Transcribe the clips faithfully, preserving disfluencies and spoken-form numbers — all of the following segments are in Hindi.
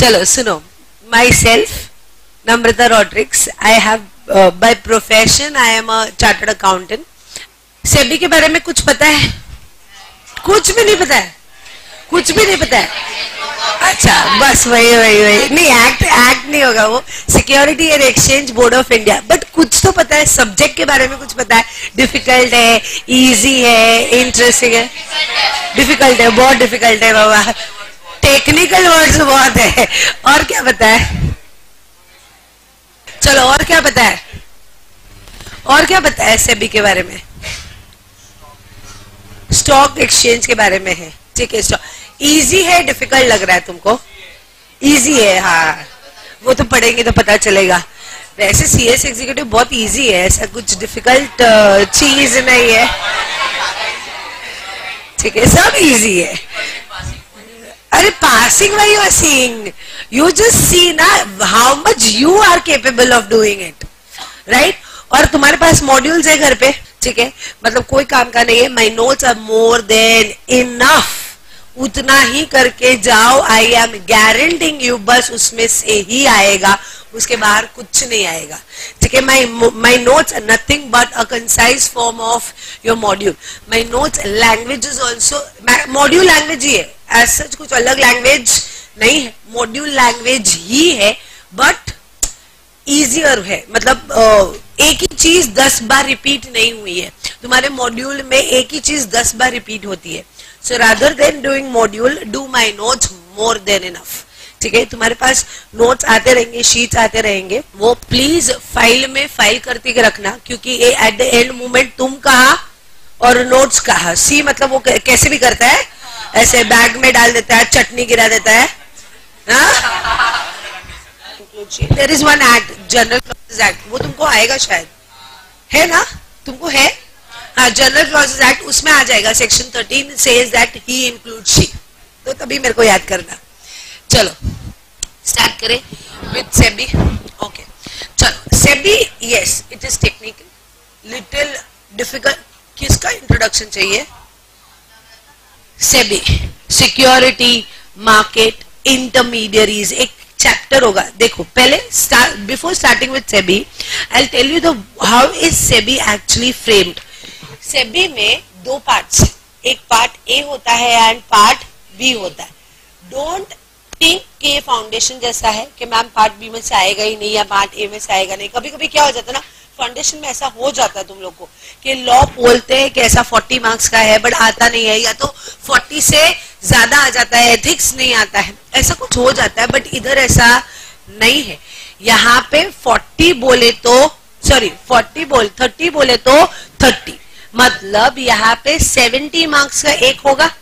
चलो सुनो, my self Namrata Rodricks, I have by profession I am a chartered accountant. SEBI के बारे में कुछ पता है? कुछ भी नहीं पता है? कुछ भी नहीं पता है? अच्छा, बस वही वही वही नहीं, एक्ट एक्ट नहीं होगा वो, security and exchange board of India. But कुछ तो पता है, सब्जेक्ट के बारे में कुछ पता है? डिफिकल्ट है, इजी है, इंटरेस्टिंग है? डिफिकल्ट है, बहुत डिफिकल्ट है बाबा, टेक्निकल वर्ड्स बहुत है। और क्या पता है? चलो और क्या पता है? और क्या पता है सेबी के बारे में? स्टॉक एक्सचेंज के बारे में है, ठीक है। स्टॉक इजी है, डिफिकल्ट लग रहा है तुमको? इजी है, हाँ वो तो पढ़ेंगे तो पता चलेगा। वैसे सीएस एग्जीक्यूटिव बहुत इजी है, ऐसा कुछ डिफिकल्ट चीज नहीं है, ठीक है, सब इजी है। अरे passing why you are seeing, you just see ना how much you are capable of doing it, right. और तुम्हारे पास मॉड्यूल्स है घर पे, ठीक है, मतलब कोई काम का नहीं है। My notes are more than enough, उतना ही करके जाओ, आई एम गारंटिंग यू, बस उसमें से ही आएगा, उसके बाहर कुछ नहीं आएगा, ठीक है। My my notes are nothing but a concise form of your module. My notes language is also, module language ही है, एज सच कुछ अलग लैंग्वेज नहीं है, मॉड्यूल लैंग्वेज ही है, बट इजियर है। मतलब uh, एक ही चीज दस बार रिपीट नहीं हुई है तुम्हारे मॉड्यूल में, एक ही चीज दस बार रिपीट होती है। So rather than doing module, do my notes more than enough, ठीक है। तुम्हारे पास नोट्स आते रहेंगे, शीट्स आते रहेंगे, वो प्लीज फाइल में फाइल करते रखना, क्योंकि ये एट द एंड मोमेंट तुम कहा और नोट्स कहा, सी मतलब वो कैसे भी करता है, ऐसे बैग में डाल देता है, चटनी गिरा देता है। There is one act, general clauses act, वो तुमको आएगा शायद, है ना, तुमको है, हाँ, जनरल क्लॉजेस एक्ट, उसमें आ जाएगा section thirteen says that he include she, तो तभी मेरे को याद करना। चलो स्टार्ट करें विद सेबी। ओके चलो, SEBI yes it is technical, little difficult. किसका इंट्रोडक्शन चाहिए? सेबी, सिक्योरिटी मार्केट इंटरमीडियरीज, एक चैप्टर होगा। देखो पहले start, before starting with SEBI I will tell you the how is SEBI actually framed. सेबी में दो पार्ट्स, एक पार्ट ए होता है एंड पार्ट बी होता है। डोंट थिंक के फाउंडेशन जैसा है कि मैम पार्ट बी में से आएगा ही नहीं या पार्ट ए में से आएगा नहीं। कभी कभी क्या हो जाता है ना, फाउंडेशन में ऐसा हो जाता है तुम लोग को कि लॉ बोलते हैं कि ऐसा चालीस मार्क्स का है बट आता नहीं है, या तो चालीस से ज्यादा आ जाता है, एथिक्स नहीं आता है, ऐसा कुछ हो जाता है। बट इधर ऐसा नहीं है, यहाँ पे चालीस बोले तो सॉरी चालीस बोल तीस बोले तो तीस, मतलब यहाँ पे सत्तर मार्क्स का एक होगा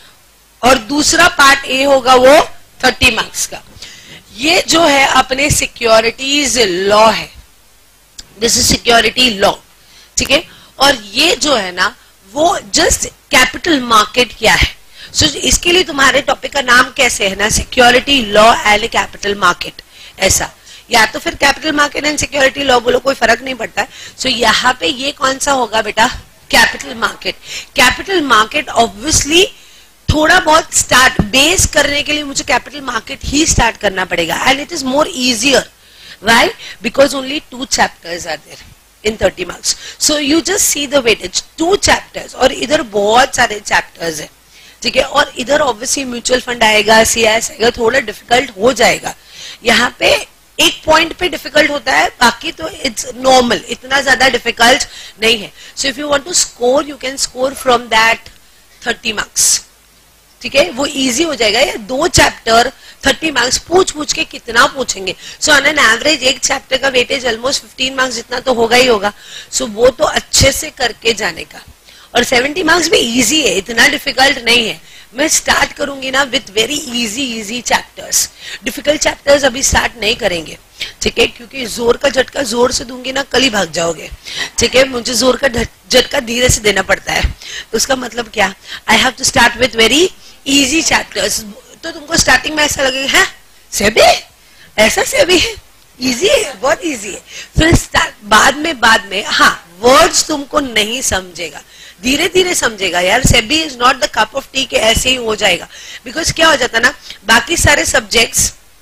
और दूसरा पार्ट ए होगा वो तीस मार्क्स का। ये जो है अपने सिक्योरिटीज लॉ है, दिस इज सिक्योरिटी लॉ, ठीक है। और ये जो है ना वो जस्ट कैपिटल मार्केट क्या है, सो so, इसके लिए तुम्हारे टॉपिक का नाम कैसे है ना, security law and capital market, ऐसा, या तो फिर capital market and security law बोलो, कोई फर्क नहीं पड़ता है। सो so, यहाँ पे ये कौन सा होगा बेटा? Capital market. Capital market obviously थोड़ा बहुत स्टार्ट बेस करने के लिए मुझे कैपिटल मार्केट ही स्टार्ट करना पड़ेगा, and it is more easier, why? Because only two chapters are there in thirty marks. So you just see the weightage, two chapters, और इधर बहुत सारे chapters है, ठीक है। और इधर obviously म्यूचुअल फंड आएगा, सीएस आएगा, थोड़ा डिफिकल्ट हो जाएगा। यहाँ पे एक पॉइंट पे डिफिकल्ट होता है, बाकी तो इट्स नॉर्मल, इतना ज्यादा डिफिकल्ट नहीं है। So if you want to score you can score from that thirty marks, ठीक है, वो इजी हो जाएगा। या दो चैप्टर तीस मार्क्स पूछ पूछ के कितना पूछेंगे। सो ऑन एन एवरेज एक चैप्टर का वेटेज ऑलमोस्ट पंद्रह मार्क्स जितना तो होगा ही होगा। सो so, वो तो अच्छे से करके जाने का, और सत्तर मार्क्स भी इजी है, इतना डिफिकल्ट नहीं है। मैं स्टार्ट करूंगी ना with very easy easy chapters, difficult chapters अभी स्टार्ट नहीं करेंगे, ठीक है, क्योंकि जोर का झटका जोर से दूंगी ना कल ही भाग जाओगे, ठीक है। मुझे जोर का झटका धीरे से देना पड़ता है, तो उसका मतलब क्या, I have to start with very easy chapters. तो तुमको स्टार्टिंग में ऐसा लगेगा है सेबी, ऐसा सेबी है, इजी है, बहुत इजी है। फिर स्टार्ट बाद में बाद में हाँ वर्ड्स तुमको नहीं समझेगा, धीरे धीरे समझेगा यार। SEBI is not the cup of tea के ऐसे ही हो जाएगा, बिकॉज क्या हो जाता ना, बाकी सारे subjects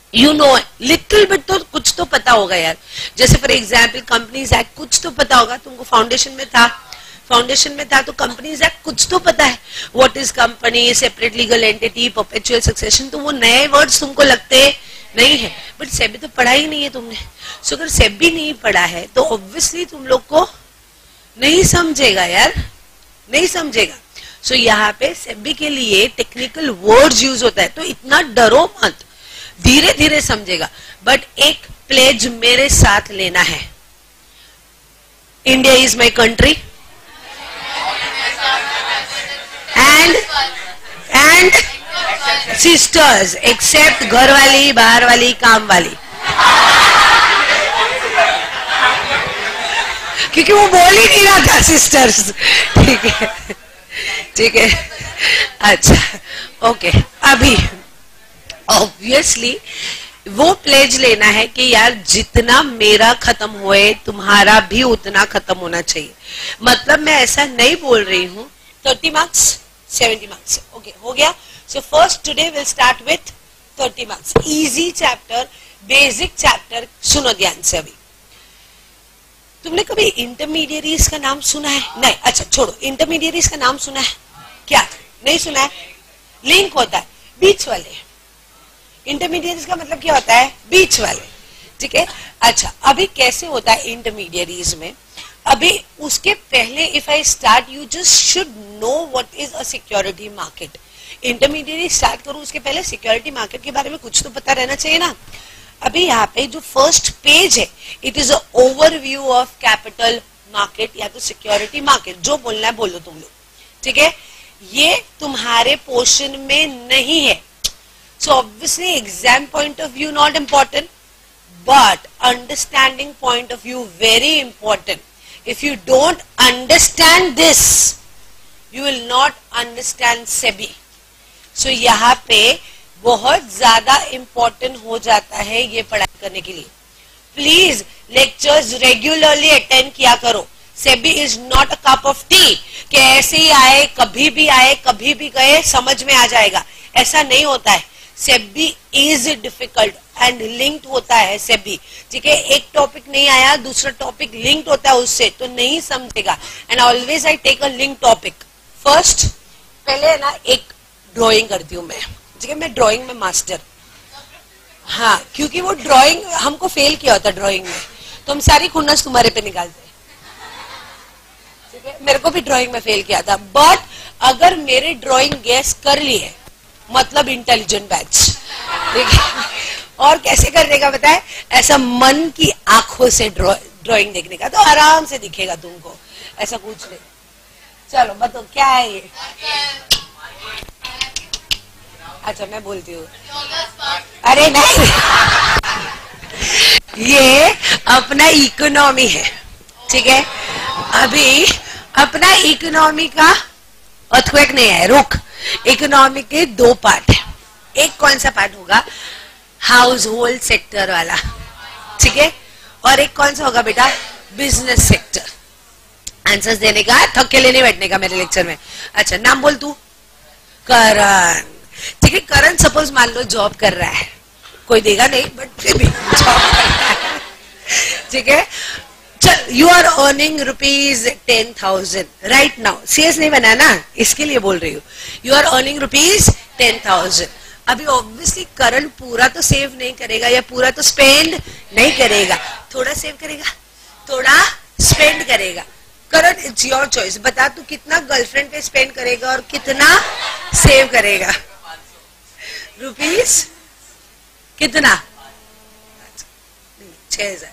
you know little bit तो कुछ तो पता होगा यार, जैसे फॉर एग्जाम्पल कंपनीज एक्ट कुछ तो पता होगा तुमको, फाउंडेशन में था फाउंडेशन में था तो कंपनीज एक्ट कुछ तो पता है, what is company, separate legal entity, perpetual succession, तो वो नए वर्ड्स तुमको लगते नहीं है, बट सेबी तो पढ़ा ही नहीं है तुमने। सो अगर सेबी नहीं पढ़ा है तो ऑब्वियसली तुम लोग को नहीं समझेगा यार, नहीं समझेगा। सो so, यहाँ पे सेबी के लिए टेक्निकल वर्ड्स यूज होता है, तो इतना डरो मत, धीरे धीरे समझेगा। बट एक प्लेज मेरे साथ लेना है, India is my country and and sisters except घर वाली, बाहर वाली, काम वाली, क्योंकि वो बोल ही नहीं रहा था सिस्टर्स। ठीक है ठीक है, अच्छा ओके। अभी ऑब्वियसली वो प्लेज लेना है कि यार जितना मेरा खत्म हुए तुम्हारा भी उतना खत्म होना चाहिए। मतलब मैं ऐसा नहीं बोल रही हूं thirty marks seventy marks, okay हो गया। So first today will start with thirty marks, easy chapter, basic chapter. सुनो ध्यान से, अभी तुमने कभी इंटरमीडिएरीज का नाम सुना है? नहीं, अच्छा छोड़ो, इंटरमीडिएरीज का नाम सुना है क्या? नहीं सुना है? लिंक होता है बीच वाले, इंटरमीडिएरीज का मतलब क्या होता है? बीच वाले, ठीक है। अच्छा अभी कैसे होता है इंटरमीडिएरीज में, अभी उसके पहले if I start, you just should know what is a security market. Intermediate start करूं उसके पहले सिक्योरिटी मार्केट के बारे में कुछ तो पता रहना चाहिए ना। अभी यहाँ पे जो फर्स्ट पेज है, it is a overview of capital market या तो सिक्योरिटी मार्केट, जो बोलना है बोलो तुम लोग, ठीक है। ये तुम्हारे पोर्शन में नहीं है, so obviously exam point of view not important, but understanding point of view very important. If you don't understand this, you will not understand SEBI. So यहाँ पे बहुत ज्यादा इंपॉर्टेंट हो जाता है ये पढ़ाई करने के लिए। प्लीज लेक्चर्स रेगुलरली अटेंड किया करो। SEBI is not a cup of tea कि ऐसे ही आए, कभी भी आए, कभी भी गए, समझ में आ जाएगा, ऐसा नहीं होता है। SEBI is difficult and linked होता है सेबी, ठीक है। एक टॉपिक नहीं आया, दूसरा टॉपिक लिंक्ड होता है उससे, तो नहीं समझेगा। And always I take a link topic first. पहले ना एक ड्राइंग करती हूँ मैं, ठीक है, मैं ड्राइंग में मास्टर, हाँ, क्योंकि वो ड्राइंग हमको फेल किया होता ड्राइंग में, तो हम सारी खुन्नस तुम्हारे पे निकालते, ठीक है। मेरे को भी ड्राइंग में फेल किया था, बट अगर मेरे ड्राइंग गैस कर ली है मतलब इंटेलिजेंट बैच, ठीक है। और कैसे करने का बताए, ऐसा मन की आंखों से ड्राइंग देखने का, तो आराम से दिखेगा तुमको, ऐसा कुछ नहीं। चलो बताओ क्या है ये? अच्छा मैं बोलती हूँ, अरे नहीं ये अपना इकोनॉमी है, ठीक है। अभी अपना इकोनॉमी का अर्थक्वेक नहीं है, रुक। इकोनॉमी के दो पार्ट है, एक कौन सा पार्ट होगा? हाउस होल्ड सेक्टर वाला, ठीक है, और एक कौन सा होगा बेटा? Business sector. आंसर्स देने का, थक के लेने बैठने का मेरे लेक्चर में। अच्छा नाम बोल तू। करण, ठीक है। करण सपोज मान लो जॉब कर रहा है, कोई देगा नहीं बट फिर भी जॉब कर रहा है, ठीक है। चल, you are earning rupees ten thousand right now, CS नहीं बना ना, इसके लिए बोल रही हूँ। You are earning rupees ten thousand. अभी ऑब्वियसली करण पूरा तो सेव नहीं करेगा या पूरा तो स्पेंड नहीं करेगा, थोड़ा सेव करेगा, थोड़ा स्पेंड करेगा। करण इट्स योर चॉइस, बता तू कितना गर्लफ्रेंड पे स्पेंड करेगा और कितना सेव करेगा? रुपीज कितना? छह हजार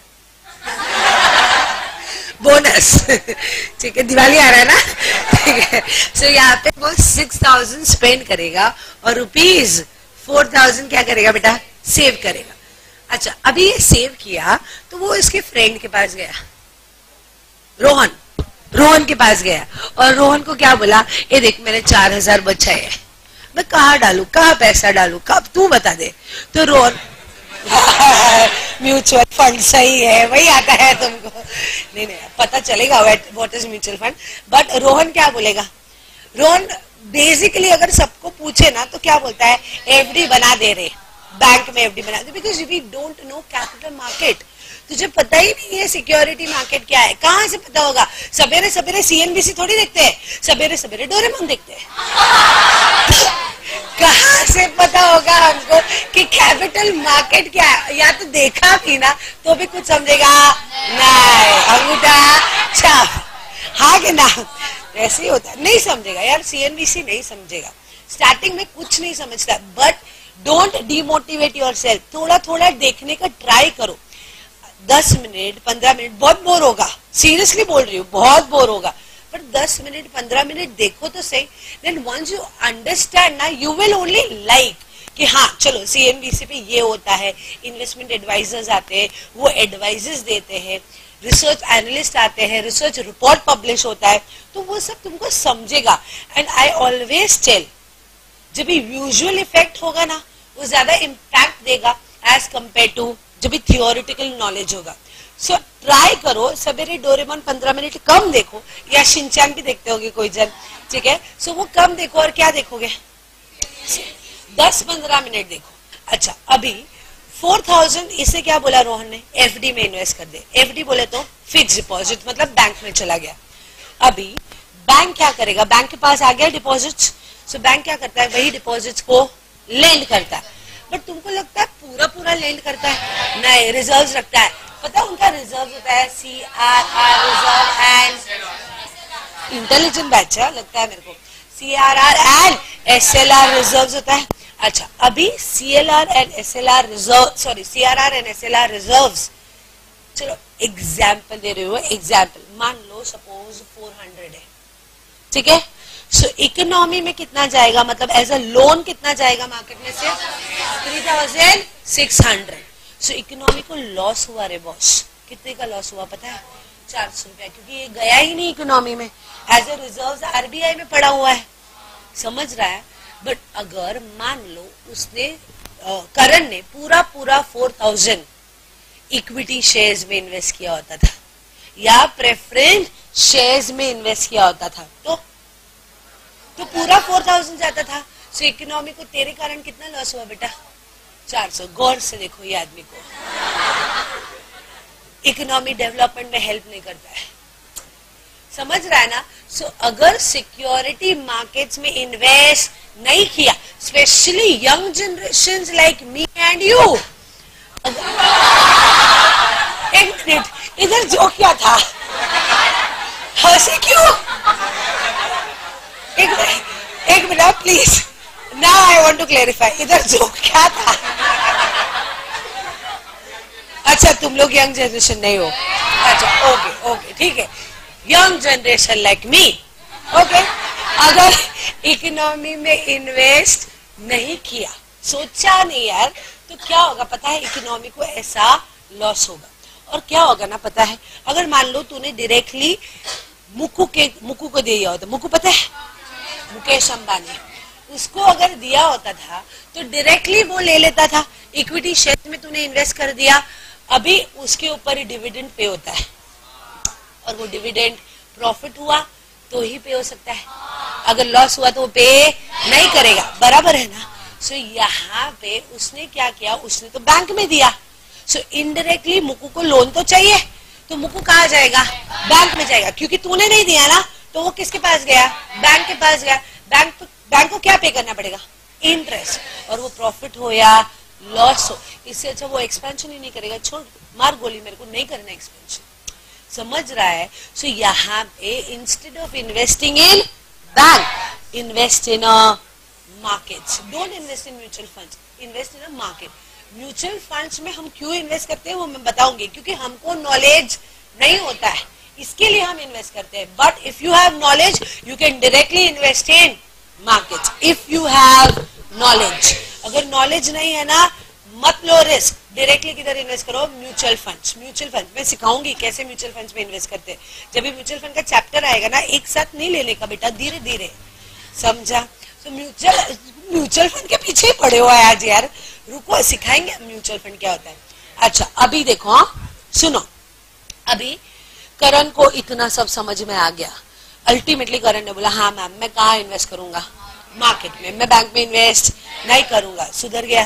बोनस, ठीक है, दिवाली आ रहा है ना, ठीक है। सो so, यहाँ पे वो सिक्स थाउजेंड स्पेंड करेगा और रुपीज फोर थाउजेंड क्या करेगा बेटा? सेव करेगा। अच्छा अभी ये सेव किया तो वो इसके फ्रेंड के पास गया, रोहन, रोहन के पास गया और रोहन को क्या बोला? ये देख मैंने चार हजार बचा है, मैं कहाँ डालू, कहाँ पैसा डालू, कब तू बता दे। तो रोहन म्यूचुअल फंड सही है, वही आता है तुमको, नहीं नहीं पता चलेगा what is mutual fund. But Rohan क्या बोलेगा? रोहन बेसिकली अगर सबको पूछे ना तो क्या बोलता है? एफडी बना दे रहे, बैंक में एफडी बना दे, because we don't know capital market. तुझे पता ही नहीं है सिक्योरिटी मार्केट क्या है, कहाँ से पता होगा? सवेरे सवेरे सीएनबीसी थोड़ी देखते हैं, सवेरे सवेरे डोरेमोन देखते हैं। कहाँ से पता होगा हमको कि कैपिटल मार्केट क्या है? या तो देखा भी ना तो भी कुछ समझेगा नहीं, अंगूठा छाप, हाँ कि ना? ऐसे ही होता है, नहीं समझेगा यार, सीएनबीसी नहीं समझेगा, स्टार्टिंग में कुछ नहीं समझता। बट डोंट डिमोटिवेट योरसेल्फ, थोड़ा थोड़ा देखने का ट्राई करो। दस मिनट पंद्रह मिनट बहुत बोर होगा, सीरियसली बोल रही हूँ, बहुत बोर होगा, पर दस मिनट पंद्रह मिनट देखो तो सही। देन वंस यू अंडरस्टैंड ना, यू विल ओनली लाइक कि हाँ चलो सीएनबीसी पे ये होता है, इन्वेस्टमेंट एडवाइजर्स आते हैं, वो एडवाइजेस देते हैं, रिसर्च एनालिस्ट आते हैं, रिसर्च रिपोर्ट पब्लिश होता है, तो वो सब तुमको समझेगा। एंड आई ऑलवेज टेल, जब यूजुअल इफेक्ट होगा ना वो ज्यादा इम्पैक्ट देगा एज कंपेयर टू जब भी थियोरिटिकल नॉलेज होगा। सो so, ट्राई करो, सवेरे डोरेमोन पंद्रह मिनट कम देखो, या शिनचैन भी देखते होगे कोई जन, ठीक है? सो so, वो कम देखो और क्या देखोगे, दस पंद्रह मिनट देखो। अच्छा, अभी फोर थाउजेंड इसे क्या बोला रोहन ने, एफडी में इन्वेस्ट कर दे। एफडी बोले तो फिक्स डिपॉजिट, मतलब बैंक में चला गया। अभी बैंक क्या करेगा, बैंक के पास आ गया डिपॉजिट, सो बैंक क्या करता है, वही डिपॉजिट को लेंड करता है। बट तुमको लगता है पूरा पूरा लेंड करता है? नहीं, रिजर्व्स रखता है। पता है उनका रिजर्व होता है C R R reserve and intelligent batch है लगता है मेरे को, C R R and S L R reserve होता है। अच्छा, अभी C L R and S L R reserve, sorry C R R and S L R reserves, चलो एग्जाम्पल दे रहे हो, एग्जाम्पल मान लो सपोज फोर हंड्रेड है, ठीक है? सो इकोनॉमी में कितना जाएगा, मतलब एज अ लोन कितना जाएगा मार्केट में से, three thousand six hundred. So economy को लॉस हुआ रे बॉस, कितने का लॉस हुआ पता है, चार सौ रुपया, क्योंकि ये गया ही नहीं इकोनॉमी में, एज ए रिजर्व आरबीआई में पड़ा हुआ है, समझ रहा है? बट अगर मान लो उसने करण ने पूरा पूरा फोर थाउजेंड इक्विटी शेयर्स में इन्वेस्ट किया होता था या प्रेफरेंस शेयर्स में इन्वेस्ट किया होता था, तो तो पूरा फोर थाउजेंड जाता था। सो इकोनॉमी को तेरे कारण कितना लॉस हुआ बेटा, चार सौ। गौर से देखो ये आदमी को, इकोनॉमी डेवलपमेंट में हेल्प नहीं करता है, समझ रहा है ना? सो so, अगर सिक्योरिटी मार्केट्स में इन्वेस्ट नहीं किया, specially young generation like me and you, एक मिनट इधर जो क्या था, हंसे क्यों? एक मिनट एक minute please, now I want to clarify, इधर जो क्या था? अच्छा, तुम लोग यंग जनरेशन नहीं हो, अच्छा ओके ओके ठीक है, young generation like me, okay. अगर इकोनॉमी में इन्वेस्ट नहीं किया, सोचा नहीं यार, तो क्या होगा पता है, इकोनॉमी को ऐसा लॉस होगा। और क्या होगा ना पता है, अगर मान लो तूने डायरेक्टली मुकु के मुकु को दिया होता, मुकु पता है मुकेश अंबानी, उसको अगर दिया होता था तो डायरेक्टली वो ले लेता था, इक्विटी शेयर में तूने इन्वेस्ट कर दिया, अभी उसके ऊपर ही डिविडेंड पे होता है, और वो डिविडेंड प्रॉफिट हुआ तो ही पे हो सकता है, अगर लॉस हुआ तो वो पे नहीं करेगा, बराबर है ना? सो so, यहाँ पे उसने क्या किया, उसने तो बैंक में दिया, सो इनडायरेक्टली मुकु को लोन तो चाहिए, तो मुकु कहाँ जाएगा, बैंक में जाएगा, क्योंकि तूने नहीं दिया ना, तो वो किसके पास गया, बैंक के पास गया। बैंक बैंक को क्या पे करना पड़ेगा, इंटरेस्ट, और वो प्रॉफिट हो या लॉस हो, इससे अच्छा वो एक्सपेंशन ही नहीं करेगा, छोड़ मार गोली, मेरे को नहीं करना एक्सपेंशन, समझ रहा है? सो so, यहाँ पे instead of investing in bank, invest in markets, don't invest in mutual funds, invest in a market. Mutual funds में हम क्यों इन्वेस्ट करते हैं वो मैं बताऊंगी, क्योंकि हमको नॉलेज नहीं होता है, इसके लिए हम इन्वेस्ट करते हैं। But if you have knowledge you can directly invest in markets, if you have knowledge. अगर नॉलेज नहीं है ना, मत लो रिस्क, डायरेक्टली किधर इन्वेस्ट करो, म्यूचुअल फंड्स। म्यूचुअल फंड मैं सिखाऊंगी कैसे म्यूचुअल फंड्स में इन्वेस्ट करते हैं, जब भी म्यूचुअल फंड का चैप्टर आएगा ना, एक साथ नहीं लेने का बेटा, धीरे धीरे, समझा? तो म्यूचुअल म्यूचुअल फंड के पीछे ही पड़े हुआ है आज यार, रुको सिखाएंगे म्यूचुअल फंड क्या होता है। अच्छा अभी देखो, हाँ सुनो, अभी करण को इतना सब समझ में आ गया, अल्टीमेटली करण ने बोला हाँ मैम मैं कहाँ इन्वेस्ट करूंगा, मार्केट में, मैं बैंक में इन्वेस्ट नहीं करूंगा, सुधर गया।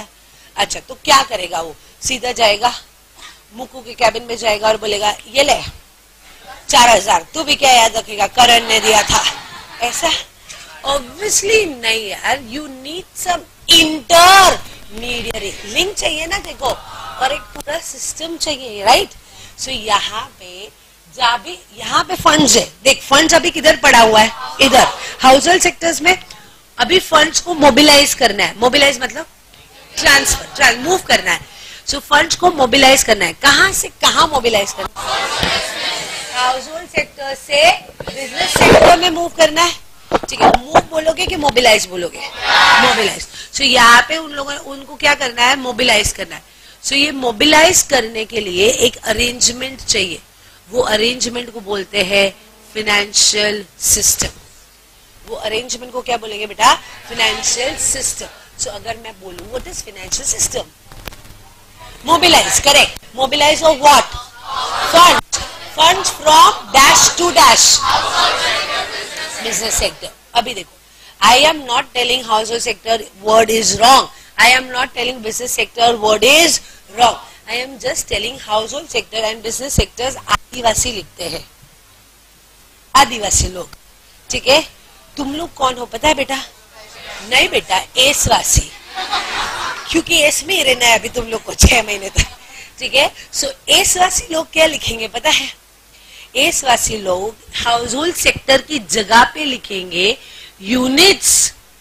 अच्छा, तो क्या करेगा वो? सीधा जाएगा मुकू के कैबिन में जाएगा और बोलेगा ये ले चार हजार, तू भी क्या याद रखेगा, करण ने दिया था, ऐसा? ऑब्वियसली नहीं यार, you need some intermediary link चाहिए ना, देखो, और एक पूरा सिस्टम चाहिए, राइट? सो यहाँ पे जहाँ भी यहाँ पे फंड्स है, देख फंड्स अभी किधर पड़ा हुआ है, इधर हाउस होल्ड सेक्टर्स में। अभी फंड्स को मोबिलाइज करना है, मोबिलाइज मतलब ट्रांसफर, मूव करना है। सो so, फंड्स को मोबिलाइज करना है, कहाँ से कहाँ मोबिलाइज करना है? हाउस होल्ड सेक्टर से बिजनेस सेक्टर में मूव करना है, ठीक है? मूव बोलोगे कि मोबिलाइज बोलोगे? मोबिलाइज। सो यहाँ पे उन लोगों उनको क्या करना है? मोबिलाइज करना है। सो so, ये मोबिलाइज करने के लिए एक अरेंजमेंट चाहिए, वो अरेंजमेंट को बोलते हैं फाइनेंशियल सिस्टम। वो अरेंजमेंट को क्या बोलेंगे बेटा? Financial system. सो अगर मैं बोलूं what is financial system? Mobilize, correct. Mobilize of what? Fund, fund from dash to dash business sector. अभी देखो, I am not telling household sector word is wrong, I am not telling business sector word is wrong, I am just telling household sector and business sectors आदिवासी लिखते हैं, आदिवासी लोग, ठीक है? तुम लोग कौन हो पता है बेटा? नहीं बेटा, एसवासी, क्योंकि एस में ही रहना है अभी तुम लोग को छह महीने तक, ठीक है? सो एसवासी लोग क्या लिखेंगे पता है? एसवासी लोग हाउस होल्ड सेक्टर की जगह पे लिखेंगे यूनिट्स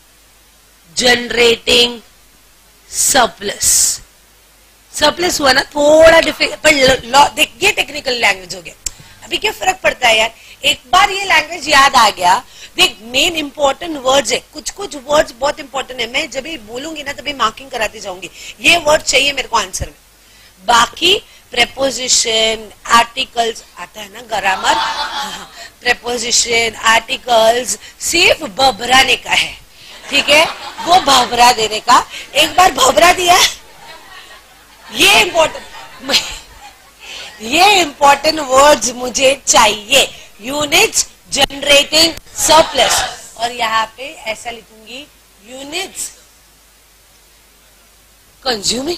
जनरेटिंग सरप्लस। सरप्लस हुआ ना थोड़ा डिफिकल्ट, पर देख ये टेक्निकल लैंग्वेज हो गया। अभी क्या फर्क पड़ता है यार, एक बार ये लैंग्वेज याद आ गया, देख मेन इंपॉर्टेंट वर्ड्स है, कुछ कुछ वर्ड्स बहुत इंपॉर्टेंट है, मैं जब भी बोलूंगी ना तभी मार्किंग कराती जाऊंगी, ये वर्ड चाहिए मेरे को आंसर में। बाकी प्रेपोजिशन, आर्टिकल्स आता है ना, ग्रामर, प्रेपोजिशन, आर्टिकल्स सिर्फ भभराने का है, ठीक है? वो भभरा देने का, एक बार भभरा दिया, ये इंपॉर्टेंट, ये इंपॉर्टेंट वर्ड्स मुझे चाहिए, यूनिट्स जनरेटिंग सरप्लस, और यहाँ पे ऐसा लिखूंगी units consuming,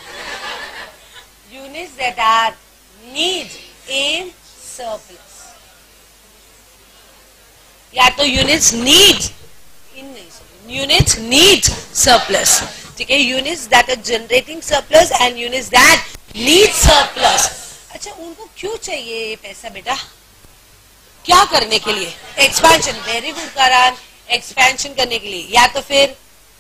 units that are need in surplus, या तो units need in, units need surplus, ठीक है? Units that are generating surplus and units that need surplus. अच्छा, उनको क्यों चाहिए ये पैसा बेटा? क्या करने के लिए? Expansion, very good Karan, expansion करने के लिए, या तो फिर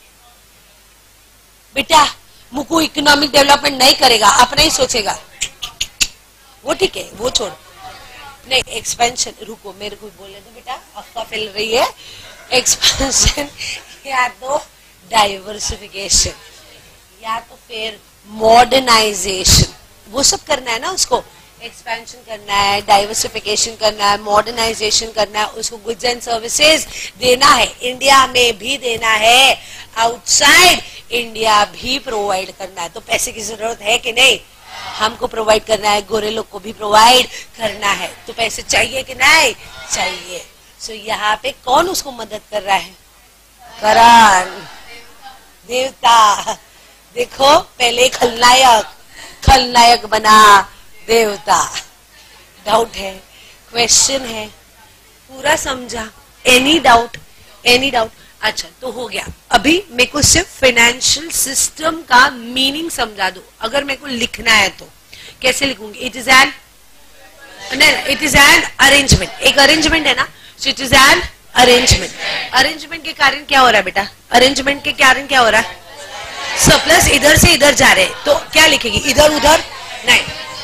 बेटा मुकू इकोनॉमिक डेवलपमेंट नहीं करेगा, अपना ही सोचेगा, वो ठीक है, वो छोड़, नहीं एक्सपेंशन, रुको मेरे को बोले दो बेटा, अफवाह फैल रही है। एक्सपेंशन या तो डाइवर्सिफिकेशन या तो फिर मॉडर्नाइजेशन, वो सब करना है ना उसको। एक्सपेंशन करना है, डाइवर्सिफिकेशन करना है, मॉडर्नाइजेशन करना है, उसको गुड्स एंड सर्विसेज देना है, इंडिया में भी देना है, आउटसाइड इंडिया भी प्रोवाइड करना है। तो पैसे की जरूरत है कि नहीं? हमको प्रोवाइड करना है, गोरे लोग को भी प्रोवाइड करना है, तो पैसे चाहिए कि नहीं चाहिए? सो so, यहाँ पे कौन उसको मदद कर रहा है? करण, देवता। देखो पहले खलनायक, खलनायक बना देवता। डाउट है, क्वेश्चन है, पूरा समझा? Any doubt, any doubt? अच्छा, तो हो गया। अभी मेरे को सिर्फ फाइनेंशियल सिस्टम का मीनिंग समझा दो। अगर मेरे को लिखना है तो कैसे लिखूंगी? It is an, it is an arrangement, एक अरेंजमेंट है ना, so it is an arrangement. Arrangement के कारण क्या हो रहा है बेटा? अरेंजमेंट के कारण क्या हो रहा है? सरप्लस इधर से इधर जा रहे हैं, तो क्या लिखेगी? इधर उधर नहीं।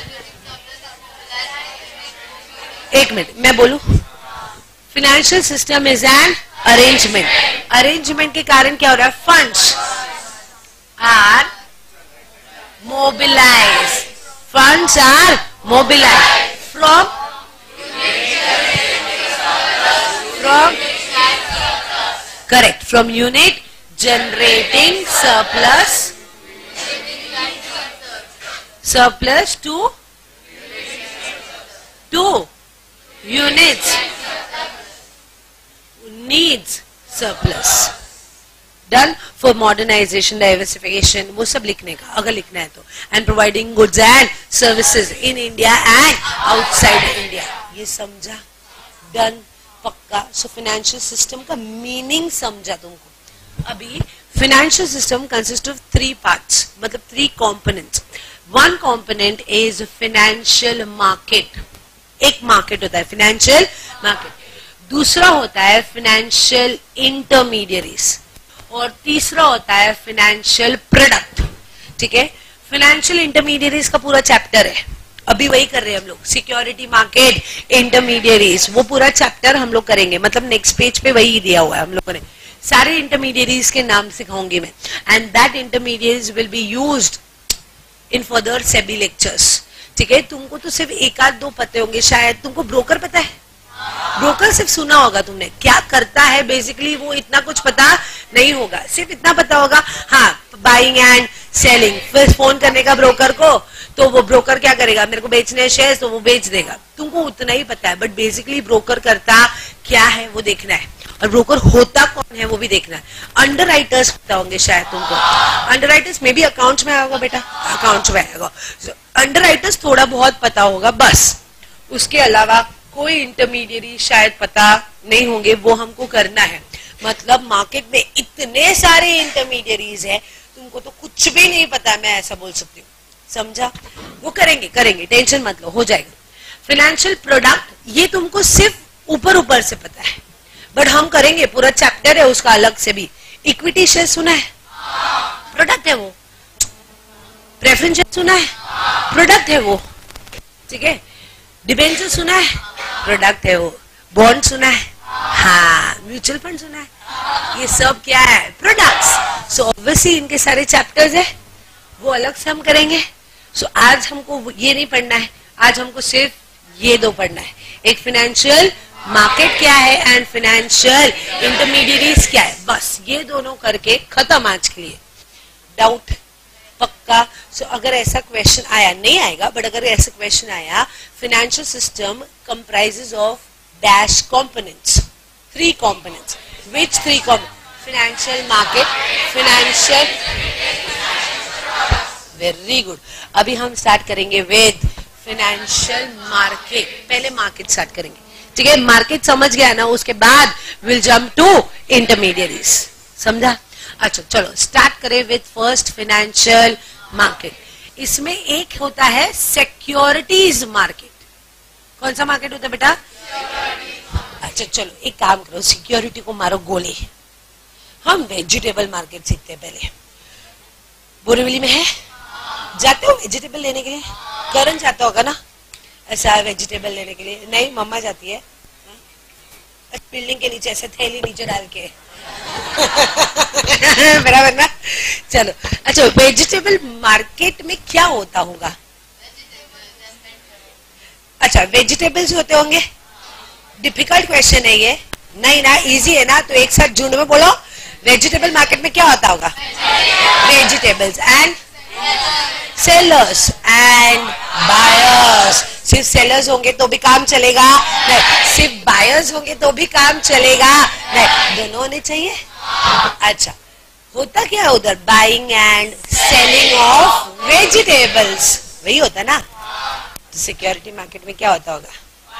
एक मिनट मैं बोलू, financial system is an arrangement. Arrangement के कारण क्या हो रहा है? Funds are mobilise, funds are mobilise from from correct, from unit generating surplus surplus to to units needs surplus. Done for modernisation diversification, वो सब लिखने का अगर लिखना है तो, and providing goods and services in India and outside India, ये समझा, डन, पक्का। सो फाइनेंशियल सिस्टम का मीनिंग समझा तुमको। अभी financial system consist of three parts, मतलब three components. One component is financial market, एक मार्केट होता है फाइनेंशियल मार्केट, दूसरा होता है फाइनेंशियल इंटरमीडियरीज, और तीसरा होता है फाइनेंशियल प्रोडक्ट। ठीक है, फाइनेंशियल इंटरमीडियरीज का पूरा चैप्टर है, अभी वही कर रहे हैं हम लोग, सिक्योरिटी मार्केट इंटरमीडियरीज, वो पूरा चैप्टर हम लोग करेंगे, मतलब नेक्स्ट पेज पे वही दिया हुआ है हम लोगों ने। सारे इंटरमीडियरीज के नाम सिखाऊंगी मैं, and that intermediaries will be used in further SEBI lectures. ठीक है, तुमको तो सिर्फ एक आध दो पते होंगे शायद। तुमको ब्रोकर पता है? ब्रोकर सिर्फ सुना होगा तुमने, क्या करता है बेसिकली वो इतना कुछ पता नहीं होगा, सिर्फ इतना पता होगा हाँ बाइंग एंड सेलिंग, फिर फोन करने का ब्रोकर को, तो वो ब्रोकर क्या करेगा, मेरे को बेचने हैं शेयर्स तो वो बेच देगा, तुमको उतना ही पता है। बट बेसिकली ब्रोकर करता क्या है वो देखना है, और ब्रोकर होता कौन है वो भी देखना है। अंडर राइटर्स पता होंगे शायद तुमको, अंडर राइटर्स में भी अकाउंट्स में आएगा बेटा, अकाउंट्स में आएगा, अंडर राइटर्स थोड़ा बहुत पता होगा बस, उसके अलावा कोई इंटरमीडियरी शायद पता नहीं होंगे, वो हमको करना है। मतलब मार्केट में इतने सारे इंटरमीडियरीज है, तुमको तो कुछ भी नहीं पता, मैं ऐसा बोल सकती हूँ, समझा? वो करेंगे करेंगे टेंशन मत लो, हो जाएगा। फाइनेंशियल प्रोडक्ट ये तुमको सिर्फ ऊपर ऊपर से पता है, बट हम करेंगे, पूरा चैप्टर है उसका अलग से भी। इक्विटी शेयर सुना है? प्रोडक्ट है वो। प्रेफरेंस शेयर सुना है? प्रोडक्ट है वो। ठीक है, डिबेंचर सुना है? प्रोडक्ट है वो। बॉन्ड सुना है? हाँ। म्यूचुअल फंड सुना है? ये सब क्या है? प्रोडक्ट्स। सो ऑब्वियसली इनके सारे चैप्टर्स है, वो अलग से हम करेंगे। सो so, आज हमको ये नहीं पढ़ना है, आज हमको सिर्फ ये दो पढ़ना है, एक फाइनेंशियल मार्केट क्या है एंड फाइनेंशियल इंटरमीडियरीज क्या है, बस ये दोनों करके खत्म आज के लिए। डाउट? पक्का? सो so, अगर ऐसा क्वेश्चन आया, नहीं आएगा बट अगर ऐसा क्वेश्चन आया, financial system comprises of dash components, three components, which three components? Financial market, financial, very good. अभी हम स्टार्ट करेंगे विद फाइनेंशियल मार्केट, पहले मार्केट स्टार्ट करेंगे। ठीक है, मार्केट समझ गया ना, उसके बाद विल जंप टू इंटरमीडियरीज, समझा? अच्छा चलो स्टार्ट करें विद फर्स्ट फाइनेंशियल मार्केट। इसमें एक होता है सिक्योरिटीज मार्केट। कौन सा मार्केट होता है बेटा? अच्छा चलो एक काम करो, सिक्योरिटी को मारो गोली, हम वेजिटेबल मार्केट सीखते हैं पहले। बोरीवली में है, जाते हो वेजिटेबल लेने के लिए? करण जाता होगा ना ऐसा वेजिटेबल लेने के लिए? नहीं, मम्मा जाती है बिल्डिंग के नीचे ऐसे थैली नीचे डाल के बराबर ना? चलो अच्छा, वेजिटेबल मार्केट में क्या होता होगा? अच्छा वेजिटेबल्स होते होंगे। डिफिकल्ट क्वेश्चन है ये? नहीं ना, इजी है ना? तो एक साथ झुंड में बोलो, वेजिटेबल मार्केट में क्या होता होगा? Vegetables and sellers and buyers. सिर्फ सेलर्स होंगे तो भी काम चलेगा नहीं, सिर्फ बायर्स होंगे तो भी काम चलेगा नहीं, दोनों होने चाहिए। अच्छा, होता क्या उधर? Buying and selling of vegetables, वही होता ना? तो सिक्योरिटी मार्केट में क्या होता होगा?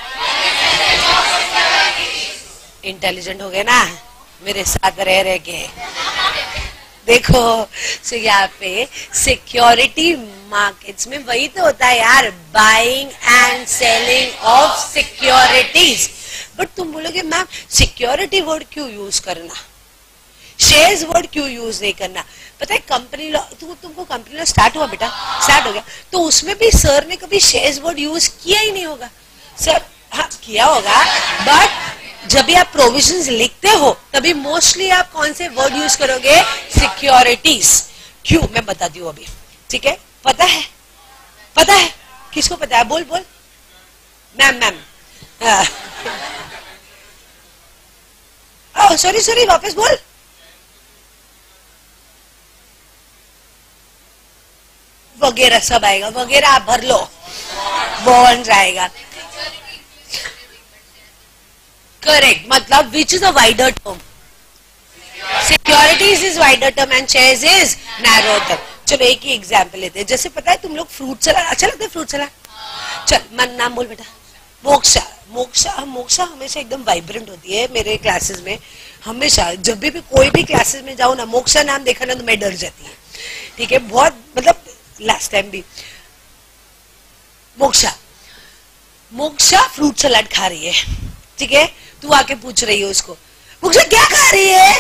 इंटेलिजेंट हो गए ना मेरे साथ रह रह के? देखो सो यहाँ पे सिक्योरिटी मार्केट्स में वही तो होता है यार, buying and selling of securities. But तुम बोलोगे मैम सिक्योरिटी वर्ड क्यों यूज करना, शेयर्स वर्ड क्यों यूज नहीं करना? पता है कंपनी लॉ, तु, तुमको कंपनी लॉ स्टार्ट हुआ बेटा, स्टार्ट हो गया, तो उसमें भी सर ने कभी शेयर्स वर्ड यूज किया ही नहीं होगा। सर हाँ किया होगा, बट जब भी आप प्रोविजंस लिखते हो तभी मोस्टली आप कौन से वर्ड यूज करोगे? सिक्योरिटीज। क्यों? मैं बताती हूँ अभी, ठीक है? पता है? पता है? किसको पता है? बोल बोल। मैम मैम सॉरी सॉरी वापस बोल। वगैरह सब आएगा, वगैरह आप भर लो, बॉन्ड आएगा। करेक्ट, मतलब which is a wider term? Securities is wider term and shares is narrow term. चलो एक ही एग्जांपल लेते हैं. जैसे पता है तुम लोग फ्रूट सलाद अच्छा लगता है. फ्रूट सलाद चल मन नाम बोल बेटा. मोक्षा. मोक्षा मोक्षा हमेशा एकदम वाइब्रेंट होती है मेरे क्लासेस में. हमेशा जब भी, भी कोई भी क्लासेस में जाऊँ ना, मोक्षा नाम देखा ना तो मैं डर जाती है. ठीक है, बहुत मतलब लास्ट टाइम भी मोक्षा मोक्षा फ्रूट सलाद खा रही है. ठीक है, तू आके पूछ रही है उसको, मोक्षा क्या खा रही है?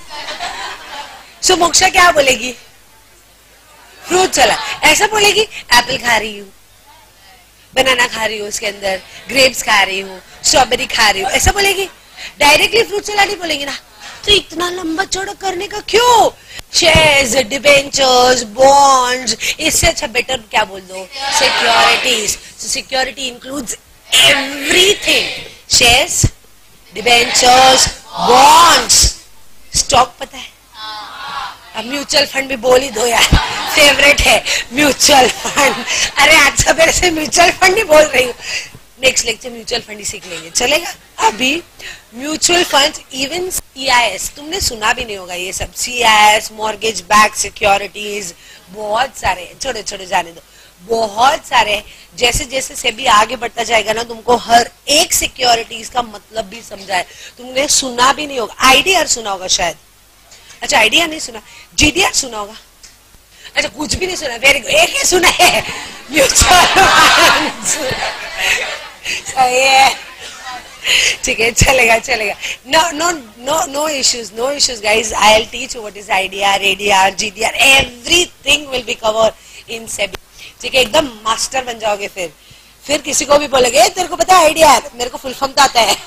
सो मोक्षा क्या बोलेगी? Fruit salad. ऐसा बोलेगी एप्पल खा रही हूँ, बनाना खा रही हूँ, उसके अंदर ग्रेप्स खा रही हूँ, स्ट्रॉबेरी खा रही हूँ, ऐसा बोलेगी? डायरेक्टली फ्रूट सलाद ही बोलेगी ना. तो इतना लंबा चौड़ा करने का क्यों? शेयर्स, डिबेंचर्स, बॉन्ड्स, इससे अच्छा बेटर क्या बोल दो? Securities. Security includes everything. Shares, debentures, bonds. Stock पता है? अब म्यूचुअल फंड भी बोल ही दो यार, फेवरेट है म्यूचुअल फंड. अरे आज सवेरे से म्यूचुअल फंड ही बोल रही हूँ. नेक्स्ट लेक्चर म्यूचुअल फंड ही सीख लेंगे, चलेगा? अभी mutual fund, even C I S, तुमने सुना भी नहीं होगा ये सब. C I S, mortgage back securities, बहुत सारे. छोटे छोटे जाने दो, बहुत सारे. जैसे जैसे सेबी आगे बढ़ता जाएगा ना, तुमको हर एक सिक्योरिटीज का मतलब भी समझाए. तुमने सुना भी नहीं होगा. आईडीआर सुना होगा शायद. अच्छा आईडीआर नहीं सुना. जीडीआर सुना होगा. अच्छा कुछ भी नहीं सुना. वेरी गुड, एक ही सुना है म्यूचुअल फंड. सही है, ठीक है, चलेगा चलेगा. No no no no issues, no issues guys. I will teach you what is IDR, ADR, GDR, everything will be cover in SEBI. ठीक है, एकदम मास्टर बन जाओगे. फिर फिर किसी को भी बोलोगे तेरे को पता है आईडीआर, मेरे को फुल फॉर्म तो आता है.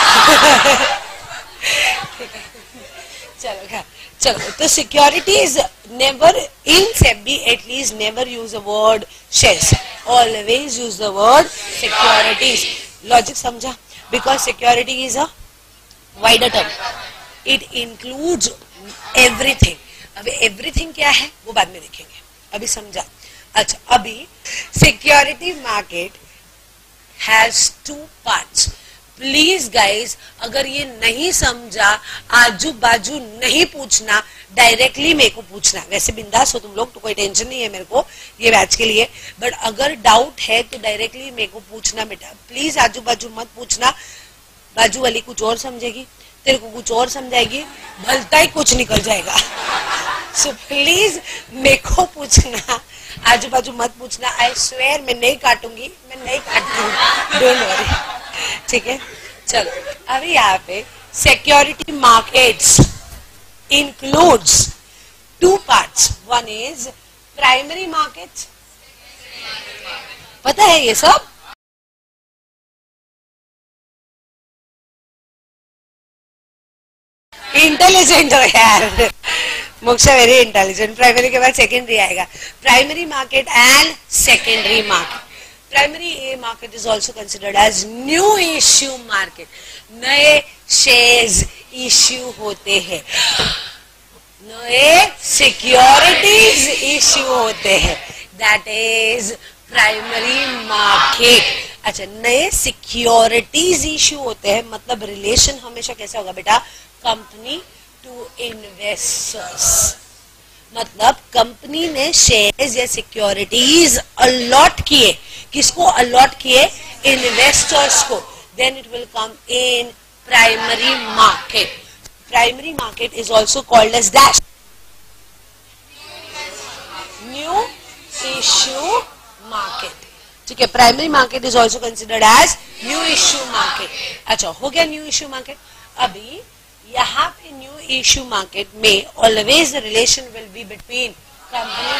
चलो चलो. तो securities never in SEBI at least never use the word shares, always use the word securities. Logic समझा? Because security is a wider term, it includes everything. अभी एवरीथिंग क्या है वो बाद में देखेंगे, अभी समझा? अच्छा, अभी security market has two parts. Please guys, अगर ये नहीं समझा, आजू बाजू नहीं पूछना, डायरेक्टली मेरे को पूछना. वैसे बिंदास हो तुम लोग, तो कोई टेंशन नहीं है मेरे को ये बैच के लिए. बट अगर डाउट है तो डायरेक्टली मेरे को पूछना बेटा. प्लीज आजू बाजू मत पूछना. बाजू वाली कुछ और समझेगी, तेरे को कुछ और समझाएगी, भलता ही कुछ निकल जाएगा. सो प्लीज मेरे को पूछना, आजू बाजू मत पूछना. आई स्वेयर मैं नहीं काटूंगी, मैं नहीं काटूंगी, डोंट वरी. ठीक है, चलो. अभी यहाँ पे security markets includes two parts. One is primary markets. पता है ये सब? इंटेलिजेंट हो यार. Moksha very intelligent. प्राइमरी के बाद सेकेंडरी आएगा. Primary market and secondary market. Primary market is also considered as new issue market. नए शेयर्स इश्यू होते हैं, नए सिक्योरिटीज इश्यू होते हैं. That is primary market. अच्छा, नए सिक्योरिटीज इश्यू होते हैं, मतलब रिलेशन हमेशा कैसा होगा बेटा? Company to investors. मतलब कंपनी ने शेयर्स या सिक्योरिटीज अलॉट किए. किसको अलॉट किए? इन्वेस्टर्स को. Then it will come in primary market. Primary market is also called as dash new issue market. ठीक है, primary market is also considered as new issue market. अच्छा, हो गया न्यू इश्यू मार्केट. अभी यहाँ पे न्यू इश्यू मार्केट में always the relation will be between company.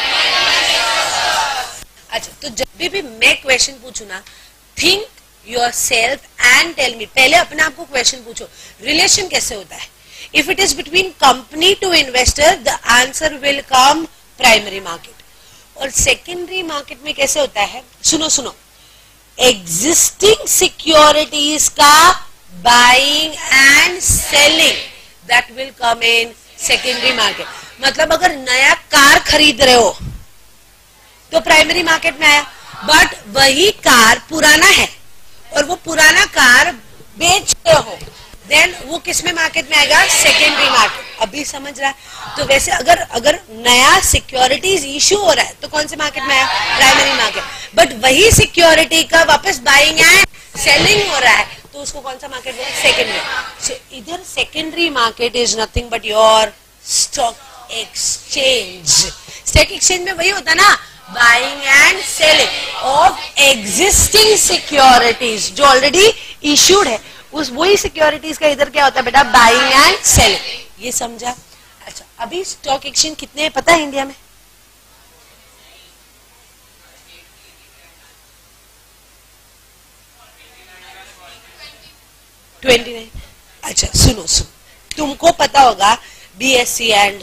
अच्छा, तो जब भी, भी मैं क्वेश्चन पूछू ना, think yourself and tell me. पहले अपने आप को क्वेश्चन पूछो, रिलेशन कैसे होता है? If it is between company to investor, the answer will come primary market. और सेकेंडरी मार्केट में कैसे होता है? सुनो सुनो, एग्जिस्टिंग सिक्योरिटीज का buying and selling, that will come in secondary market. मतलब अगर नया कार खरीद रहे हो तो प्राइमरी मार्केट में आया. बट वही कार पुराना है और वो पुराना कार बेच रहे हो, देन वो किस में मार्केट में आएगा, सेकेंडरी मार्केट। अभी समझ रहा है? तो वैसे अगर अगर नया सिक्योरिटीज इशू हो रहा है तो कौन से मार्केट में आया, प्राइमरी मार्केट। बट वही सिक्योरिटी का वापस बाइंग एंड सेलिंग हो रहा है तो उसको कौन सा मार्केट बोला, सेकेंडरी। सो इधर secondary market is nothing but your stock exchange. Stock exchange में वही होता ना, buying and selling of existing securities जो ऑलरेडी इश्यूड है, उस वही सिक्योरिटीज का इधर क्या होता है बेटा, बाइंग एंड सेलिंग। ये समझा? अच्छा, अभी स्टॉक एक्सचेंज कितने हैं पता है इंडिया में? Twenty nine. अच्छा सुनो सुनो, तुमको पता होगा बीएससी एंड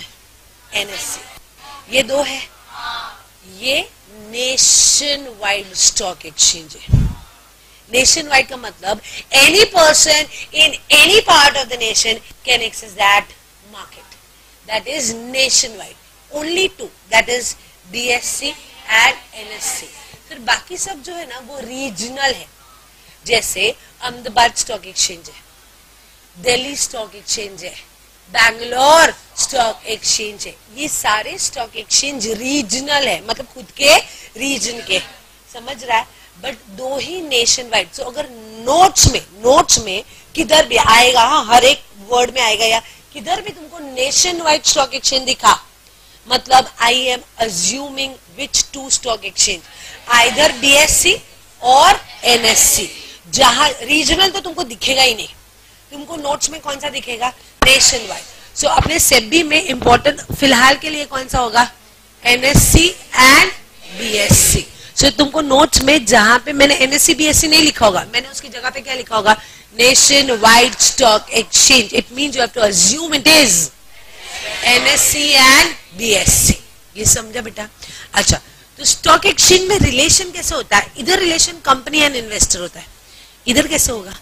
एनएससी, ये दो है, ये नेशन वाइड स्टॉक एक्सचेंज है। नेशन वाइड का मतलब any person in any part of the nation can access that market, that is nationwide. Only two, that is BSC and NSC. फिर बाकी सब जो है ना वो रीजनल है, जैसे अहमदाबाद स्टॉक एक्सचेंज है, दिल्ली स्टॉक एक्सचेंज है, बैंगलोर स्टॉक एक्सचेंज है। ये सारे स्टॉक एक्सचेंज रीजनल है, मतलब खुद के रीजन के, समझ रहा है? बट दो ही नेशन वाइड। सो अगर नोट्स में नोट्स में किधर भी आएगा, हाँ हर एक वर्ड में आएगा, या किधर भी तुमको नेशन वाइड स्टॉक एक्सचेंज दिखा, मतलब I am assuming which two stock exchange, either BSC और एनएससी। जहां रीजनल तो तुमको दिखेगा ही नहीं, तुमको नोट्स में कौन सा दिखेगा, नेशन वाइड। सो अपने सेबी में इंपॉर्टेंट फिलहाल के लिए कौन सा होगा, एनएससी एंड बीएससी। सो तुमको नोट्स में जहां पे मैंने एनएससी बीएससी नहीं लिखा होगा, मैंने उसकी जगह पे क्या लिखा होगा, nationwide stock exchange. It means you have to assume it is NSC and BSC. ये समझा बेटा? अच्छा, तो स्टॉक एक्सचेंज में रिलेशन कैसे होता है? इधर रिलेशन कंपनी एंड इन्वेस्टर होता है, इधर कैसे होगा?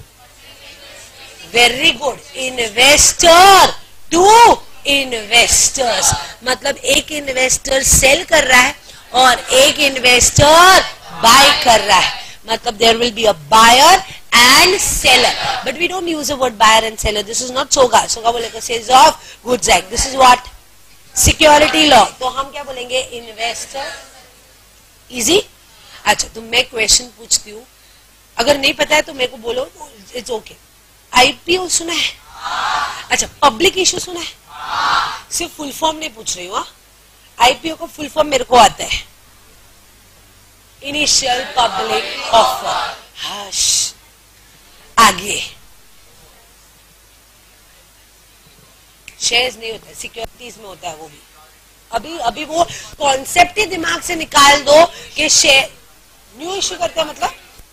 Very good, investor to investors. मतलब एक इन्वेस्टर सेल कर रहा है और एक इन्वेस्टर बाय कर रहा है, मतलब there will be a buyer and seller. But we don't use a word buyer and seller, this is not SOGA. SOGA बोलेगा sales of goods act, this is what, security law. तो हम क्या बोलेंगे, इन्वेस्टर। इजी? अच्छा, तो मैं क्वेश्चन पूछती हूँ, अगर नहीं पता है तो मेरे को बोलो, इट्स ओके। आईपीओ सुना है? अच्छा, पब्लिक इश्यू सुना है? सिर्फ फुल फॉर्म नहीं पूछ रही हूँ, आईपीओ का फुल फॉर्म मेरे को आता है, इनिशियल पब्लिक ऑफर। हश, आगे शेयर्स नहीं होता है, सिक्योरिटीज में होता है वो भी। अभी अभी वो कॉन्सेप्ट ही दिमाग से निकाल दो कि शेयर न्यू इश्यू करते हैं, मतलब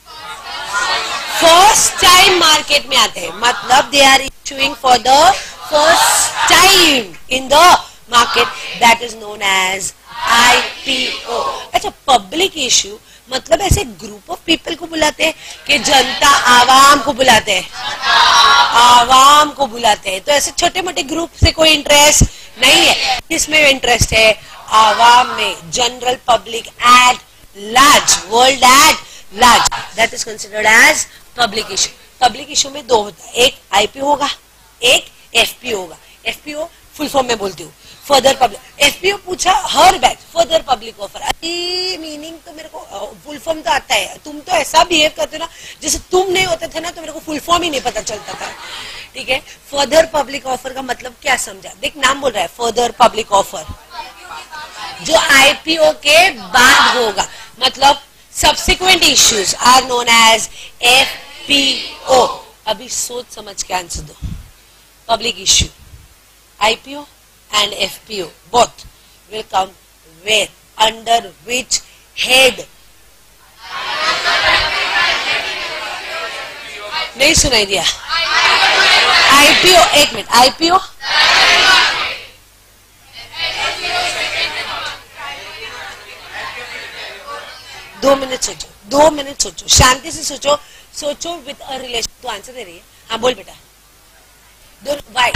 फर्स्ट टाइम मार्केट में आते हैं, मतलब they are issuing for the first time in the market, that is known as IPO. अच्छा, पब्लिक इश्यू मतलब ऐसे ग्रुप ऑफ पीपल को बुलाते हैं कि जनता आवाम को बुलाते हैं, आवाम को बुलाते हैं। तो ऐसे छोटे मोटे ग्रुप से कोई इंटरेस्ट नहीं है, किसमें इंटरेस्ट है, आवाम में, general public at large, world at large, that is considered as public issue. Public issue में दो होता है, एक आईपीओ होगा, एक एफपीओ होगा। एफपीओ फुल फॉर्म में बोलती हूँ, फर्दर पब्लिक। एफपीओ पूछा हर बैच, फर्दर पब्लिक ऑफर। अरे मीनिंग तो मेरे को फुल फॉर्म तो आता है, तुम तो ऐसा बिहेव करते हो ना जैसे तुम नहीं होते थे ना तो मेरे को फुल फॉर्म ही नहीं पता चलता था, ठीक है। फर्दर पब्लिक ऑफर का मतलब क्या समझा, देख नाम बोल रहा है फर्दर पब्लिक ऑफर, जो आईपीओ के बाद होगा, मतलब subsequent issues are known as FPO. अभी सोच समझ के आंसर दो। Public issue, IPO and F P O both will come where, under which head? नहीं सुनाई दिया? आईपीओ, एक मिनट, आईपीओ दो मिनट सोचो, दो मिनट सोचो, शांति से सोचो, सोचो विद अ रिलेशन। तो आंसर दे रही है, हाँ बोल बेटा। दो, why?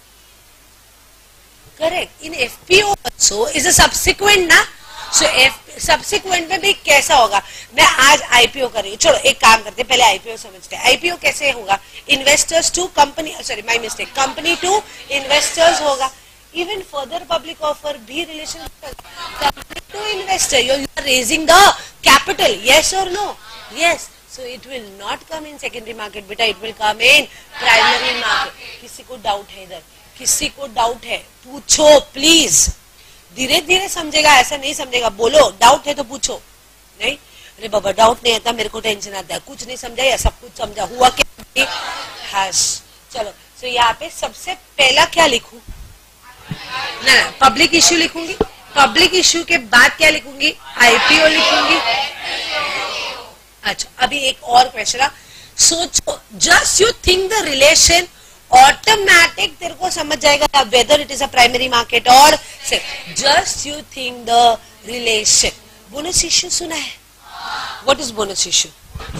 Correct. In F P O also is a subsequent na. So F subsequent में भी कैसा होगा? मैं आज आईपीओ कर रही हूँ, चलो एक काम करते हैं, पहले आईपीओ समझते हैं। आईपीओ कैसे होगा? Investors to company, sorry my mistake, company to investors होगा। इवन फर्दर पब्लिक ऑफर भी relation company to investor, you are raising the capital, yes और no? Yes, so it will not come in secondary market बेटा, it will come in primary market। किसी को डाउट है इधर? किसी को डाउट है? पूछो प्लीज, धीरे धीरे समझेगा, ऐसा नहीं समझेगा। बोलो डाउट है तो पूछो। नहीं, अरे बाबा डाउट नहीं आता, मेरे को टेंशन आता है, कुछ नहीं समझा या सब कुछ समझा, हुआ क्या? हाश, चलो। तो यहाँ पे सबसे पहला क्या लिखूं? ना ना, पब्लिक इश्यू लिखूंगी। पब्लिक इश्यू के बाद क्या लिखूंगी? आईपीओ लिखूंगी। अच्छा, अभी एक और क्वेश्चन, सोचो, just you think the relation, automatic तेरे को समझ जाएगा whether it is a primary market और just you think the relation. Bonus issue सुना है? What is bonus issue?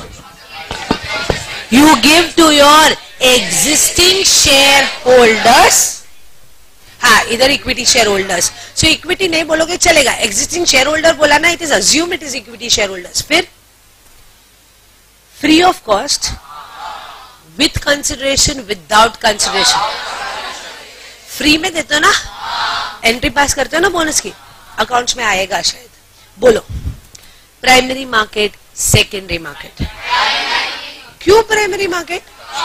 You give to your existing shareholders, हाँ इधर equity shareholders, so equity नहीं बोलोगे चलेगा, एग्जिस्टिंग शेयर होल्डर बोला ना, it is assume it is equity shareholders. फिर free of cost, with consideration, without consideration. फ्री में देते हो ना, एंट्री पास करते हो ना बोनस की, अकाउंट्स में आएगा शायद। बोलो, प्राइमरी मार्केट, सेकेंडरी मार्केट। क्यों primary market?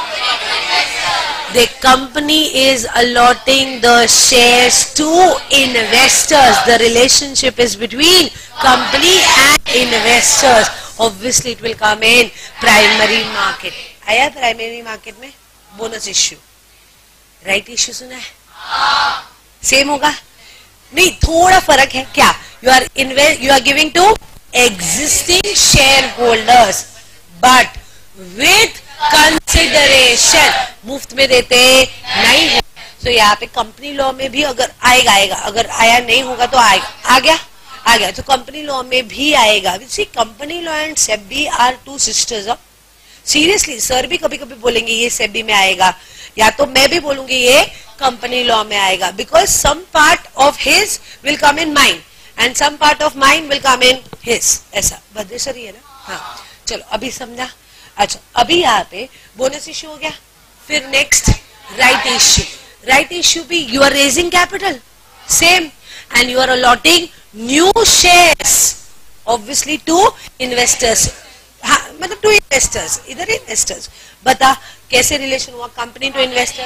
The company is allotting the shares to investors. The relationship is between company and investors. Obviously, it will come in primary market. आया प्राइमरी मार्केट में बोनस इश्यू। राइट इश्यू सुना है? सेम होगा? नहीं, थोड़ा फर्क है। क्या? You are invest, you are giving to existing shareholders but with consideration. मुफ्त में देते नहीं है। तो so, यहाँ पे कंपनी लॉ में भी अगर आएगा आएगा, अगर आया नहीं होगा तो आएगा। आ गया आ गया तो कंपनी लॉ में भी आएगा। See, company law and SEBI are two sisters. Seriously, sir भी कभी कभी बोलेंगे ये सेबी में आएगा, या तो मैं भी बोलूंगी ये कंपनी लॉ में आएगा, because some part of his will come in mine and some part of mine will come in his. ऐसा भद्रेश्वर ही है ना? हाँ, चलो अभी समझा। अच्छा, अभी यहाँ पे बोनस इश्यू हो गया। फिर next right issue. Right issue भी you are raising capital, same, and you are allotting new shares obviously to investors. हाँ, मतलब टू इन्वेस्टर्स, इधर इन्वेस्टर्स। बता कैसे रिलेशन हुआ? Company to investor,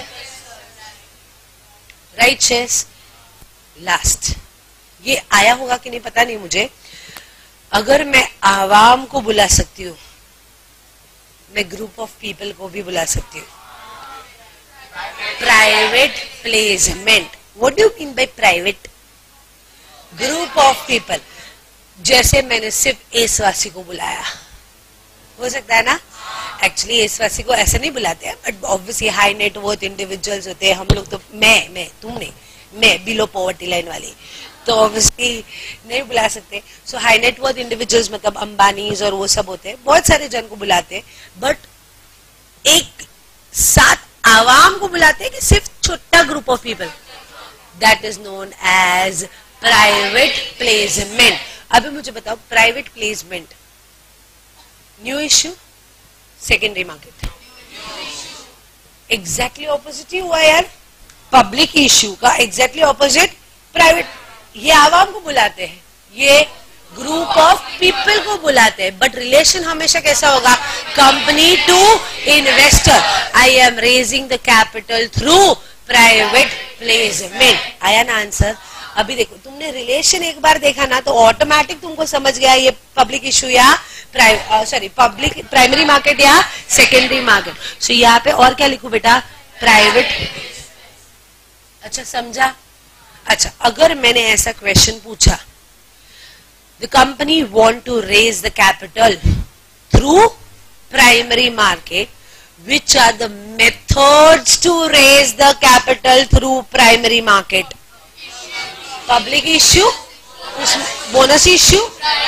right shares. Last, ये आया होगा कि नहीं पता नहीं मुझे। अगर मैं आवाम को बुला सकती हूँ, मैं ग्रुप ऑफ पीपल को भी बुला सकती हूँ। Private placement. What do you mean by private? Group of people. जैसे मैंने सिर्फ एसवासी को बुलाया, हो सकता है ना? एक्चुअली एसवासी को ऐसे नहीं बुलाते हैं, but obviously high net worth individuals होते हैं। हम लोग तो, मैं मैं तुम नहीं, मैं बिलो पॉवर्टी लाइन वाली, तो ऑब्वियसली नहीं बुला सकते। So high net worth individuals मतलब अंबानीज और वो सब होते हैं, बहुत सारे जन को बुलाते हैं, बट एक साथ आवाम को बुलाते हैं कि सिर्फ छोटा group of people, that is known as private placement. अभी मुझे बताओ, private placement new issue, secondary market, exactly opposite ही हुआ यार। पब्लिक इश्यू का एग्जैक्टली ऑपोजिट प्राइवेट। ये आवाम को बुलाते हैं, ये ग्रुप ऑफ पीपल को बुलाते हैं, बट रिलेशन हमेशा कैसा होगा? Company to investor. I am raising the capital through private placement. आया ना आंसर? अभी देखो, तुमने रिलेशन एक बार देखा ना तो ऑटोमेटिक तुमको समझ गया ये पब्लिक इश्यू या सॉरी पब्लिक प्राइमरी मार्केट या सेकेंडरी मार्केट। सो यहाँ पे और क्या लिखूं बेटा? प्राइवेट। अच्छा, समझा? अच्छा, अगर मैंने ऐसा क्वेश्चन पूछा, the company want to raise the capital through primary market, which are the methods to raise the capital through primary market? Public issue, bonus issue,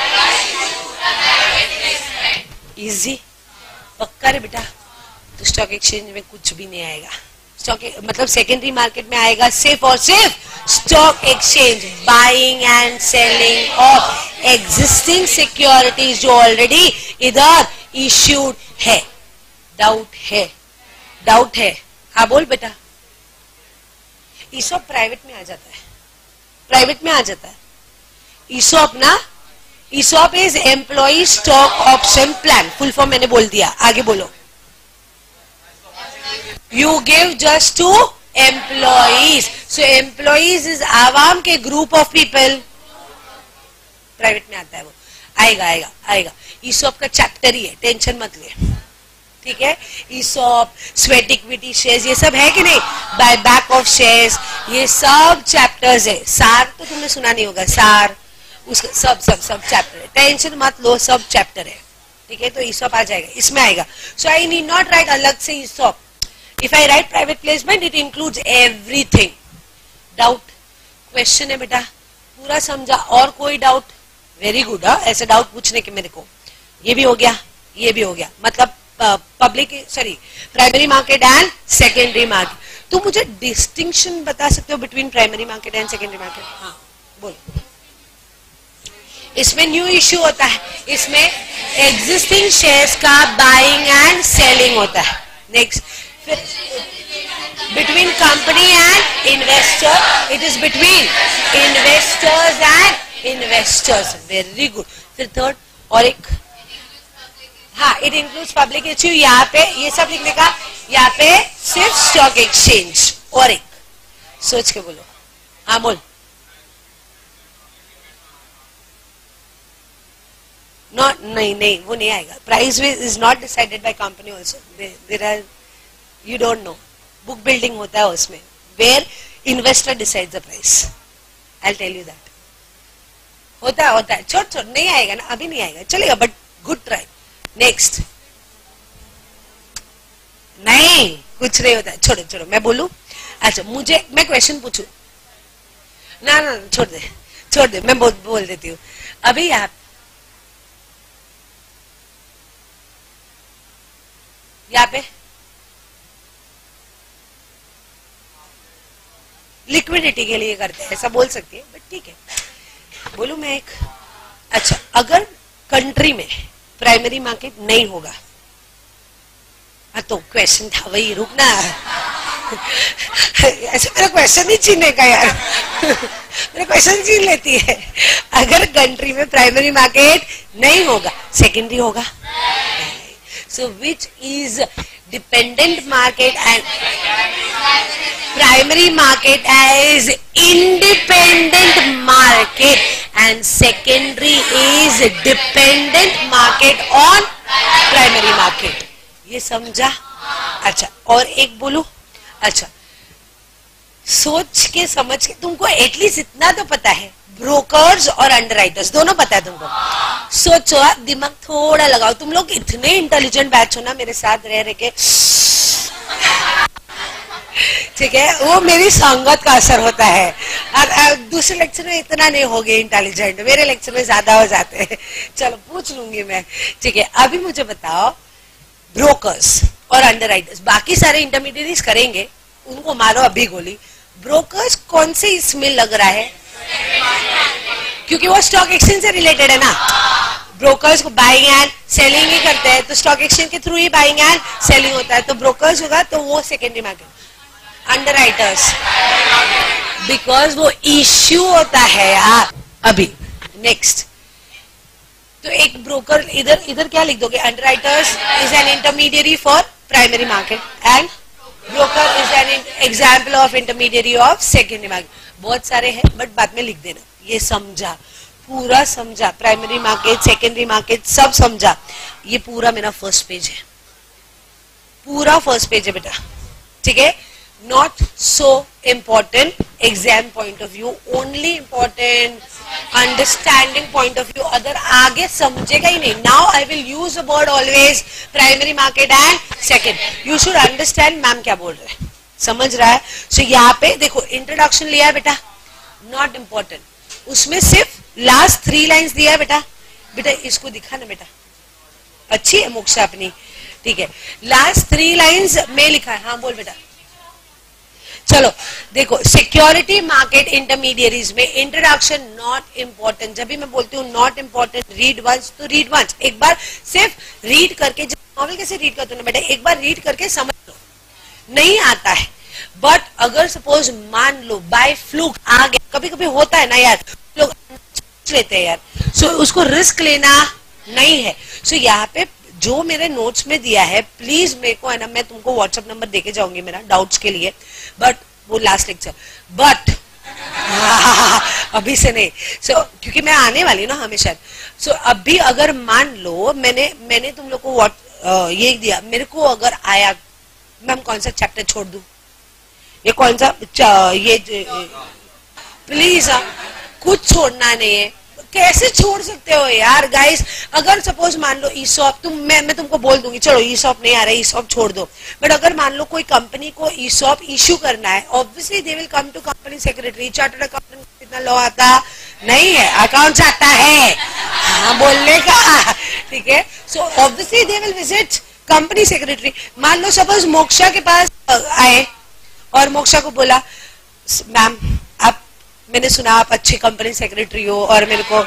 easy, पक्का रे बेटा। तो स्टॉक एक्सचेंज में कुछ भी नहीं आएगा। स्टॉक मतलब सेकेंडरी मार्केट में आएगा सिर्फ और सिर्फ stock exchange, buying and selling of existing securities जो ऑलरेडी इधर इश्यूड है। डाउट है, डाउट है, हाँ बोल बेटा। ईसॉप प्राइवेट में आ जाता है, प्राइवेट में आ जाता है ईसॉप ना। ESOP is employ stock option plan, full form मैंने बोल दिया, आगे बोलो। You give just to employees, so employees is आवाम के ग्रुप ऑफ पीपल, प्राइवेट में आता है वो, आएगा आएगा आएगा। ईसॉप का चैप्टर ही है, टेंशन मत ले, ठीक है। ईसॉप, स्वेट इक्विटी शेयर्स, ये सब है कि नहीं, बाय बैक ऑफ शेयर्स, ये सब चैप्टर्स है। सार तो तुमने सुना नहीं होगा, सार उसका सब सब सब चैप्टर है, टेंशन मत लो, सब चैप्टर है, ठीक है। तो ईसॉप आ जाएगा, इसमें आएगा। So I need not write अलग से ESOP. If I write private placement it includes everything. Doubt, question है बेटा, पूरा समझा? और कोई डाउट? वेरी गुड, हाँ ऐसे डाउट पूछने के मेरे को। ये भी हो गया, ये भी हो गया, मतलब public sorry primary market and secondary market. तो मुझे डिस्टिंक्शन बता सकते हो between primary market and secondary market? हाँ बोलो। इसमें न्यू इश्यू होता है, इसमें एग्जिस्टिंग शेयर्स का बाइंग एंड सेलिंग होता है। नेक्स्ट, फिर between company and investor, it is between investors and investors, very good. फिर थर्ड और एक, हाँ इट इंक्लूड्स पब्लिक इश्यू, यहाँ पे ये सब लिखने का, यहाँ पे सिर्फ स्टॉक एक्सचेंज। और एक सोच के बोलो, हाँ बोल। नॉट, नहीं नहीं वो नहीं आएगा। Price is not decided by company also, there are, you don't know, book building होता है उसमें, where investor decide the price. I tell you that, होता है होता है। छोड़ छोड़, नहीं आएगा ना, अभी नहीं आएगा, चलेगा, बट गुड ट्राई। नेक्स्ट, नहीं कुछ नहीं होता है, छोड़ो छोड़ो, मैं बोलूं? अच्छा मुझे, मैं क्वेश्चन पूछू ना? ना छोड़ दे छोड़ दे, मैं बोल, बोल देती हूँ। अभी आप यहाँ पे लिक्विडिटी के लिए करते हैं, ऐसा बोल सकती है, बट ठीक है, बोलू मैं एक। अच्छा, अगर कंट्री में प्राइमरी मार्केट नहीं होगा, तो क्वेश्चन था वही, रुकना ऐसे मेरा क्वेश्चन ही छीनने का यार मेरा क्वेश्चन छीन लेती है। अगर कंट्री में प्राइमरी मार्केट नहीं होगा, सेकेंडरी होगा। So which is dependent market and primary market as independent market and secondary is dependent market on primary market. ये समझा? अच्छा, और एक बोलूं? अच्छा, सोच के समझ के, तुमको एटलीस्ट इतना तो पता है, ब्रोकर्स और अंडरराइटर्स दोनों पता है तुमको। सोचो, दिमाग थोड़ा लगाओ, तुम लोग इतने इंटेलिजेंट बैच हो ना मेरे साथ रह रहे के, ठीक है, वो मेरी संगत का असर होता है। और दूसरे लेक्चर में इतना नहीं हो गए इंटेलिजेंट, मेरे लेक्चर में ज्यादा हो जाते हैं। चलो पूछ लूंगी मैं, ठीक है। अभी मुझे बताओ, ब्रोकर्स और अंडरराइटर्स, बाकी सारे इंटरमीडिएट्स करेंगे, उनको मारो अभी गोली। ब्रोकर्स कौन से इसमें लग रहा है? क्योंकि वो स्टॉक एक्सचेंज से रिलेटेड है ना। ब्रोकर्स को बाइंग एंड सेलिंग ही करते हैं, तो स्टॉक एक्सचेंज के थ्रू ही बाइंग एंड सेलिंग होता है, तो ब्रोकर्स होगा, तो वो सेकेंडरी मार्केट। अंडरराइटर्स, बिकॉज वो इश्यू होता है यार अभी। नेक्स्ट, तो एक ब्रोकर, इधर इधर क्या लिख दोगे? Underwriters is an intermediary for primary market and broker is an example of intermediary of secondary market. बहुत सारे हैं, बट बाद में लिख देना। ये समझा, पूरा समझा, प्राइमरी मार्केट, सेकेंडरी मार्केट सब समझा। ये पूरा मेरा फर्स्ट पेज है, पूरा फर्स्ट पेज है बेटा, ठीक है। Not so important exam point of view, only important understanding point of view. अगर आगे समझेगा ही नहीं, now I will use a word always, primary market and second, you should understand ma'am क्या बोल रहे हैं, समझ रहा है? सो so, यहाँ पे देखो इंट्रोडक्शन लिया है बेटा, नॉट इम्पोर्टेंट, उसमें सिर्फ लास्ट थ्री लाइंस दिया है बेटा। बेटा इसको दिखा ना बेटा, अच्छी है मोक्षा अपनी, ठीक है। लास्ट थ्री लाइंस में लिखा है, हाँ बोल बेटा। चलो देखो सिक्योरिटी मार्केट इंटरमीडियरीज में इंट्रोडक्शन नॉट इम्पोर्टेंट. जब भी मैं बोलती हूँ नॉट इम्पोर्टेंट, रीड वंस, तो रीड वंस. एक बार सिर्फ रीड करके, नॉवल कैसे रीड करते हो ना बेटा, एक बार रीड करके समझ लो. नहीं आता है बट अगर सपोज मान लो बाय फ्लूक आ गया, कभी कभी होता है ना यार, लोग लेते हैं यार, सो so, उसको रिस्क लेना नहीं है. सो so, यहाँ पे जो मेरे नोट्स में दिया है, प्लीज मेरे को है ना, मैं तुमको व्हाट्सएप नंबर देके जाऊंगी मेरा डाउट्स के लिए, बट वो लास्ट लेक्चर, बट अभी से नहीं. सो so, क्योंकि मैं आने वाली हूँ ना हमेशा. सो so, अभी अगर मान लो मैंने मैंने तुम लोग को व्हाट ये दिया, मेरे को अगर आया मैम कौन सा चैप्टर छोड़ दूं, ये कौन सा ये, प्लीज कुछ छोड़ना नहीं है. कैसे छोड़ सकते हो यार गाइस. अगर सपोज मान लो ईसॉप, तुम मैं मैं तुमको बोल दूंगी चलो ईसॉप नहीं आ रहा है, ईसॉप छोड़ दो, बट अगर मान लो कोई कंपनी को ईसॉप इश्यू करना है, obviously they will come to company secretary. Chartered accountant को इतना लॉ आता नहीं है, अकाउंट्स आता है, हाँ बोलने का, ठीक है. So obviously they will visit company secretary. मान लो सपोज मोक्षा के पास आए और मोक्षा को बोला मैम आप, मैंने सुना आप अच्छी कंपनी सेक्रेटरी हो और मेरे को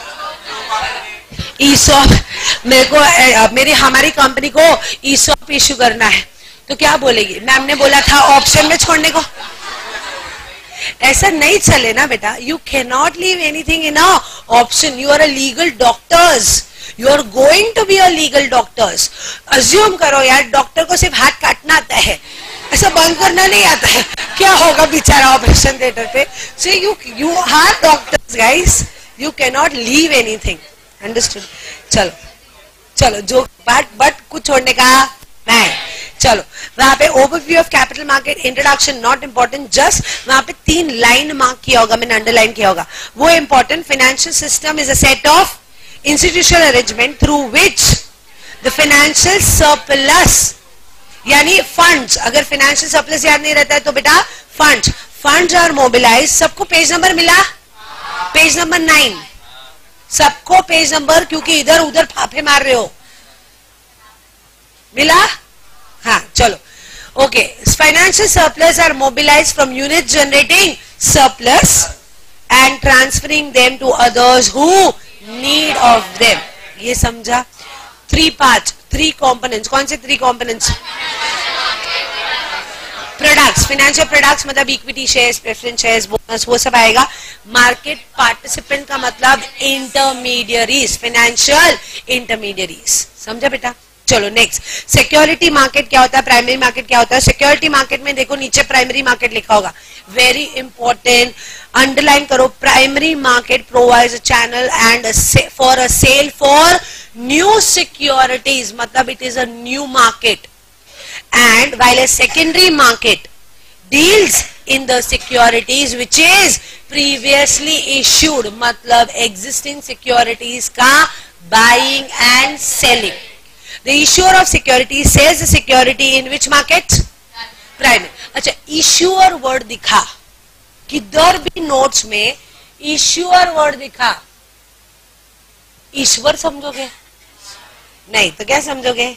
ईसॉप, मेरे को मेरी हमारी कंपनी को ईसॉप इश्यू करना है, तो क्या बोलेगी? मैम ने बोला था ऑप्शन में छोड़ने को. ऐसा नहीं चले ना बेटा. You can not leave anything in a option. You are a legal doctors, you are going to be a legal doctors. Assume करो यार डॉक्टर को सिर्फ हाथ काटना आता है, ऐसा बंद करना नहीं आता है, क्या होगा बेचारा ऑपरेशन थिएटर पे. So you you are doctors guys, you can not leave anything. Understood. चलो चलो जो बट बट कुछ छोड़ने का नहीं. चलो वहां पे overview of capital market, introduction not important, just वहां पे तीन लाइन मार्क किया होगा, मैंने अंडरलाइन किया होगा, वो important. Financial system is a set of institutional arrangement through which the financial surplus, यानी फंड्स, अगर फाइनेंशियल सरप्लस याद नहीं रहता है तो बेटा फंड्स फंड्स आर मोबिलाइज. सबको पेज नंबर मिला? पेज नंबर नाइन, सबको पेज नंबर, क्योंकि इधर उधर फाफे मार रहे हो. मिला? हाँ चलो okay. Financial surplus are mobilise from unit generating surplus and transferring them to others who need of them. ये समझा? Three part, three components. कौन से three components? Products, financial products मतलब equity shares, preference shares, bonus, वो सब आएगा. मार्केट पार्टिसिपेंट का मतलब इंटरमीडियरीज, फाइनेंशियल इंटरमीडियरीज. समझा बेटा? चलो नेक्स्ट. सिक्योरिटी मार्केट क्या होता है, प्राइमरी मार्केट क्या होता है? सिक्योरिटी मार्केट में देखो नीचे प्राइमरी मार्केट लिखा होगा, वेरी इंपॉर्टेंट, अंडरलाइन करो. Primary market provides a channel and for a sale for new securities, मतलब it is a new market. And while a secondary market deals in the securities which is previously issued, मतलब एग्जिस्टिंग सिक्योरिटीज का buying and selling. The issuer of security sells the security in which market? Primary. अच्छा, issuer word दिखा, किधर भी नोट्स में issuer word दिखा, ईश्वर समझोगे? नहीं तो क्या समझोगे?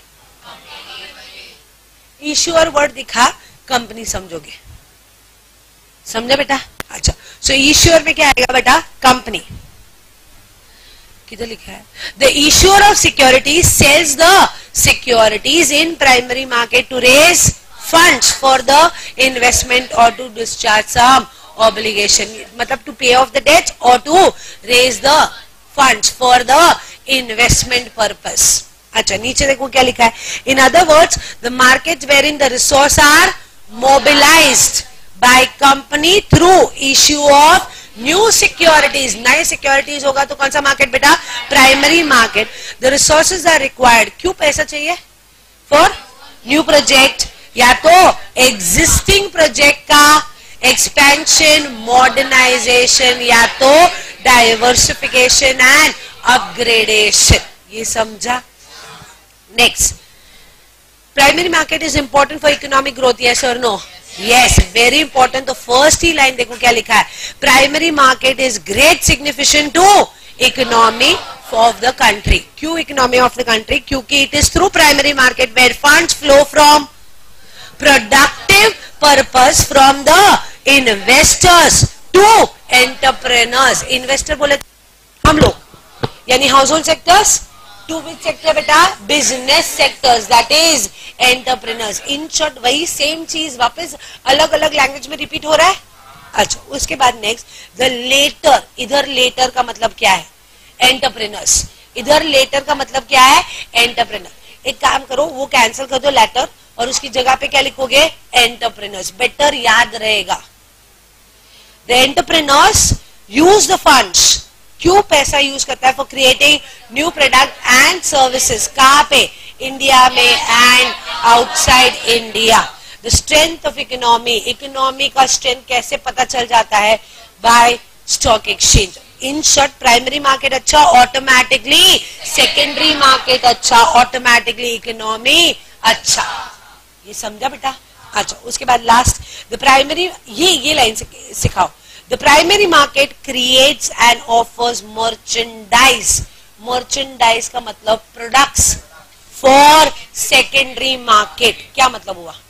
issuer word दिखा, कंपनी समझोगे. समझा बेटा? अच्छा, so issuer में क्या आएगा बेटा? कंपनी. किधर लिखा है? The issuer of securities sells the securities in primary market to raise funds for the investment or to discharge some obligation, मतलब to pay off the debt or to raise the funds for the investment purpose. अच्छा, नीचे देखो क्या लिखा है. In other words, the markets wherein the resources are mobilized by company through issue of new securities. नए सिक्योरिटीज होगा तो कौन सा मार्केट बेटा? Primary market. The resources are required. क्यों पैसा चाहिए? फॉर न्यू प्रोजेक्ट, या तो एग्जिस्टिंग प्रोजेक्ट का एक्सपेंशन, मॉडर्नाइजेशन, या तो डाइवर्सिफिकेशन एंड अपग्रेडेशन. ये समझा? Next, primary market is important for economic growth, yes और नो? Yes, very important. तो फर्स्ट ही लाइन देखो क्या लिखा है, primary market is great significant to economy of the country. क्यों इकोनॉमी ऑफ द कंट्री? क्योंकि it is through primary market where funds flow from productive purpose from the investors to entrepreneurs. Investor बोले हम लोग, यानी household sectors to which sector बेटा, business sectors, that is entrepreneurs. In short वही सेम चीज वापस अलग अलग लैंग्वेज में रिपीट हो रहा है। अच्छा, उसके बाद नेक्स्ट द लेटर, इधर लेटर का मतलब क्या है, एंटरप्रेनर्स, इधर लेटर का मतलब क्या है, एंटरप्रेनर। एक काम करो, वो कैंसिल कर दो लेटर और उसकी जगह पे क्या लिखोगे, एंटरप्रेनर्स, बेटर याद रहेगा। The entrepreneurs use the funds, क्यों पैसा यूज करता है, for creating new product and services, कहां पे, इंडिया में and outside India. The strength of economy, economy का स्ट्रेंथ कैसे पता चल जाता है, by stock exchange. In short primary market अच्छा, ऑटोमेटिकली सेकेंडरी मार्केट अच्छा, ऑटोमेटिकली इकोनॉमी अच्छा। ये समझा बेटा। अच्छा, उसके बाद लास्ट द प्राइमरी, ये ये लाइन सिखाओ। The primary market creates and offers merchandise, merchandise का मतलब प्रोडक्ट्स फॉर सेकेंडरी मार्केट। क्या मतलब हुआ,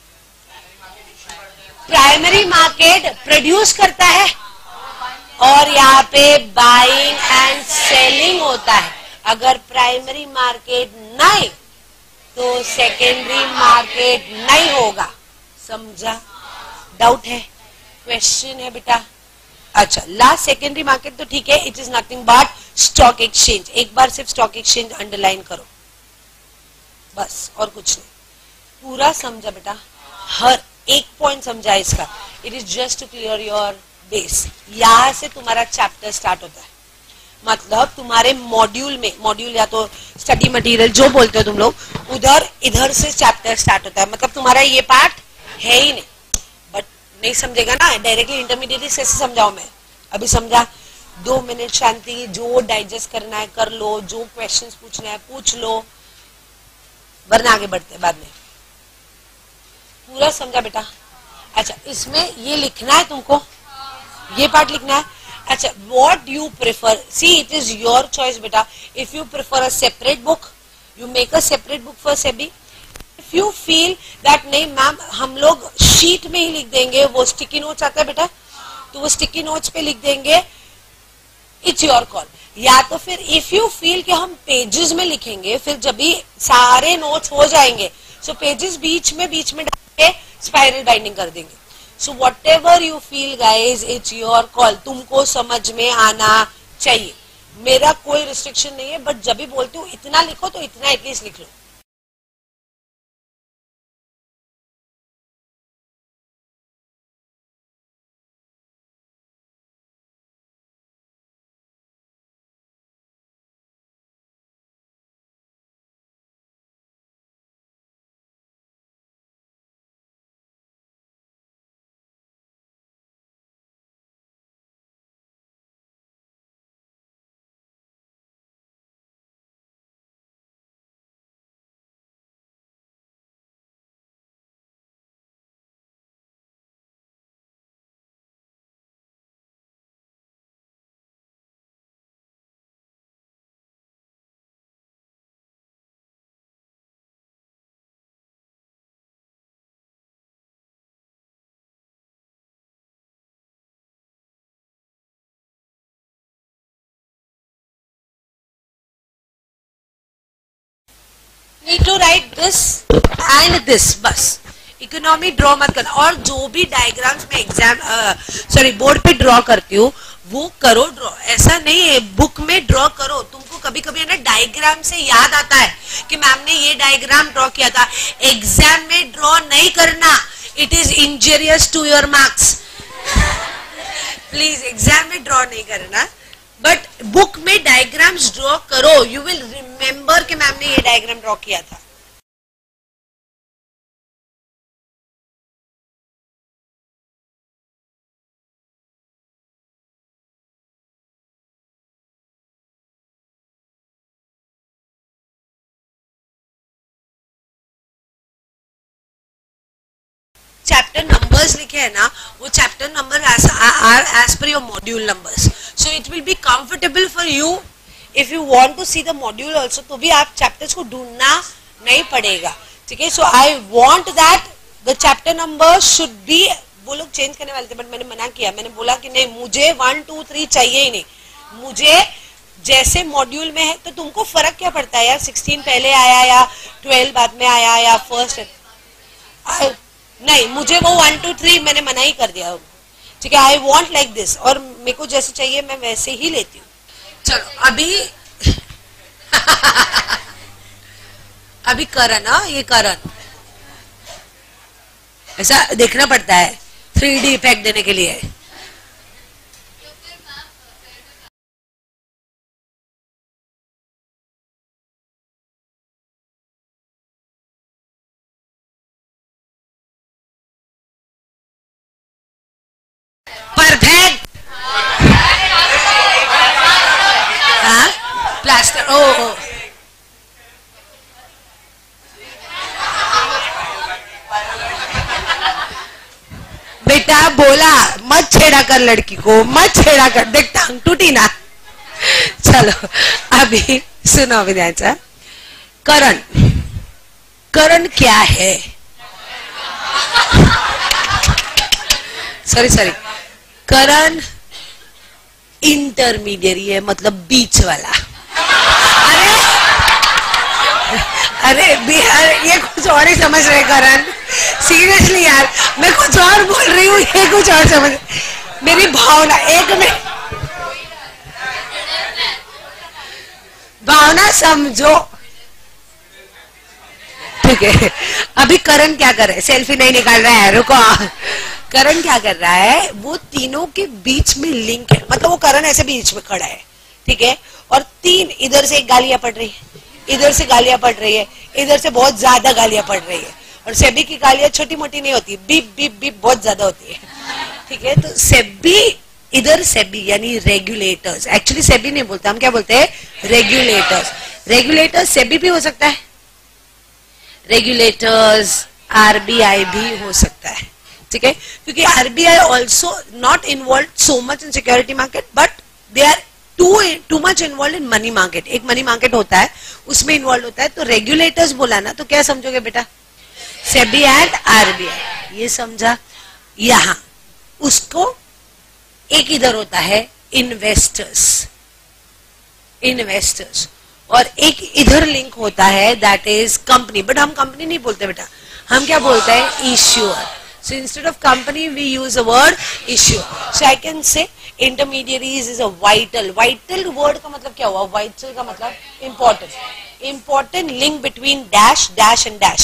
प्राइमरी मार्केट प्रोड्यूस करता है और यहाँ पे बाइंग एंड सेलिंग होता है। अगर प्राइमरी मार्केट नहीं तो सेकेंडरी मार्केट नहीं होगा। समझा, डाउट है, क्वेश्चन है बेटा। अच्छा, लास्ट सेकेंडरी मार्केट तो ठीक है, it is nothing but stock exchange. एक बार सिर्फ स्टॉक एक्सचेंज अंडरलाइन करो बस, और कुछ नहीं। पूरा समझा बेटा, हर एक पॉइंट समझा इसका। It is just to clear your base. यहां से तुम्हारा चैप्टर स्टार्ट होता है, मतलब तुम्हारे मॉड्यूल में, मॉड्यूल या तो स्टडी मटेरियल जो बोलते हो तुम लोग, उधर इधर से चैप्टर स्टार्ट होता है। मतलब तुम्हारा ये पार्ट है ही नहीं, बट नहीं समझेगा ना, डायरेक्टली इंटरमीडिएट कैसे समझाओ मैं। अभी समझा, दो मिनट शांति, जो डाइजेस्ट करना है कर लो, जो क्वेश्चंस पूछना है पूछ लो, वरना आगे बढ़ते हैं बाद में। पूरा समझा बेटा। अच्छा, इसमें ये लिखना है तुमको, ये पार्ट लिखना है। अच्छा, what you prefer, see it is your choice बेटा। If you prefer a separate book, you make a separate book for SEBI. If you feel that नहीं मैम हम लोग शीट में ही लिख देंगे, वो स्टिकी नोट्स आता है बेटा, तो वो स्टिकी नोट्स पे लिख देंगे, इट्स योर कॉल। या तो फिर इफ यू फील कि हम पेजेस में लिखेंगे, फिर जब भी सारे नोट्स हो जाएंगे, सो पेजेस बीच में बीच में स्पाइरल बाइंडिंग कर देंगे। So whatever you feel guys, it's your call, तुमको समझ में आना चाहिए। मेरा कोई रिस्ट्रिक्शन नहीं है, बट जब भी बोलती हूँ इतना लिखो तो इतना एटलीस्ट लिख लो। Need to write this and this, बस इकोनॉमी ड्रॉ मत करना। और जो भी डायग्राम्स में एग्जाम सॉरी बोर्ड पे ड्रॉ करती हूँ वो करो ड्रॉ, ऐसा नहीं है बुक में ड्रॉ करो। तुमको कभी कभी है ना डायग्राम से याद आता है कि मैम ने ये डायग्राम ड्रॉ किया था, एग्जाम में ड्रॉ नहीं करना, it is injurious to your marks. Please exam में ड्रॉ नहीं करना, बट बुक में डायग्राम्स ड्रॉ करो, यू विल रिमेम्बर कि मैम ने ये डायग्राम ड्रॉ किया था। चैप्टर नंबर्स लिखे हैं ना, वो chapter number are as per your module numbers, so it will be comfortable for you if you want to see the module also. तो भी आप चैप्टर्स को ढूंढना नहीं पड़ेगा, ठीक है। So I want that the chapter number should be वो लोग चेंज करने वाले थे बट मैंने मना किया, मैंने बोला कि नहीं मुझे वन टू थ्री चाहिए ही नहीं, मुझे जैसे मॉड्यूल में है तो तुमको फर्क क्या पड़ता है यार, सिक्सटीन पहले आया या ट्वेल्व बाद में आया या फर्स्ट, नहीं मुझे वो वन टू थ्री मैंने मना ही कर दिया, ठीक है। आई वॉन्ट लाइक दिस, और मेरे को जैसे चाहिए मैं वैसे ही लेती हूँ। चलो अभी अभी करण, हाँ ये करण ऐसा देखना पड़ता है थ्री डी इफेक्ट देने के लिए। परफेक्ट, हाँ प्लास्टर, ओ, ओ बेटा बोला मत छेड़ा कर लड़की को, मत छेड़ा कर, देख टांग टूटी ना। चलो अभी सुनो विद्यांचा, करण, करण क्या है? सॉरी सॉरी करण इंटरमीडियरी है, मतलब बीच वाला। अरे अरे बिहार ये कुछ और ही समझ रहे करण, सीरियसली यार मैं कुछ और बोल रही हूँ, ये कुछ और समझ, मेरी भावना एक मिनट, भावना समझो, ठीक है। अभी करण क्या कर रहा है, सेल्फी नहीं निकाल रहा है, रुको। करण क्या कर रहा है, वो तीनों के बीच में लिंक है, मतलब वो करण ऐसे बीच में खड़ा है, ठीक है, और तीन इधर से एक गालियां पड़ रही है, इधर से गालियां पड़ रही है, इधर से बहुत ज्यादा गालियां पड़ रही है, और सेबी की गालियां छोटी मोटी नहीं होती, बीप बीप बीप बहुत ज्यादा होती है, ठीक है। तो सेबी इधर सेबी यानी रेगुलेटर्स, एक्चुअली सेबी नहीं बोलते हम, क्या बोलते हैं, रेगुलेटर्स। रेगुलेटर्स सेबी भी हो सकता है, रेगुलेटर्स आरबीआई भी हो सकता है, ठीक है, क्योंकि RBI also not involve so much in security market but they are too too much involve in money market. एक मनी मार्केट होता है उसमें इन्वॉल्व होता है, तो रेगुलेटर्स बोला ना तो क्या समझोगे बेटा, सेबी एंड आरबीआई, ये समझा। यहां उसको एक इधर होता है इन्वेस्टर्स, इन्वेस्टर्स, और एक इधर लिंक होता है दैट इज कंपनी, बट हम कंपनी नहीं बोलते बेटा, हम क्या बोलते हैं, issuer. So instead of company we use the word issue. So I can say intermediaries is a vital. Vital word का मतलब क्या हुआ? Vital का मतलब important. Important link between dash, dash and dash.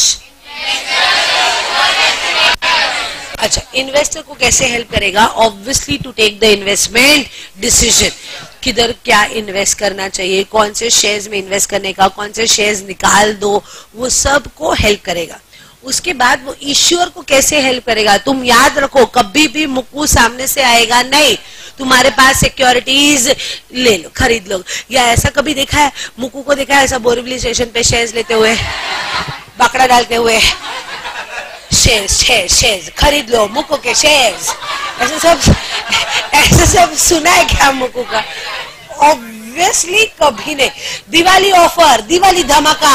अच्छा, इन्वेस्टर को कैसे हेल्प करेगा? Obviously to take the investment decision. किधर क्या इन्वेस्ट करना चाहिए, कौन से शेयर्स में इन्वेस्ट करने का, कौन से शेयर्स निकाल दो, वो सब को हेल्प करेगा। उसके बाद वो इश्यूअर को कैसे हेल्प करेगा? तुम याद रखो, कभी भी मुक्कू सामने से आएगा नहीं, तुम्हारे पास सिक्योरिटीज ले लो, खरीद लो। या ऐसा कभी देखा है, मुक्कू को देखा है ऐसा बोरीवली स्टेशन पे शेयर्स लेते हुए, बाकड़ा डालते हुए, शेयर्स शेयर्स शेयर्स खरीद लो, मुक्कू के शेयर्स, ऐसा सब ऐसा सब सुना है क्या मुक्कू का? ऑब्वियसली कभी नहीं। दिवाली ऑफर, दिवाली धमाका,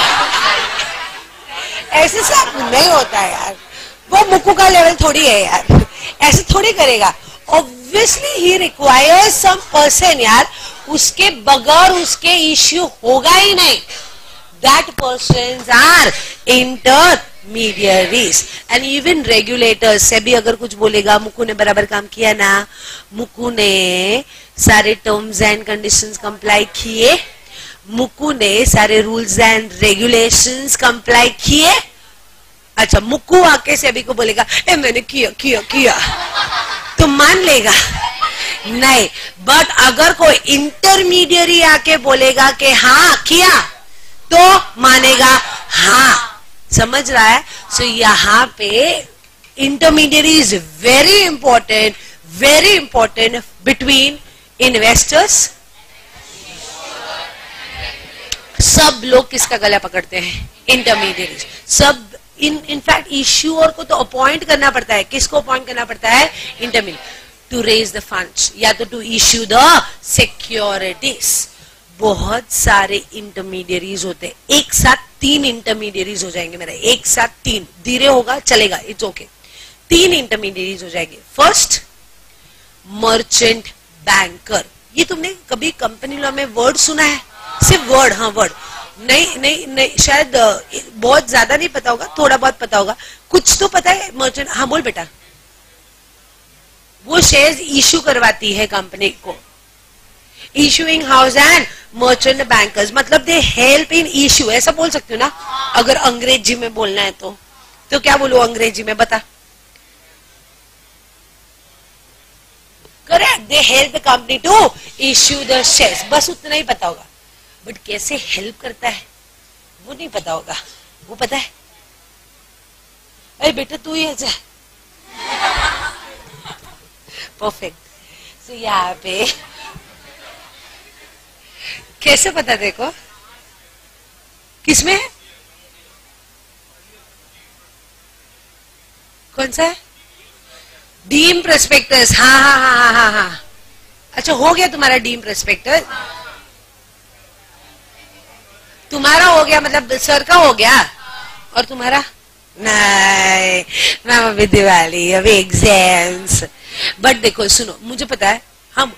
ऐसे सब नहीं होता है यार, वो मुक्कू का लेवल थोड़ी है यार, ऐसे थोड़ी करेगा। ऑब्वियसली ही रिक्वायर्स सम पर्सन यार, उसके बगैर उसके इश्यू होगा ही नहीं। That persons are intermediaries and even regulators से भी अगर कुछ बोलेगा, मुक्कू ने बराबर काम किया ना, मुक्कू ने सारे टर्म्स एंड कंडीशंस कंप्लाई किए, मुक्कू ने सारे रूल्स एंड रेगुलेशंस कंप्लाई किए, अच्छा मुक्कू आके सेबी को बोलेगा ए मैंने किया किया किया, तो मान लेगा नहीं। बट अगर कोई इंटरमीडियरी आके बोलेगा कि हाँ किया, तो मानेगा हाँ, समझ रहा है? सो so, यहाँ पे intermediary is very important, very important between investors. सब लोग किसका गला पकड़ते हैं? इंटरमीडियरीज। सब इन इनफैक्ट इश्यूअर को तो अपॉइंट करना पड़ता है, किसको अपॉइंट करना पड़ता है? Intermediate, to raise the funds या तो टू इश्यू द सिक्योरिटीज। बहुत सारे इंटरमीडियरीज होते हैं, एक साथ तीन इंटरमीडियरीज हो जाएंगे मेरा, एक साथ तीन, धीरे होगा चलेगा, इट्स ओके। तीन इंटरमीडिएरीज हो जाएंगे. First merchant banker. ये तुमने कभी कंपनी लॉ में वर्ड सुना है? सिर्फ वर्ड, हाँ वर्ड, नहीं नहीं नहीं, शायद बहुत ज्यादा नहीं पता होगा, थोड़ा बहुत पता होगा. कुछ तो पता है मर्चेंट. हाँ बोल बेटा. वो शेयर्स इशू करवाती है कंपनी को. Issuing house and merchant bankers, मतलब दे हेल्प इन इशू, ऐसा बोल सकते हो ना अगर अंग्रेजी में बोलना है तो. तो क्या बोलो अंग्रेजी में, बता. Correct, they help the company to issue the shares. बस उतना ही पता होगा, बट कैसे हेल्प करता है वो नहीं पता होगा. वो पता है? अरे बेटा तू ही जा. परफेक्ट. सो यहाँ पे कैसे पता, देखो किसमें है, कौन सा है? Deem prospectus. हाँ हाँ हाँ हाँ हाँ हाँ. अच्छा हो गया तुम्हारा डीम प्रोस्पेक्टस? तुम्हारा हो गया मतलब सर का हो गया, और तुम्हारा नहीं. मैम अभी दिवाली, अभी एग्जाम्स. बट देखो सुनो, मुझे पता है हम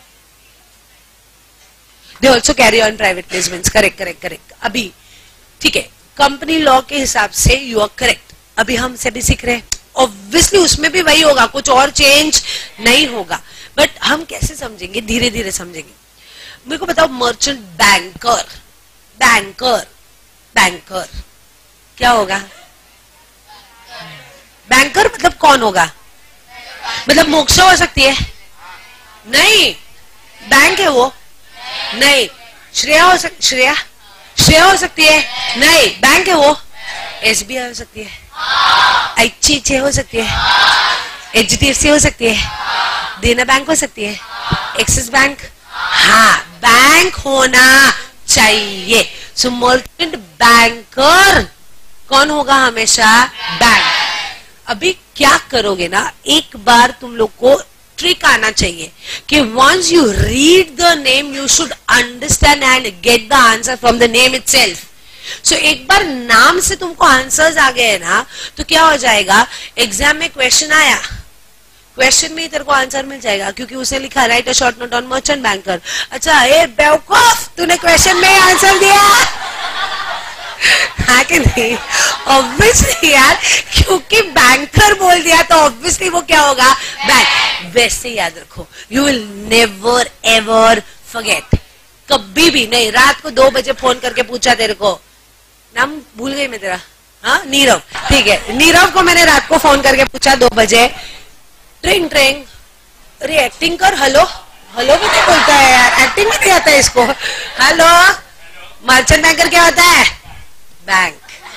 they also carry on private placements. Correct correct correct. अभी ठीक है, कंपनी लॉ के हिसाब से यू आर करेक्ट. अभी हम से भी सीख रहे हैं, ऑब्वियसली उसमें भी वही होगा, कुछ और चेंज नहीं होगा. बट हम कैसे समझेंगे, धीरे धीरे समझेंगे. मेरे को बताओ मर्चेंट बैंकर. बैंकर बैंकर क्या होगा? बैंकर मतलब कौन होगा? मतलब मोक्षा हो सकती है? नहीं. बैंक है वो? नहीं. श्रेया हो सक श्रेया श्रेया हो सकती है? नहीं. बैंक है वो? एसबीआई हो सकती है, आईसीआईसीआई हो सकती है, एचडीएफसी हो सकती है, देना बैंक हो सकती है, एक्सिस बैंक. हाँ, बैंक होना चाहिए. सो मर्चेंट बैंकर कौन होगा? हमेशा बैंक. अभी क्या करोगे ना, एक बार तुम लोग को ट्रिक आना चाहिए कि once you read the name you should understand and get the answer from the name itself. So एक बार नाम से तुमको आंसर्स आ गए ना, तो क्या हो जाएगा, एग्जाम में क्वेश्चन आया, क्वेश्चन में ही तेरे को आंसर मिल जाएगा, क्योंकि उसे लिखा write a short note on merchant banker. अच्छा ए बेवकूफ, तूने क्वेश्चन में आंसर दिया. हाँ कि नहीं? ऑब्वियसली यार, क्योंकि बैंकर बोल दिया तो ऑब्वियसली वो क्या होगा, बैंक. वैसे याद रखो, you will never ever forget. कभी भी नहीं. रात को दो बजे फोन करके पूछा तेरे को, नाम भूल गई मैं तेरा, हाँ नीरव, ठीक है, नीरव को मैंने रात को फोन करके पूछा दो बजे, ट्रिंग ट्रिंग, अरे एक्टिंग कर, हेलो हेलो भी नहीं बोलता है यार, एक्टिंग भी नहीं आता है इसको. हेलो, मर्चेंट बैंकर क्या होता है? Bank.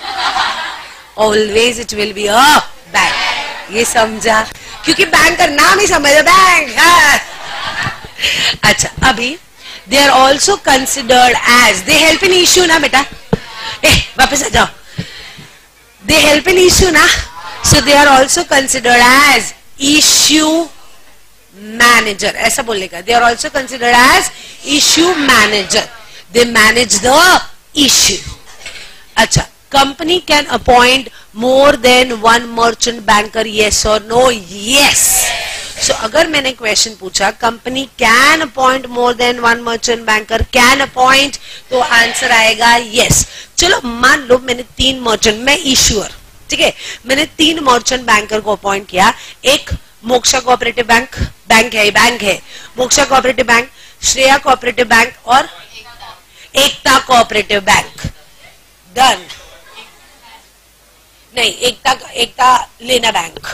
Always it will be a bank. ये समझा? क्योंकि बैंकर नाम ही समझ, बैंक. अच्छा, अभी they are also considered as, they help in issue ना बेटा, ए वापस आ जाओ, they help in issue ना, so they are also considered as issue manager. ऐसा बोलेगा, they are also considered as issue manager. They manage the issue. अच्छा, company can appoint more than one merchant banker, yes or no? Yes. So, अगर मैंने क्वेश्चन पूछा company can appoint more than one merchant banker, can appoint, तो आंसर आएगा यस. चलो मान लो मैंने तीन मर्चेंट, मैं इश्यूअर, ठीक है, मैंने तीन मर्चेंट बैंकर को अपॉइंट किया. एक मोक्षा कोऑपरेटिव बैंक, बैंक है बैंक है Moksha cooperative bank, Shreya cooperative bank और एकता कोऑपरेटिव बैंक. डन. नहीं, एकता एकता लेना बैंक.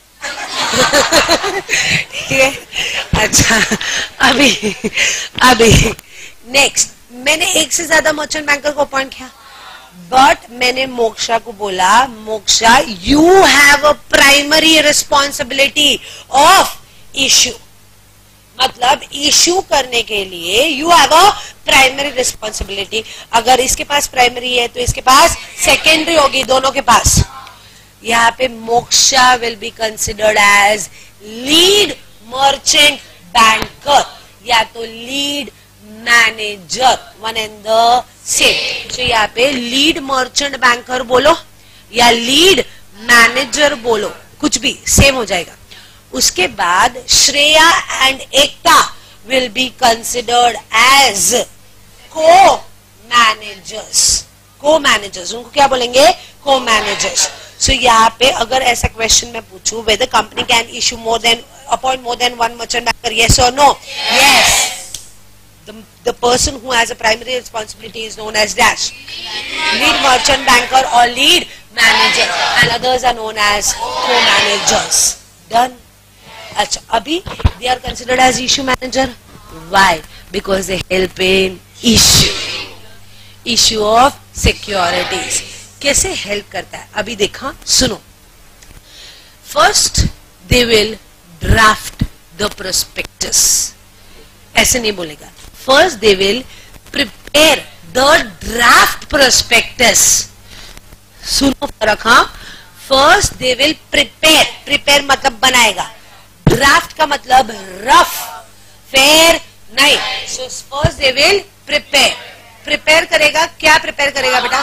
ठीक है. अच्छा, अभी अभी नेक्स्ट, मैंने एक से ज्यादा मर्चेंट बैंकर को अपॉइंट किया, बट मैंने मोक्षा को बोला, Moksha you have a primary responsibility of issue. मतलब इश्यू करने के लिए you have a primary responsibility. अगर इसके पास प्राइमरी है तो इसके पास सेकेंडरी होगी, दोनों के पास. यहाँ पे Moksha will be considered as lead merchant banker या तो lead manager, one and the same. तो यहाँ पे लीड मर्चेंट बैंकर बोलो या लीड मैनेजर बोलो, कुछ भी सेम हो जाएगा। उसके बाद Shreya and Ekta will be considered as co managers. Co managers उनको क्या बोलेंगे? को मैनेजर्स। सो यहाँ पे अगर ऐसा क्वेश्चन मैं पूछूं, whether company can issue more than appoint more than one merchant banker, yes or no? Yes. The, the person who has a primary responsibility is known as dash. Lead merchant banker or lead manager, and others are known as co-managers. Done. अच्छा, अभी they are considered as issue manager. Why? Because they help in issue, issue of securities. कैसे हेल्प करता है अभी देखा, सुनो। First they will draft the prospectus, ऐसे नहीं बोलेगा। First they will prepare the draft prospectus. सुनो फर्क, हाँ। First they will prepare, prepare मतलब बनाएगा, ड्राफ्ट का मतलब रफ, फेयर नहीं। So first they will prepare, prepare करेगा, क्या प्रिपेयर करेगा बेटा?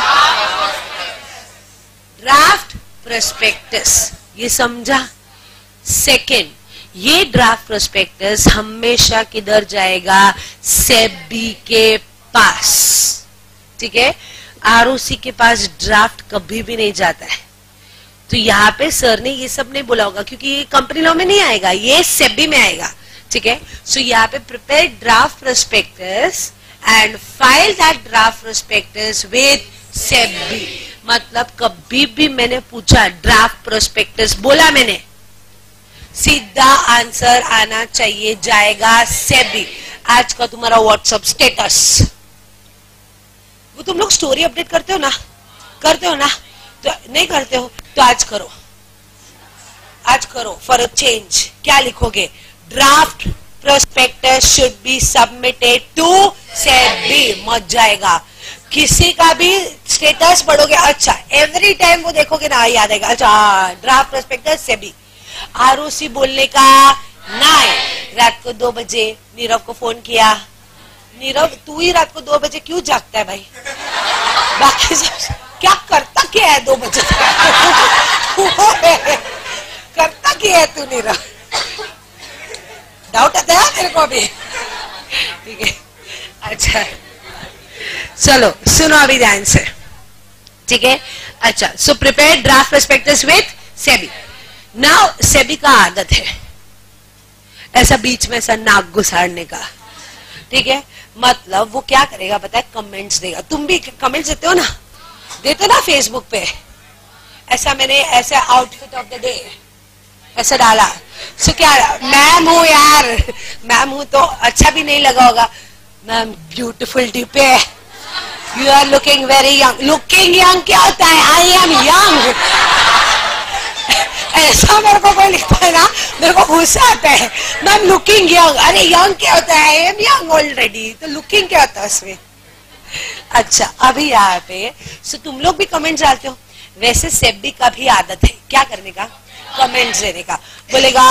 ड्राफ्ट प्रोस्पेक्टस, ये समझा? सेकेंड, ये ड्राफ्ट प्रोस्पेक्टस हमेशा किधर जाएगा? सेबी के पास, ठीक है? आरओसी के पास ड्राफ्ट कभी भी नहीं जाता है। तो यहाँ पे सर ने ये सब नहीं बोला होगा क्योंकि ये कंपनी लॉ में नहीं आएगा, ये सेबी में आएगा, ठीक है? सो यहाँ पे prepare draft prospectus and file that draft prospectus with SEBI. मतलब कभी भी मैंने पूछा ड्राफ्ट प्रोस्पेक्टस बोला, मैंने सीधा आंसर आना चाहिए, जाएगा सेबी। आज का तुम्हारा व्हाट्सएप स्टेटस, वो तुम लोग स्टोरी अपडेट करते हो ना, करते हो ना? तो नहीं करते हो तो आज करो, आज करो फॉर अ चेंज। क्या लिखोगे? Draft prospectus should be submitted to SEBI. मत जाएगा, किसी का भी स्टेटस पढ़ोगे, अच्छा एवरी टाइम वो देखोगे ना, याद आएगा, अच्छा ड्राफ्ट प्रोस्पेक्टस सेबी। आरओसी बोलने का नहीं। रात को दो बजे नीरव को फोन किया, नीरव तू ही रात को दो बजे क्यों जागता है भाई? बाकी सब क्या करता क्या है दो बजे? करता क्या है तू नीरव? डाउट आता है मेरे को अभी, ठीक है? अच्छा चलो सुनो अभी ध्यान से, ठीक है? अच्छा, so prepare draft prospectus with SEBI. Now SEBI का आदत है ऐसा बीच में ऐसा नाक घुसाड़ने का, ठीक है? मतलब वो क्या करेगा पता है? कमेंट्स देगा। तुम भी कमेंट्स देते हो ना, देते ना फेसबुक पे? ऐसा मैंने ऐसा आउटफिट ऑफ द डे ऐसा डाला, सो क्या मैम हूँ यार, मैम हूँ तो अच्छा भी नहीं लगा होगा। Ma'am beautiful DP, you are looking very young. Looking young क्या होता है? I am young. ऐसा मेरे को कोई लिखता है ना, मेरे को गुस्सा आता है। मैम लुकिंग यंग, अरे यंग क्या होता है? आई एम यंग ऑलरेडी, तो लुकिंग क्या होता है उसमें? अच्छा अभी यहाँ पे सो तुम लोग भी कमेंट डालते हो, वैसे सेबी का भी आदत है क्या करने का? कमेंट्स देने का। बोलेगा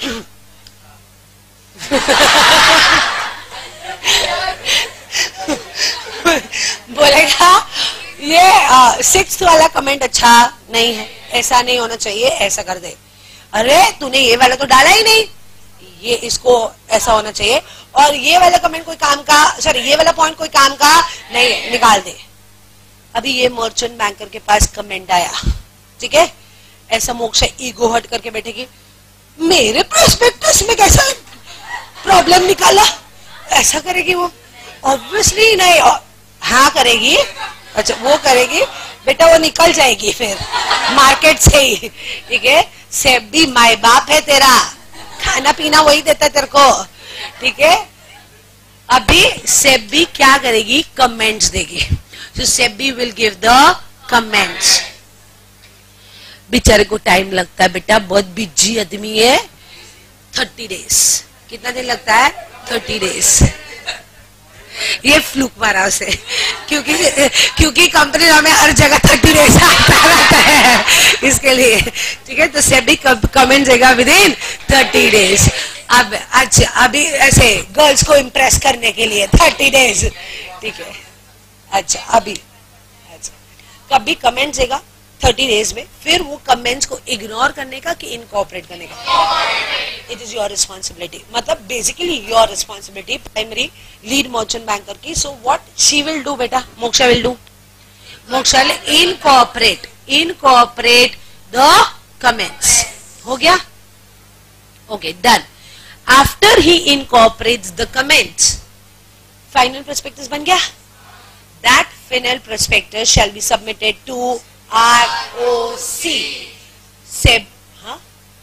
बोलेगा ये सिक्स्थ वाला कमेंट अच्छा नहीं है, ऐसा नहीं होना चाहिए, ऐसा कर दे। अरे तूने ये वाला तो डाला ही नहीं, ये इसको ऐसा होना चाहिए, और ये वाला कमेंट कोई काम का, सॉरी ये वाला पॉइंट कोई काम का नहीं है, निकाल दे। अभी ये मर्चेंट बैंकर के पास कमेंट आया, ठीक है? ऐसा मोक्षा ईगो हट करके बैठेगी, मेरे प्रोस्पेक्टस में कैसा प्रॉब्लम निकाला, ऐसा करेगी वो? ऑब्वियसली नहीं। हाँ करेगी, अच्छा वो करेगी बेटा, वो निकल जाएगी फिर मार्केट से ही, ठीक है? सेबी माई बाप है तेरा, खाना पीना वही देता है तेरे को, ठीक है? अभी सेबी क्या करेगी? कमेंट्स देगी। So SEBI will give the comments. बेचारे को टाइम लगता है बेटा, बहुत बिजी आदमी है। थर्टी डेज, कितना दिन लगता है? Thirty days. ये फ्लूक मारा उसे, क्योंकि क्योंकि कंपनी में हर जगह थर्टी डेज आता रहता है इसके लिए, ठीक है? तो सेबी कमेंट देगा विद इन थर्टी डेज। अब अच्छा अभी ऐसे गर्ल्स को इम्प्रेस करने के लिए थर्टी डेज, ठीक है? अच्छा अभी अच्छा कभी कमेंट देगा थर्टी डेज में, फिर वो कमेंट्स को इग्नोर करने का कि इनकॉर्पोरेट करने का, इट इज योर रिस्पॉन्सिबिलिटी, मतलब basically your responsibility primary lead merchant banker की. So what she will do बेटा, Moksha will do, Moksha will incorporate incorporate the comments. हो गया? Okay, done. After he incorporates the comments, final prospectus बन गया. That final prospectus shall be submitted to R O C. सेब, हाँ,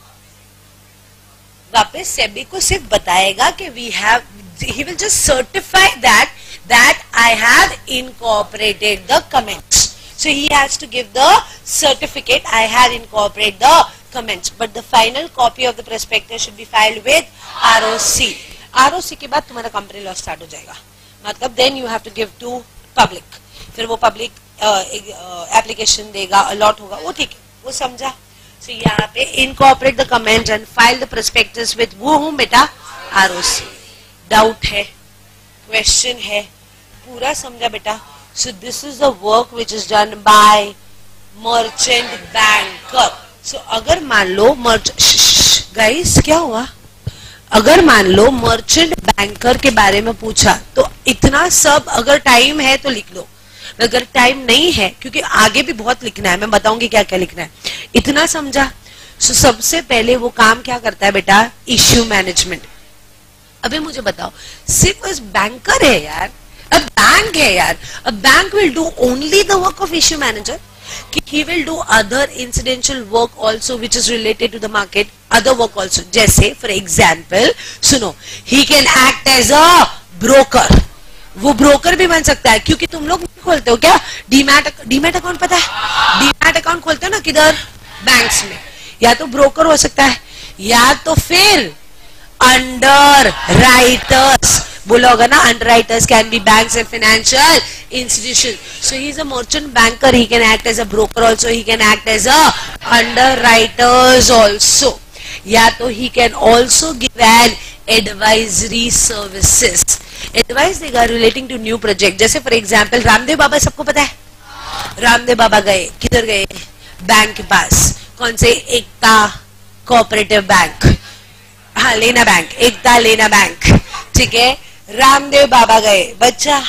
वापस सेबी को सिर्फ बताएगा कि we have, he will just certify that that I have incorporated the comments. So he has to give the certificate, I have incorporated the comments, but the final copy of the prospectus should be filed with R O C. R O C के बाद तुम्हारा company law start हो जाएगा, मतलब then you have to give to public, फिर वो public application देगा, allot होगा, वो ठीक है, वो समझा. So यहाँ पे incorporate the comments and file the prospectus with वो हूँ बेटा R O C. Doubt है, question है, पूरा समझा बेटा. So this is the work which is done by merchant banker. So अगर मान लो मर्चेंट, गाइस क्या हुआ, अगर मान लो मर्चेंट बैंकर के बारे में पूछा तो इतना सब, अगर टाइम है तो लिख लो, अगर टाइम नहीं है, क्योंकि आगे भी बहुत लिखना है, मैं बताऊंगी क्या क्या लिखना है. इतना समझा? so सबसे पहले वो काम क्या करता है बेटा, इश्यू मैनेजमेंट. अभी मुझे बताओ, सिर्फ बस बैंकर है यार, a bank है यार, a bank will do only the work of issue manager, he will do other incidental work also which is related to the market, other work also. जैसे for example, सुनो, he can act as a broker, वो ब्रोकर भी बन सकता है, क्योंकि तुम लोग खोलते हो क्या डीमैट, डीमैट अकाउंट पता है, डीमैट अकाउंट खोलते हो ना किधर, बैंक्स में, या तो ब्रोकर हो सकता है, या तो फिर अंडर राइटर्स, बोला होगा ना, underwriters can be banks and financial institutions. So he is a merchant banker, he can act as a broker also, he can act as a underwriters also, या तो he can also give an advisory services, advice देगा relating to new project. जैसे for example रामदेव बाबा सबको पता है, रामदेव बाबा गए किधर गए, बैंक के पास, कौन से, एकता कोऑपरेटिव बैंक, हाँ लेना बैंक, एकता लेना बैंक, ठीक है. रामदेव बाबा गए, बच्चा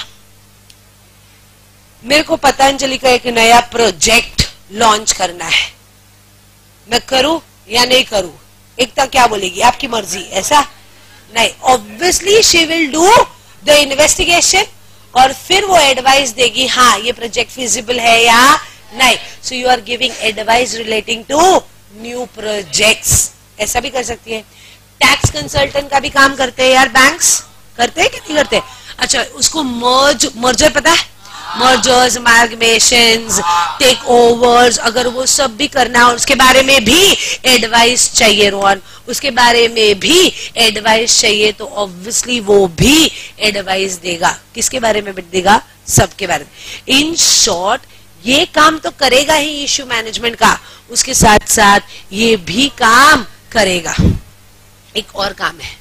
मेरे को पतंजलि का एक नया प्रोजेक्ट लॉन्च करना है, मैं करूं या नहीं करूं, एकता क्या बोलेगी, आपकी मर्जी, ऐसा नहीं. Obviously she will do the investigation और फिर वो एडवाइस देगी, हाँ ये प्रोजेक्ट फिजिबल है या नहीं. So you are giving advice relating to new projects, ऐसा भी कर सकती है. टैक्स कंसल्टेंट का भी काम करते हैं यार बैंक्स, करते हैं कि नहीं करते. अच्छा, उसको मर्ज, मर्जर पता है, मर्जर्स, अमालगमेशंस, टेक ओवर्स, अगर वो सब भी करना है और उसके बारे में भी एडवाइस चाहिए रोहन, उसके बारे में भी एडवाइस चाहिए, तो ऑब्वियसली वो भी एडवाइस देगा. किसके बारे में देगा, सबके बारे में. इन शॉर्ट ये काम तो करेगा ही इश्यू मैनेजमेंट का, उसके साथ साथ ये भी काम करेगा. एक और काम है,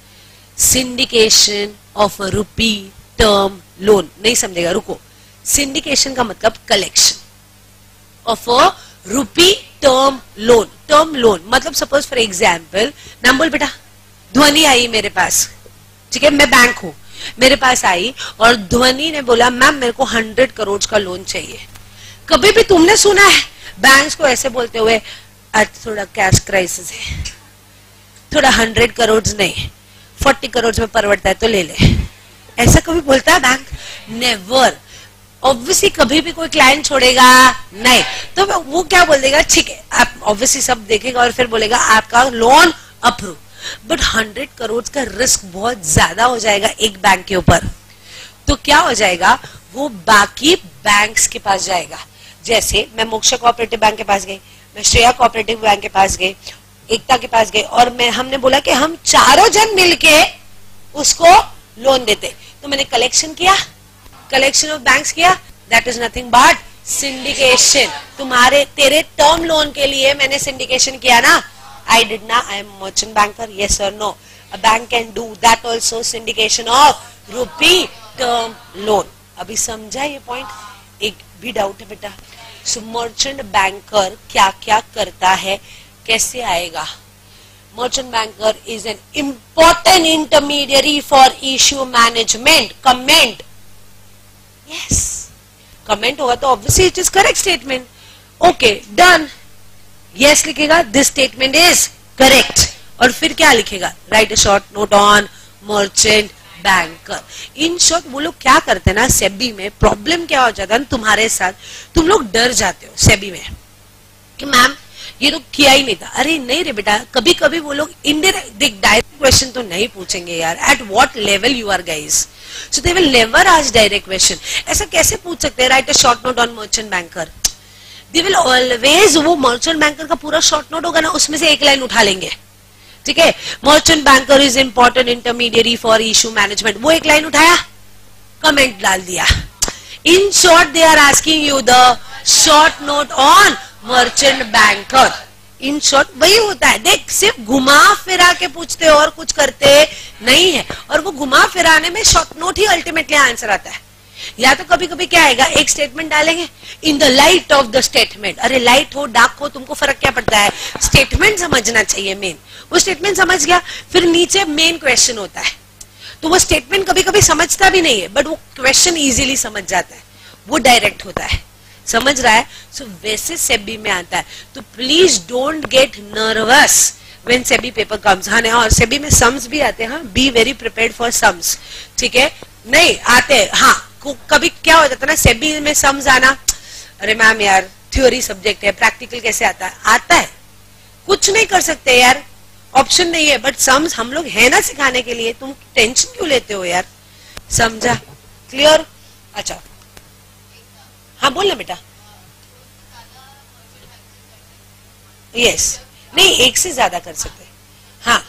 syndication of a rupee term loan. नहीं समझेगा, रुको. सिंडिकेशन का मतलब collection of a rupee term loan. Term loan मतलब सपोज फॉर एग्जांपल, नाम बोल बेटा, ध्वनि आई मेरे पास, ठीक है, मैं बैंक हूं, मेरे पास आई और ध्वनि ने बोला मैम मेरे को हंड्रेड करोड़ का लोन चाहिए. कभी भी तुमने सुना है बैंक्स को ऐसे बोलते हुए, आज थोड़ा कैश क्राइसिस है, थोड़ा हंड्रेड करोड़ नहीं, फोर्टी करोड़ में परवड़ता है तो ले ले, ऐसा कभी बोलता है बैंक? नेवर. ऑब्वियसली कभी भी कोई क्लाइंट छोड़ेगा नहीं, तो वो क्या बोल देगा, ठीक है, आप ऑब्वियसली सब देखेगा और फिर बोलेगा आपका loan approve. But hundred crore का रिस्क बहुत ज्यादा हो जाएगा एक बैंक के ऊपर, तो क्या हो जाएगा, वो बाकी बैंक्स के पास जाएगा. जैसे मैं मोक्षा कोऑपरेटिव बैंक के पास गई, मैं श्रेया कोऑपरेटिव बैंक के पास गई, एकता के पास गए, और मैं हमने बोला कि हम चारों जन मिलके उसको लोन देते, तो मैंने कलेक्शन किया, कलेक्शन ऑफ बैंक्स किया, that is nothing but syndication. तुम्हारे तेरे टर्म लोन के लिए मैंने सिंडिकेशन किया ना, आई डिड ना, I am merchant banker, yes और no, a bank can do that also, syndication of rupee term loan. अभी समझा ये पॉइंट? एक भी डाउट है बेटा? सो मर्चेंट बैंकर क्या क्या करता है, कैसे आएगा? Merchant banker is an important intermediary for issue management. Comment, yes, comment होगा तो obviously it is correct statement. Okay done, yes लिखेगा, दिस स्टेटमेंट इज करेक्ट. और फिर क्या लिखेगा? Write a short note on merchant banker. In short वो लोग क्या करते हैं ना, सेबी में प्रॉब्लम क्या हो जाता है तुम्हारे साथ, तुम लोग डर जाते हो सेबी में कि मैम ये तो किया ही नहीं था. अरे नहीं रे बेटा, कभी कभी वो लोग इनडायरेक्ट, देख डायरेक्ट क्वेश्चन तो नहीं पूछेंगे यार. At what level you are guys, so they will never ask direct question. ऐसा कैसे पूछ सकते हैं? Write a short note on merchant banker. They will always, वो मर्चेंट बैंकर का पूरा शॉर्ट नोट होगा ना, उसमें से एक लाइन उठा लेंगे. ठीक है, merchant banker is important intermediary for issue management, वो एक लाइन उठाया, कमेंट डाल दिया. In short they are asking you the short note on merchant banker. In short वही होता है. देख, सिर्फ घुमा फिरा के पूछते और कुछ करते नहीं है, और वो घुमा फिराने में शॉर्ट नोट ही अल्टीमेटली आंसर आता है. या तो कभी कभी क्या आएगा, एक स्टेटमेंट डालेंगे, in the light of the statement. अरे लाइट हो डार्क हो तुमको फर्क क्या पड़ता है, स्टेटमेंट समझना चाहिए मेन. वो स्टेटमेंट समझ गया, फिर नीचे मेन क्वेश्चन होता है. तो वो स्टेटमेंट कभी कभी समझता भी नहीं है, बट वो क्वेश्चन इजीली समझ जाता है, वो डायरेक्ट होता है. समझ रहा है? सो so, वैसे सेबी में आता है. तो please don't get nervous when SEBI paper comes. हाँ और सेबी में सम्स भी आते हैं. हाँ, be very prepared for sums. ठीक है, नहीं आते हैं. हाँ, कभी क्या हो जाता है ना सेबी में सम्स आना, अरे मैम यार थ्योरी सब्जेक्ट है, प्रैक्टिकल कैसे आता है? आता है, कुछ नहीं कर सकते यार, ऑप्शन नहीं है. बट सम्स हम लोग है ना सिखाने के लिए, तुम टेंशन क्यों लेते हो यार? समझा? क्लियर? अच्छा हाँ बोल ना बेटा. यस, नहीं एक से ज्यादा कर सकते. हाँ,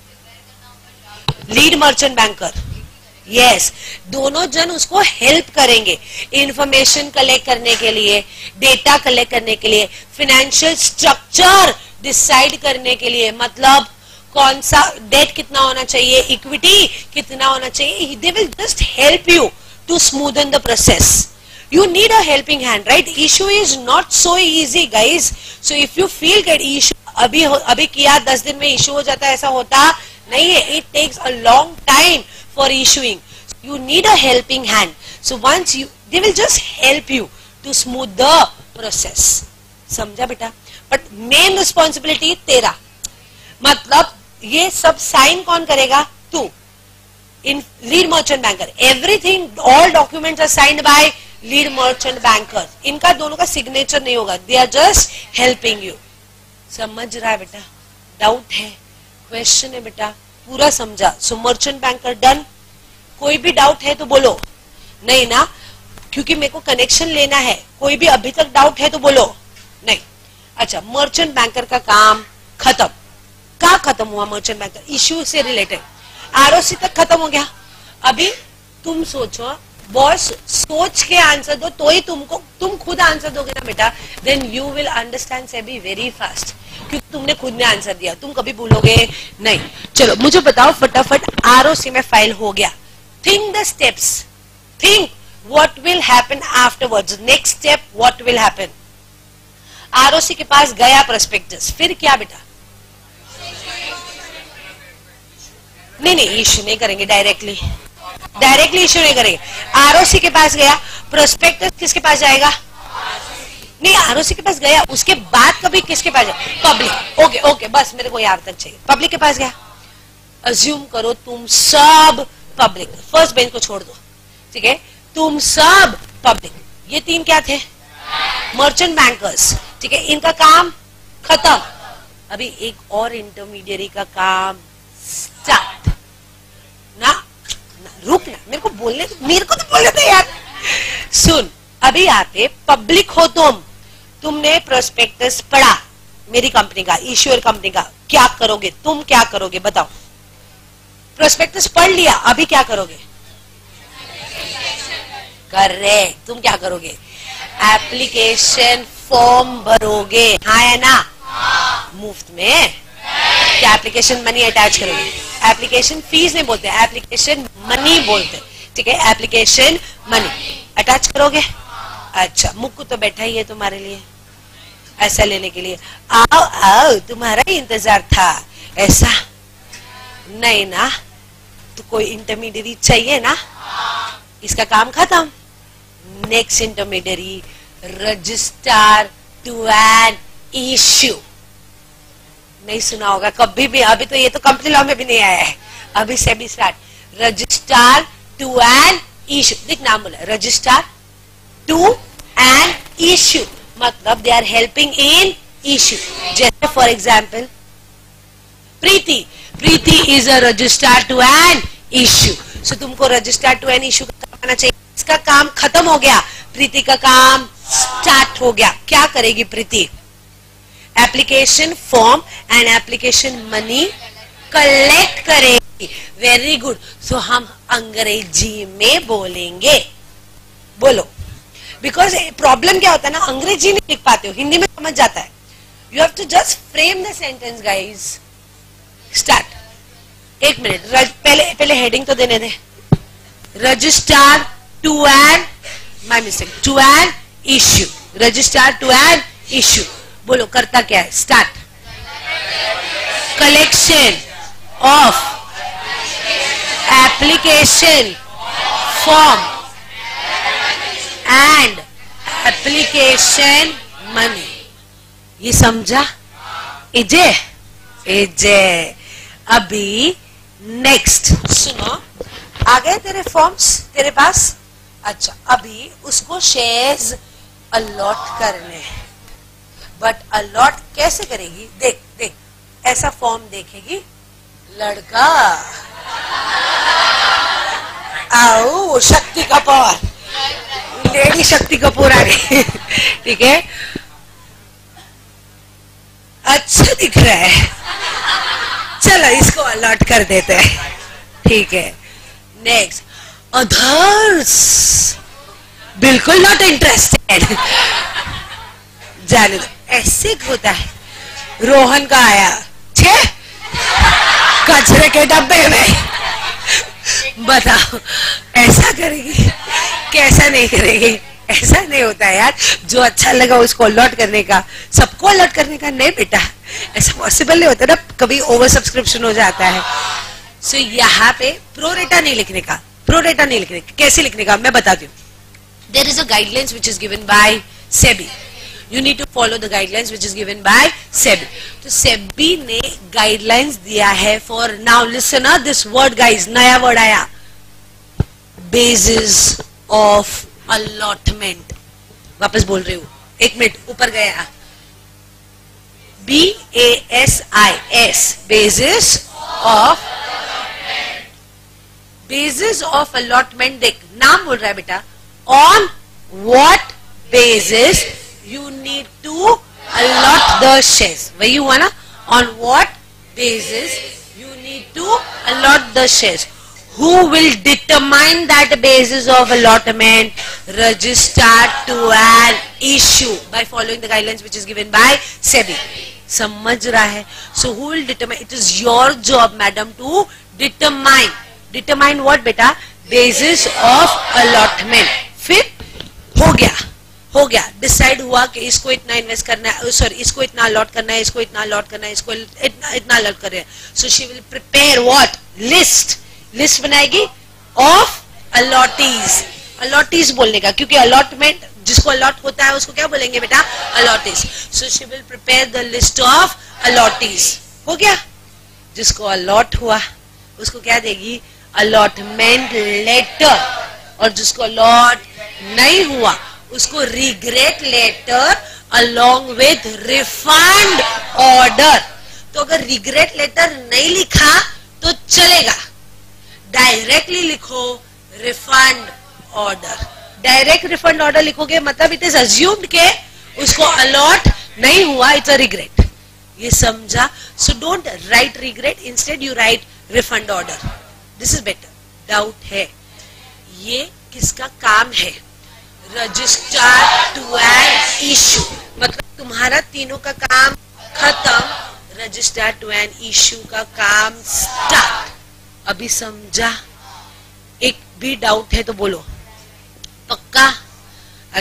लीड मर्चेंट बैंकर, यस, दोनों जन उसको हेल्प करेंगे इंफॉर्मेशन कलेक्ट करने के लिए, डेटा कलेक्ट करने के लिए, फाइनेंशियल स्ट्रक्चर डिसाइड करने के लिए. मतलब कौन सा डेट कितना होना चाहिए, इक्विटी कितना होना चाहिए. They will just help you to smoothen the process. You need a helping hand, right? Issue is not so easy, guys. So if you feel that issue अभी अभी किया दस दिन में issue हो जाता है, ऐसा होता नहीं है. It takes a long time for issuing. You need a helping hand. So once you, they will just help you to smooth the process. समझा बेटा? But main responsibility तेरा. मतलब ये सब sign कौन करेगा? तू. In lead merchant banker, everything, all documents are signed by lead merchant banker. इनका दोनों का सिग्नेचर नहीं होगा, they are just helping you. समझ रहा है बेटा? डाउट है, क्वेश्चन है बेटा? पूरा समझा? So merchant banker done. कोई भी डाउट है तो बोलो. नहीं ना, क्योंकि मेरे को कनेक्शन लेना है. कोई भी अभी तक डाउट है तो बोलो. नहीं, अच्छा, मर्चेंट बैंकर का काम खत्म. क्या खत्म हुआ? मर्चेंट बैंकर इश्यू से रिलेटेड आरओसी तक खत्म हो गया. अभी तुम सोचो, बॉस सोच के आंसर दो तो ही तुमको, तुम खुद आंसर दोगे ना बेटा, then you will understand SEBI very fast, क्योंकि तुमने खुद ने आंसर दिया, तुम कभी भूलोगे नहीं. चलो मुझे बताओ फटाफट, आरओसी में फाइल हो गया. Think the steps, think what will happen afterwards. Next step what will happen. ROC के पास गया प्रोस्पेक्टस, फिर क्या बेटा? नहीं नहीं, इश्यू नहीं करेंगे डायरेक्टली, डायरेक्टली इश्यू नहीं करेंगे. आरओसी के पास गया, प्रोस्पेक्टस किसके पास जाएगा? नहीं, आरओसी के पास गया, उसके बाद कभी किसके पास जाएगा? पब्लिक. ओके ओके, बस मेरे को यहाँ तक चाहिए. पब्लिक के पास गया, अज्यूम करो तुम सब पब्लिक, फर्स्ट बेंच को छोड़ दो. ठीक है, तुम सब पब्लिक. ये तीन क्या थे? Merchant bankers. ठीक है, इनका काम खत्म. अभी एक और इंटरमीडियरी का काम स्टार्ट. ना रुक ना, मेरे को बोलने, मेरे को तो बोलने दे यार. सुन, अभी आते पब्लिक हो तुम, तुमने प्रोस्पेक्टस पढ़ा मेरी कंपनी का, इश्यूअर कंपनी का, क्या करोगे? तुम क्या करोगे बताओ? प्रोस्पेक्टस पढ़ लिया, अभी क्या करोगे? करेक्ट, तुम क्या करोगे? एप्लीकेशन फॉर्म भरोगे. हाँ है ना? मुफ्त में. क्या एप्लीकेशन मनी अटैच करोगे? एप्लीकेशन फीस नहीं बोलते, एप्लीकेशन मनी बोलते. ठीक है, एप्लीकेशन मनी अटैच करोगे. अच्छा, मुक्कू तो बैठा ही है तुम्हारे लिए ऐसा लेने के लिए। आओ आओ, तुम्हारा ही इंतजार था। ऐसा नहीं ना, तो कोई इंटरमीडिएट चाहिए ना, इसका काम खत्म। Next intermediate, registrar to an issue. नहीं सुना होगा कभी भी, अभी तो ये तो कंपनी लॉ में भी नहीं आया है, अभी से भी start. Registrar to an issue, देख नाम बोला, रजिस्ट्रार टू एन इश्यू, मतलब they are helping in issue. जैसे for example Preeti, Preeti is a registrar to an issue. So तुमको रजिस्ट्रार टू एन इश्यू का काम करना चाहिए। इसका काम खत्म हो गया, प्रीति का काम स्टार्ट हो गया। क्या करेगी Preeti? Application form and application money collect करेगी। Very good. सो हम अंग्रेजी में बोलेंगे, बोलो। बिकॉज प्रॉब्लम क्या होता है ना, अंग्रेजी नहीं लिख पाते हो, हिंदी में समझ जाता है। You have to just frame the sentence guys. Start. एक मिनट, पहले पहले हेडिंग तो देने दे। Registrar to an, my mistake, to an issue. Registrar to an issue, बोलो करता क्या है? Start. Collection of application form and application money. ये समझा? इजे इजे। अभी नेक्स्ट सुनो, आ गए तेरे फॉर्म्स तेरे पास? अच्छा, अभी उसको शेयर्स अलॉट करने हैं। बट अलॉट कैसे करेगी? देख देख, ऐसा फॉर्म देखेगी लड़का, आओ शक्ति कपूर, लेडी शक्ति कपूर आ गई। ठीक है, अच्छा दिख रहा है, चलो इसको अलॉट कर देते हैं। ठीक है, नेक्स्ट। अदर्स, बिल्कुल नॉट इंटरेस्टेड, जाने दो। ऐसे होता है। रोहन का आया, छे कचरे के डब्बे में। बताओ ऐसा करेगी? कैसा नहीं करेगी? ऐसा नहीं होता है यार। जो अच्छा लगा उसको अलॉट करने का, सबको अलॉट करने का नहीं बेटा, ऐसा पॉसिबल नहीं होता ना, कभी ओवर सब्सक्रिप्शन हो जाता है। सो so, यहाँ पे प्रोरेटा नहीं लिखने का, प्रोरेटा नहीं लिखने का। कैसे लिखने का मैं बताती हूँ। There is a guidelines which is given by SEBI. You need to follow the guidelines which is given by SEBI. तो सेबी ने गाइडलाइंस दिया है for now listen up this word guys, नया वर्ड आया, basis of allotment। वापस बोल रही हूँ, एक मिनट, ऊपर गया, B A S I S, basis of basis of allotment। देख नाम बोल रहा है बेटा, on what basis you need to allot the shares। वही हुआ ना, on what basis you need to allot the shares। Who will determine that basis of allotment? Registrar to an issue by following the guidelines which is given by SEBI. समझ रहा है? So who will determine? It is your job madam to determine, determine what बेटा? Basis of allotment। फिर हो गया, हो गया, डिसाइड हुआ कि इसको इतना इन्वेस्ट करना है, सॉरी इसको इतना अलॉट करना है, इसको इतना अलॉट करना है, इसको इतना इतना अलॉट कर रहे हैं। So she will prepare what? List. List बनाएगी ऑफ अलॉटीज। अलॉटीज बोलने का, क्योंकि अलॉटमेंट जिसको अलॉट होता है उसको क्या बोलेंगे बेटा? Allottees. So she will prepare the list of allottees. हो गया, जिसको अलॉट हुआ उसको क्या देगी? Allotment letter. और जिसको अलॉट नहीं हुआ उसको regret letter along with refund order. तो अगर रिग्रेट लेटर नहीं लिखा तो चलेगा, डायरेक्टली लिखो refund order. Direct refund order लिखोगे मतलब इट इज अज्यूम्ड के उसको अलॉट नहीं हुआ, इट्स अ रिग्रेट। ये समझा? So don't write regret, instead you write refund order. This is better. Doubt है? ये किसका काम है? रजिस्ट्रार टू एन इश्यू, मतलब तुम्हारा तीनों का काम खत्म, रजिस्ट्रार टू एन इश्यू का काम स्टार्ट। अभी समझा? एक भी डाउट है तो बोलो, पक्का? अच्छा,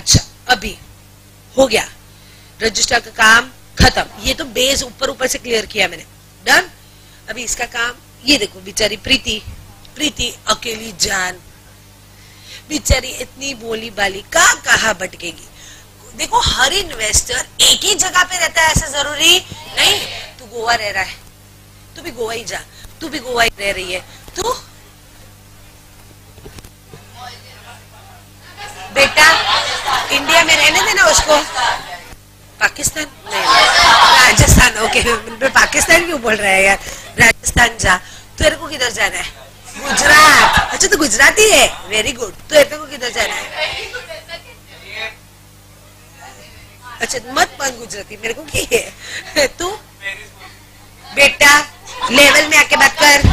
अभी हो गया, रजिस्टर का काम खत्म। ये तो बेस ऊपर ऊपर से क्लियर किया मैंने, डन। अभी इसका काम, ये देखो बेचारी प्रीति, प्रीति अकेली जान, बेचारी इतनी बोली बाली का कहा भटकेगी। देखो हर इन्वेस्टर एक ही जगह पे रहता है ऐसा जरूरी नहीं। तू गोवा रह रहा है, तू भी गोवा ही जा, तू भी गोवा ही रह रही है, तू बेटा इंडिया में रहने देना उसको। पाकिस्तान नहीं, राजस्थान, ओके पाकिस्तान क्यों बोल रहा है यार, राजस्थान जा। तेरे को किधर जाना है? गुजरात। अच्छा तो गुजराती है, वेरी गुड। तो तेरे को किधर जाना है? अच्छा मत मन गुजराती मेरे को की है। तू बेटा लेवल में आके बात कर।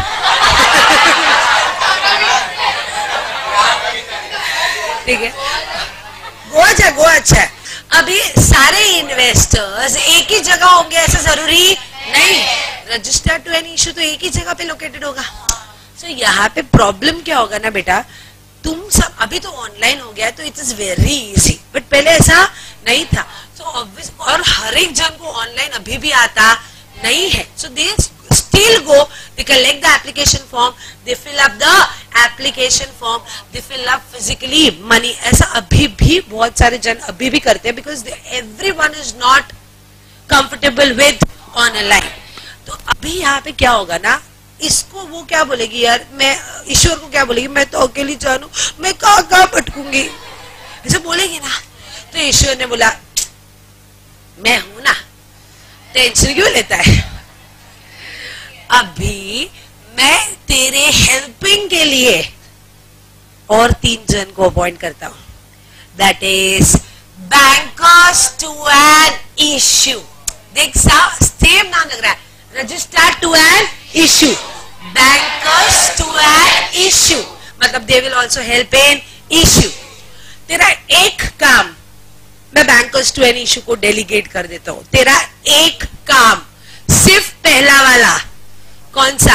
ठीक है, गोवा जा, गोवा अच्छा है। अभी सारे इन्वेस्टर्स एक ही जगह होंगे ऐसा जरूरी नहीं। रजिस्टर टू एन इशू तो एक ही जगह पे लोकेटेड होगा। सो so, यहाँ पे प्रॉब्लम क्या होगा ना बेटा, तुम सब अभी तो ऑनलाइन हो गया तो it is very easy, but पहले ऐसा नहीं था। सो so, ऑब्वियस, और हर एक जन को ऑनलाइन अभी भी आता नहीं है। So they still go, they collect the application form, they fill up the application form, they fill up physically money. ऐसा अभी भी बहुत सारे जन अभी भी करते हैं, because everyone is not comfortable with online. तो अभी यहाँ पे क्या होगा ना, इसको वो क्या बोलेगी यार, मैं ईश्वर को क्या बोलेगी, मैं तो अकेली जानू, मैं कहाँ कहाँ भटकूंगी, ऐसा बोलेगी ना। तो ईश्वर ने बोला मैं हूं ना, टेंशन क्यों लेता है। अभी मैं तेरे हेल्पिंग के लिए और तीन जन को अपॉइंट करता हूं, that is bankers to an issue. देख सेम नाम लग रहा है, register to an issue, bankers to an issue, मतलब they will also help in issue. तेरा एक काम मैं बैंकर्स टू एन इश्यू को डेलीगेट कर देता हूं। तेरा एक काम, सिर्फ पहला वाला, कौन सा?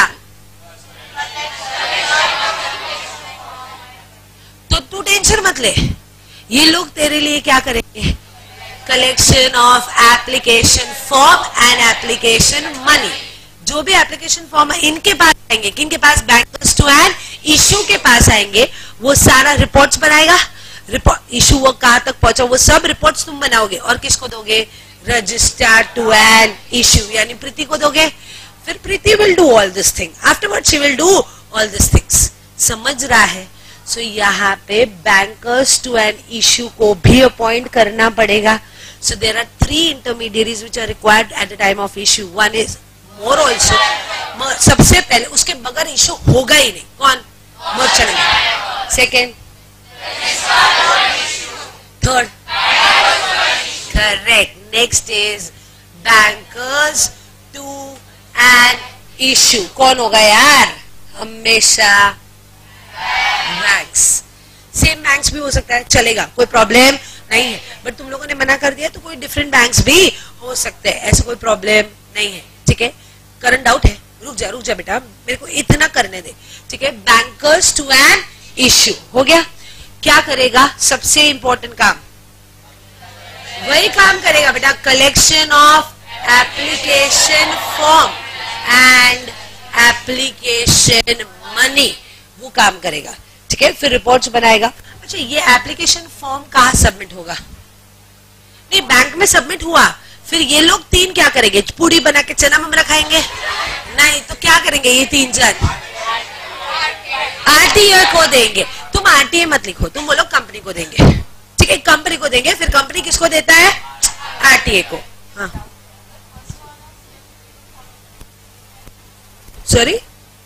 तो तू टेंशन मत ले, ये लोग तेरे लिए क्या करेंगे, collection of application form and application money. जो भी एप्लीकेशन फॉर्म है इनके पास आएंगे, किनके पास, बैंकर्स टू एन इश्यू के पास आएंगे। वो सारा रिपोर्ट्स बनाएगा, रिपोर्ट इशू वो कहां तक पहुंचा वो सब रिपोर्ट्स तुम बनाओगे और किसको दोगे, रजिस्टर टू एन इशू यानी प्रीति को दोगे। फिर Preeti will do all this thing, afterward she will do all this things. समझ रहा है? सो so, यहाँ पे बैंकर्स टू एन इशू को भी अपॉइंट करना पड़ेगा। So there are three intermediaries which are required at the time of issue. One is more also, सबसे पहले उसके बगैर इशू होगा ही नहीं, कौन, merchant. Second, third, correct. Next is bankers to an issue. कौन होगा यार, हमेशा बैंक्स। सेम बैंक्स भी हो सकता है, चलेगा, कोई प्रॉब्लम नहीं है, बट तुम लोगों ने मना कर दिया तो कोई डिफरेंट बैंक्स भी हो सकते हैं, ऐसा कोई प्रॉब्लम नहीं है। ठीक है, करंट डाउट है, रुक जा रुक जा बेटा, मेरे को इतना करने दे। ठीक है, बैंकर्स टू एन इशू हो गया। क्या करेगा, सबसे इंपॉर्टेंट काम वही काम करेगा बेटा, collection of application form and application money, वो काम करेगा। ठीक है, फिर रिपोर्ट्स बनाएगा। अच्छा, ये एप्लीकेशन फॉर्म कहाँ सबमिट होगा, नहीं बैंक में सबमिट हुआ, फिर ये लोग तीन क्या करेंगे, पूड़ी बना के चना ममरा खाएंगे, नहीं तो क्या करेंगे ये तीन जन, आरटीए को देंगे। तुम आरटीए मत लिखो, तुम बोलो कंपनी को देंगे। ठीक है, कंपनी को देंगे, फिर कंपनी किसको देता है, आरटीए को। हाँ सॉरी,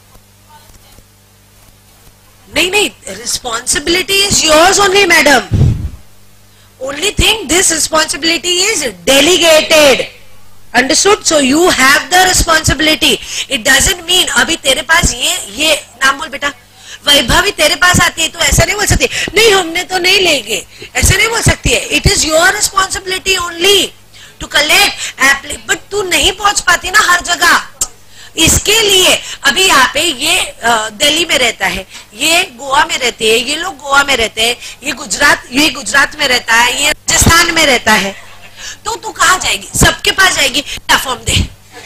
नहीं नहीं, responsibility is yours only madam, only thing this responsibility is delegated, understood? So you have the responsibility. It doesn't mean अभी तेरे पास ये ये नाम बोल बेटा, वैभवी तेरे पास आती है तो ऐसा नहीं बोल सकती, नहीं हमने तो नहीं लेंगे, ऐसा नहीं बोल सकती है। It is your responsibility only to collect, but तू नहीं पहुंच पाती ना हर जगह, इसके लिए अभी यहाँ पे ये दिल्ली में रहता है, ये गोवा में रहते हैं, ये लोग गोवा में रहते हैं, ये गुजरात ये गुजरात में रहता है, ये राजस्थान में रहता है, तो तू कहाँ जाएगी? सबके पास जाएगी, क्या फॉर्म दे?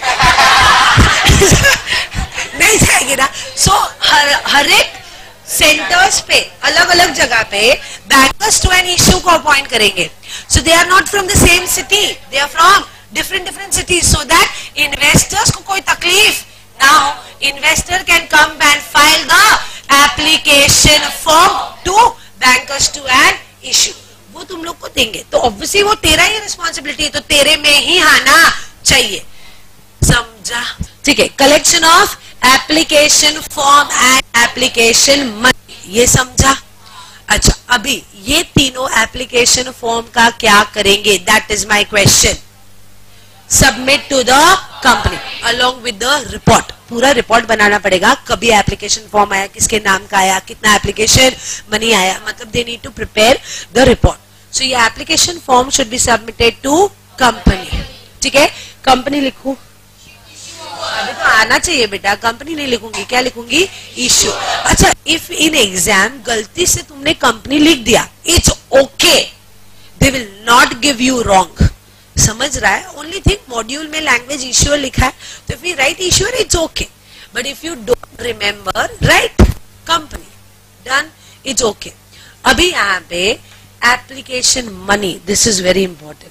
नहीं जाएगी ना। सो so, हर हर एक सेंटर्स पे अलग अलग जगह पे बैंकर्स टू एन इश्यू को अपॉइंट करेंगे. So they are not from the same city, they are from different different cities, so that investors को कोई तकलीफ ना हो. Investor can come and file the application form to bankers to an issue. वो तुम लोग को देंगे, तो ऑब्वियसली वो तेरा ही रिस्पॉन्सिबिलिटी है, तो तेरे में ही आना चाहिए. समझा? ठीक है. Collection of application form and application money, ये समझा? अच्छा, अभी ये तीनों एप्लीकेशन फॉर्म का क्या करेंगे? That is my question. Submit to the company along with the report. पूरा रिपोर्ट बनाना पड़ेगा, कभी एप्लीकेशन फॉर्म आया, किसके नाम का आया, कितना एप्लीकेशन मनी आया, मतलब they need to prepare the report. So ये application form should be submitted to company. ठीक है. कंपनी लिखूं? अभी तो आना चाहिए बेटा. कंपनी नहीं लिखूंगी, क्या लिखूंगी? इश्यू. अच्छा, इफ इन एग्जाम गलती से तुमने कंपनी लिख दिया, it's okay, they will not give you wrong. समझ रहा है? ओनली थिंग मॉड्यूल में लैंग्वेज इश्यूअर लिखा है, तो if you write issuer it's okay, but if you don't remember write company, done, it's okay. अभी यहाँ पे application money, this is very important.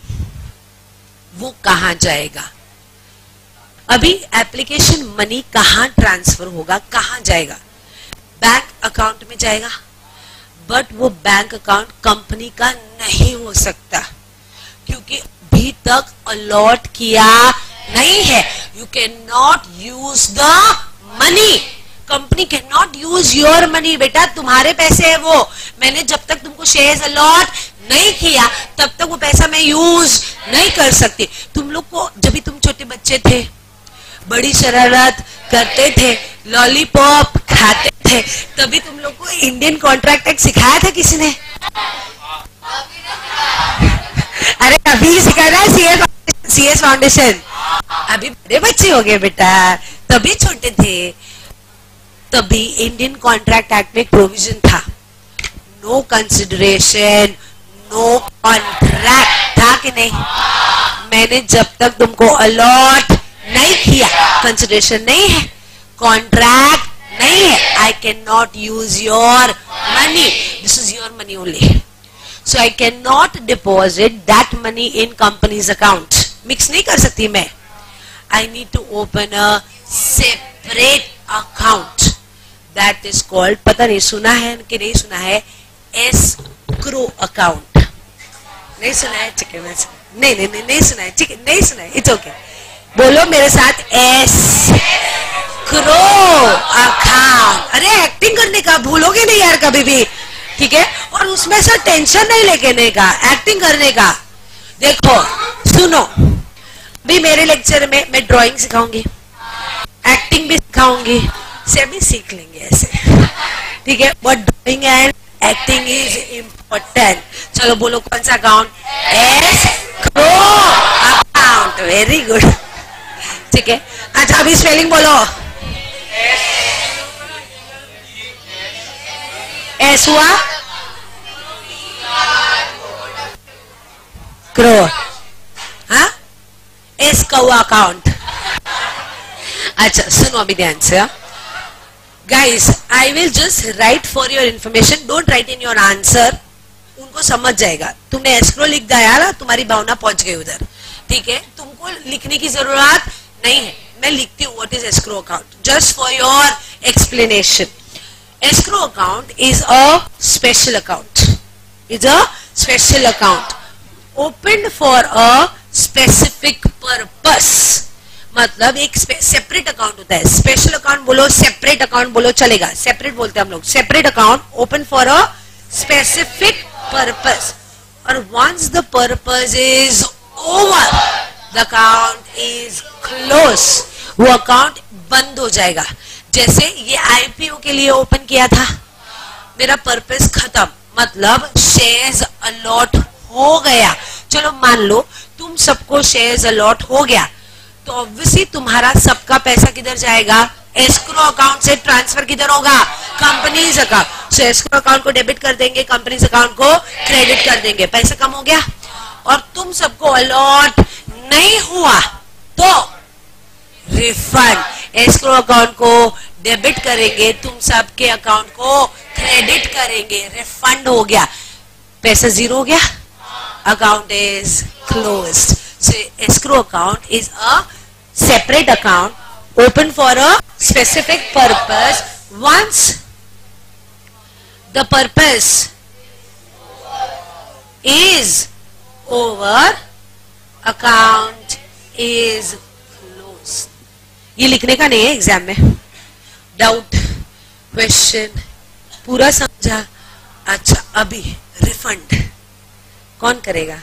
वो कहाँ जाएगा? अभी एप्लीकेशन मनी कहाँ ट्रांसफर होगा, कहाँ जाएगा? बैंक अकाउंट में जाएगा, बट वो बैंक अकाउंट कंपनी का नहीं हो सकता, क्योंकि अभी तक अलॉट किया नहीं है. You can not use the money. Company can not use your money. बेटा, तुम्हारे पैसे है वो. मैंने जब तक तुमको शेयर्स अलॉट नहीं किया, तब तक वो पैसा मैं यूज नहीं कर सकती. तुम लोग को जब भी तुम छोटे बच्चे थे, बड़ी शरारत करते थे, लॉलीपॉप खाते थे, तभी तुम लोग को इंडियन कॉन्ट्रैक्ट एक्ट सिखाया था किसी ने? अरे अभी सिखाया है सीएस फाउंडेशन. अभी बड़े बच्चे हो गए बेटा, तभी छोटे थे. तभी इंडियन कॉन्ट्रैक्ट एक्ट में एक प्रोविजन था, नो कंसिडरेशन नो कॉन्ट्रैक्ट, था कि नहीं? मैंने जब तक तुमको अलॉट नहीं किया, कंसिडरेशन नहीं है, कॉन्ट्रैक्ट नहीं है, I can not use your money. This is your money only. So I can not deposit that money in company's account. Mix नहीं कर सकती मैं. I need to open a separate account. That is called, पता नहीं सुना है कि नहीं सुना है, एस्क्रो अकाउंट. नहीं सुना है? ठीक है, मैं नहीं नहीं नहीं नहीं सुना है. ठीक है, नहीं सुना है, इट्स ओके. बोलो मेरे साथ, एस्क्रो अकाउंट. अरे एक्टिंग करने का भूलोगे नहीं यार कभी भी. ठीक है. और उसमें से टेंशन नहीं लेने का, एक्टिंग करने का. देखो सुनो, अभी मेरे लेक्चर में मैं ड्राइंग सिखाऊंगी, एक्टिंग भी सिखाऊंगी, से भी सीख लेंगे ऐसे. ठीक है. But drawing and acting is important. चलो बोलो कौन सा account? Escrow account. Very good. ठीक है. अच्छा, अभी स्पेलिंग बोलो. एस हुआ क्रो, हाँ, एस का हुआ अकाउंट. अच्छा सुनो अभी ध्यान से. Guys, I will just write for your information, don't write in your answer. उनको समझ जाएगा. तुमने एस्क्रो लिख दिया ना, तुम्हारी भावना पहुंच गई उधर. ठीक है. तुमको लिखने की जरूरत नहीं है, मैं लिखती हूँ what is escrow account just for your explanation. Escrow account is a special account, is a special account opened for a specific purpose. मतलब एक सेपरेट अकाउंट होता है. स्पेशल अकाउंट बोलो, सेपरेट अकाउंट बोलो, चलेगा. सेपरेट बोलते हैं हम लोग. Separate account open for a specific purpose. और once the purpose is over, the account is close. वो अकाउंट बंद हो जाएगा. जैसे ये आईपीओ के लिए ओपन किया था, मेरा पर्पस खत्म, मतलब शेयर्स अलॉट हो गया. चलो मान लो तुम सबको शेयर्स अलॉट हो गया, तो ऑब्वियसली तुम्हारा सबका पैसा किधर जाएगा? एस्क्रो अकाउंट से ट्रांसफर किधर होगा? Company's account. So escrow account को डेबिट कर देंगे, कंपनीज अकाउंट को क्रेडिट कर देंगे, पैसा कम हो गया। और तुम सबको अलॉट नहीं हुआ तो रिफंड। एस्क्रो अकाउंट को डेबिट करेंगे, तुम सबके अकाउंट को क्रेडिट करेंगे, रिफंड हो गया, पैसा जीरो हो गया, account is closed. So escrow account is a separate account open for a specific purpose. Once the purpose is over, account is closed. ये लिखने का नहीं है एग्जाम में। डाउट, क्वेश्चन पूरा समझा? अच्छा, अभी रिफंड कौन करेगा?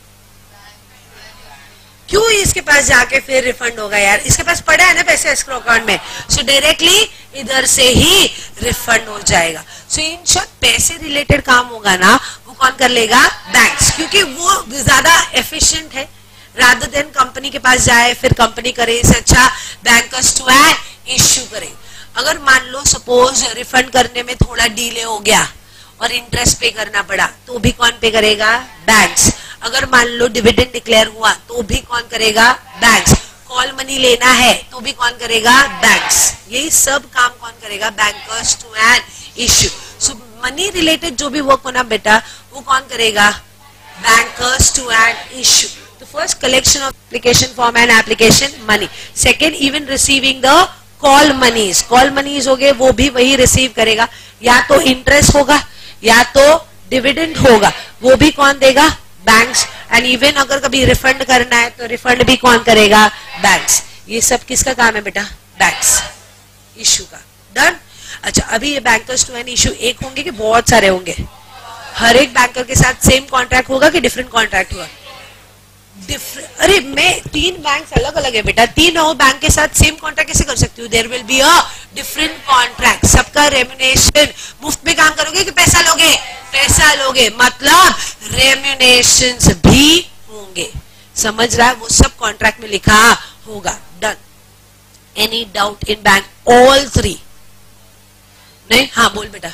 क्यों इसके पास जाके फिर रिफंड होगा यार? इसके पास पड़ा है ना पैसे एस्क्रो अकाउंट में, सो डायरेक्टली इधर से ही रिफंड हो जाएगा। सो इन शॉर्ट पैसे रिलेटेड काम होगा ना, वो कौन कर लेगा? बैंक्स, क्योंकि वो ज्यादा एफिशिएंट है। रादर देन कंपनी के पास जाए फिर कंपनी करे, इससे अच्छा बैंकर्स टू एंड इश्यू करे। अगर मान लो सपोज रिफंड करने में थोड़ा डिले हो गया और इंटरेस्ट पे करना पड़ा, तो भी कौन पे करेगा? बैंक्स। अगर मान लो डिविडेंड डिक्लेयर हुआ तो भी कौन करेगा? बैंक्स। कॉल मनी लेना है तो भी कौन करेगा? बैंक्स। यही सब काम कौन करेगा? Bankers to and issue. So money related जो भी वर्क होना बेटा, वो कौन करेगा? Bankers to and issue. तो first collection of application form and application money. Second even receiving the call moneys. Call moneys हो गए, वो भी वही रिसीव करेगा, या तो इंटरेस्ट होगा या तो डिविडेंड होगा, वो भी कौन देगा? बैंक्स। एंड इवन अगर कभी रिफंड करना है तो रिफंड भी कौन करेगा? बैंक्स। ये सब किसका काम है बेटा? बैंक्स। इश्यू का। डन। अच्छा, अभी ये बैंकर्स टू एंड इश्यू एक होंगे कि बहुत सारे होंगे? हर एक बैंकर के साथ सेम कॉन्ट्रैक्ट होगा कि डिफरेंट कॉन्ट्रैक्ट होगा? अरे मैं तीन बैंक अलग अलग है बेटा, तीनों बैंक के साथ सेम कॉन्ट्रैक्ट कैसे कर सकती हूँ? There will be a different contract. सबका रेम्यूनेशन मुफ्त में काम करोगे कि पैसा लोगे? पैसा लोगे, मतलब रेम्यूनेशंस भी होंगे। समझ रहा है? वो सब कॉन्ट्रैक्ट में लिखा होगा। Done. Any doubt in bank? All three? नहीं? हाँ बोल बेटा।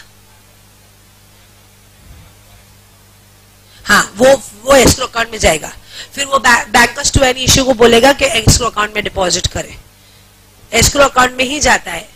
हाँ, वो वो एस्क्रो अकाउंट में जाएगा, फिर वो बैंकर्स टू एंड इश्यू को बोलेगा कि एस्क्रो अकाउंट में डिपॉजिट करें। एस्क्रो अकाउंट में ही जाता है।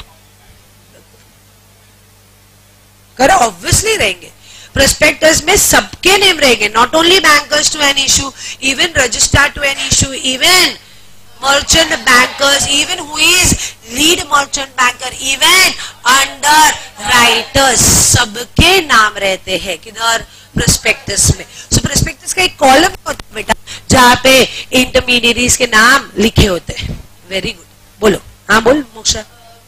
करो, ऑब्वियसली रहेंगे। प्रोस्पेक्टस में सबके नेम रहेंगे, not only bankers to an issue, even registrar to an issue, even merchant bankers, even who is lead merchant banker, even underwriters, सबके नाम रहते हैं किधर? प्रोस्पेक्टस में। सो so, प्रोस्पेक्टस का एक कॉलम होता है बेटा, जहाँ पे इंटरमीडियरीज के नाम लिखे होते हैं। Very good. बोलो। हाँ बोल मोक्षा।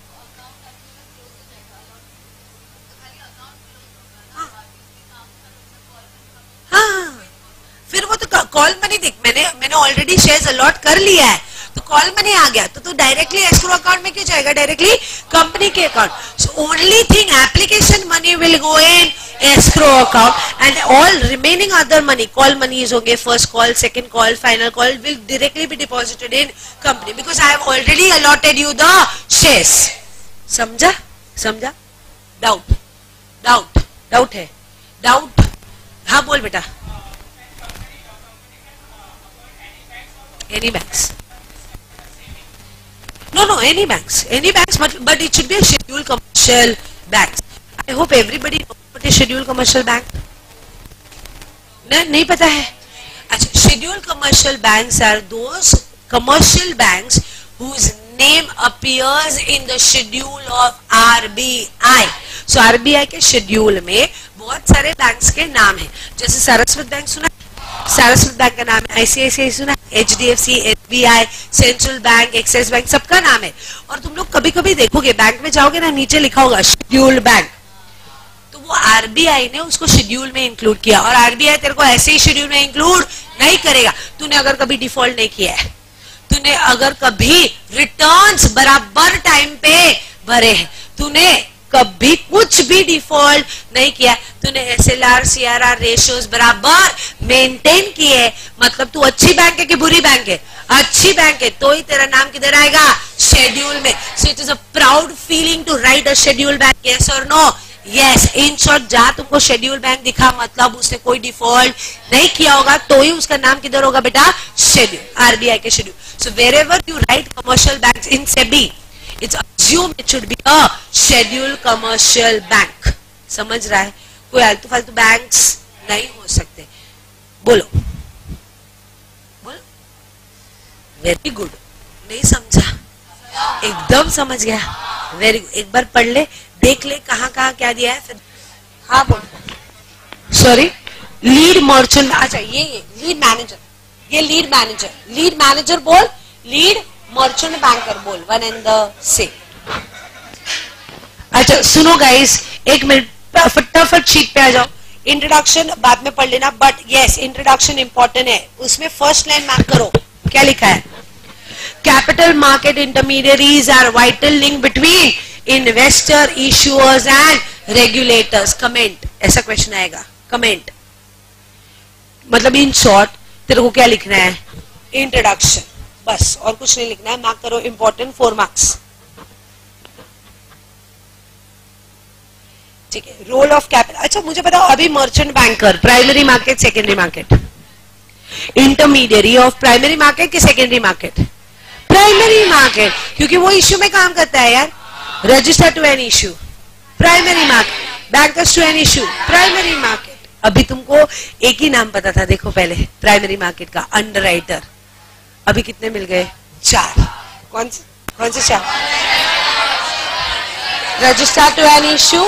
हाँ, फिर वो तो कॉल मनी देख, मैंने मैंने ऑलरेडी शेयर्स अलॉट कर लिया है, तो कॉल मनी आ गया तो तो डायरेक्टली एस्क्रो अकाउंट में क्यों जाएगा? डायरेक्टली कंपनी के account. So only thing application money will go in escrow account and all remaining other money, call monies होंगे, first call, second call, final call will directly be deposited in company because I have already allotted you the shares. समझा? समझा? डाउट? डाउट? डाउट है? डाउट? हाँ बोल बेटा। Any banks? No, no, any banks, any banks, but but it should be a scheduled commercial banks. I hope everybody knows what is scheduled commercial bank. नहीं नहीं पता है? अच्छा, scheduled commercial banks are those commercial banks whose name appears in the schedule of R B I. So R B I के schedule में बहुत सारे बैंक्स के नाम हैं, जैसे सारस्वत बैंक सुना, सारस्वत बैंक का नाम है, आई सी आई सी आई सुना, H D F C, S B I, central bank, Axis bank, सबका नाम है। और तुम लोग कभी कभी देखोगे बैंक में जाओगे ना, नीचे लिखा होगा शेड्यूल्ड बैंक, तो वो आर बी आई ने उसको शेड्यूल में इंक्लूड किया, और आर बी आई तेरे को ऐसे ही शेड्यूल में इंक्लूड नहीं करेगा। तूने अगर कभी डिफॉल्ट नहीं किया है, तूने अगर कभी रिटर्न्स बराबर टाइम पे भरे हैं, तूने कभी कुछ भी डिफॉल्ट नहीं किया, तूने S L R C R R ratios बराबर मेंटेन किए, मतलब तू अच्छी बैंक है कि बुरी बैंक है? अच्छी बैंक है, तो ही तेरा नाम किधर आएगा? शेड्यूल में. So it is a proud feeling to write a schedule bank. Yes और नो? यस. इन शॉर्ट, जहां तुमको शेड्यूल बैंक दिखा मतलब उसने कोई डिफॉल्ट नहीं किया होगा, तो ही उसका नाम किधर होगा बेटा? शेड्यूल, आरबीआई के schedule. So wherever you write commercial bank in SEBI, it's assume it should be a schedule commercial bank. समझ रहा है? कोई आलतू फालतू बैंक्स नहीं हो सकते. बोलो बोलो. Very good. नहीं समझा? एकदम समझ गया. Very good. एक बार पढ़ ले, देख ले कहां कहां क्या दिया है फिर. हाँ बोल. Sorry, lead merchant. अच्छा ये ये लीड मैनेजर, ये लीड मैनेजर. लीड मैनेजर बोल, लीड मर्चेंट बैंकर बोल. One and the same. अच्छा सुनो गाइस, एक मिनट फटाफट शीट पे आ जाओ. इंट्रोडक्शन बाद में पढ़ लेना, बट यस इंट्रोडक्शन इंपॉर्टेंट है. उसमें फर्स्ट लाइन मार्क करो. क्या लिखा है? Capital market intermediaries are vital link between investor, issuers and regulators. Comment. ऐसा क्वेश्चन आएगा. कमेंट मतलब इन शॉर्ट तेरे को क्या लिखना है? इंट्रोडक्शन, बस और कुछ नहीं लिखना है. मार्क करो. Important, four marks. ठीक है. Role of capital. अच्छा मुझे बताओ, अभी merchant banker, primary market, secondary market, intermediary of primary market की सेकेंडरी मार्केट? प्राइमरी मार्केट, क्योंकि वो इश्यू में काम करता है यार. Register to an issue, primary market. Bankers to an issue, primary market. अभी तुमको एक ही नाम पता था, देखो पहले प्राइमरी मार्केट का, अंडरराइटर. अभी कितने मिल गए? चार. कौन से कौन से चार? Register to an issue.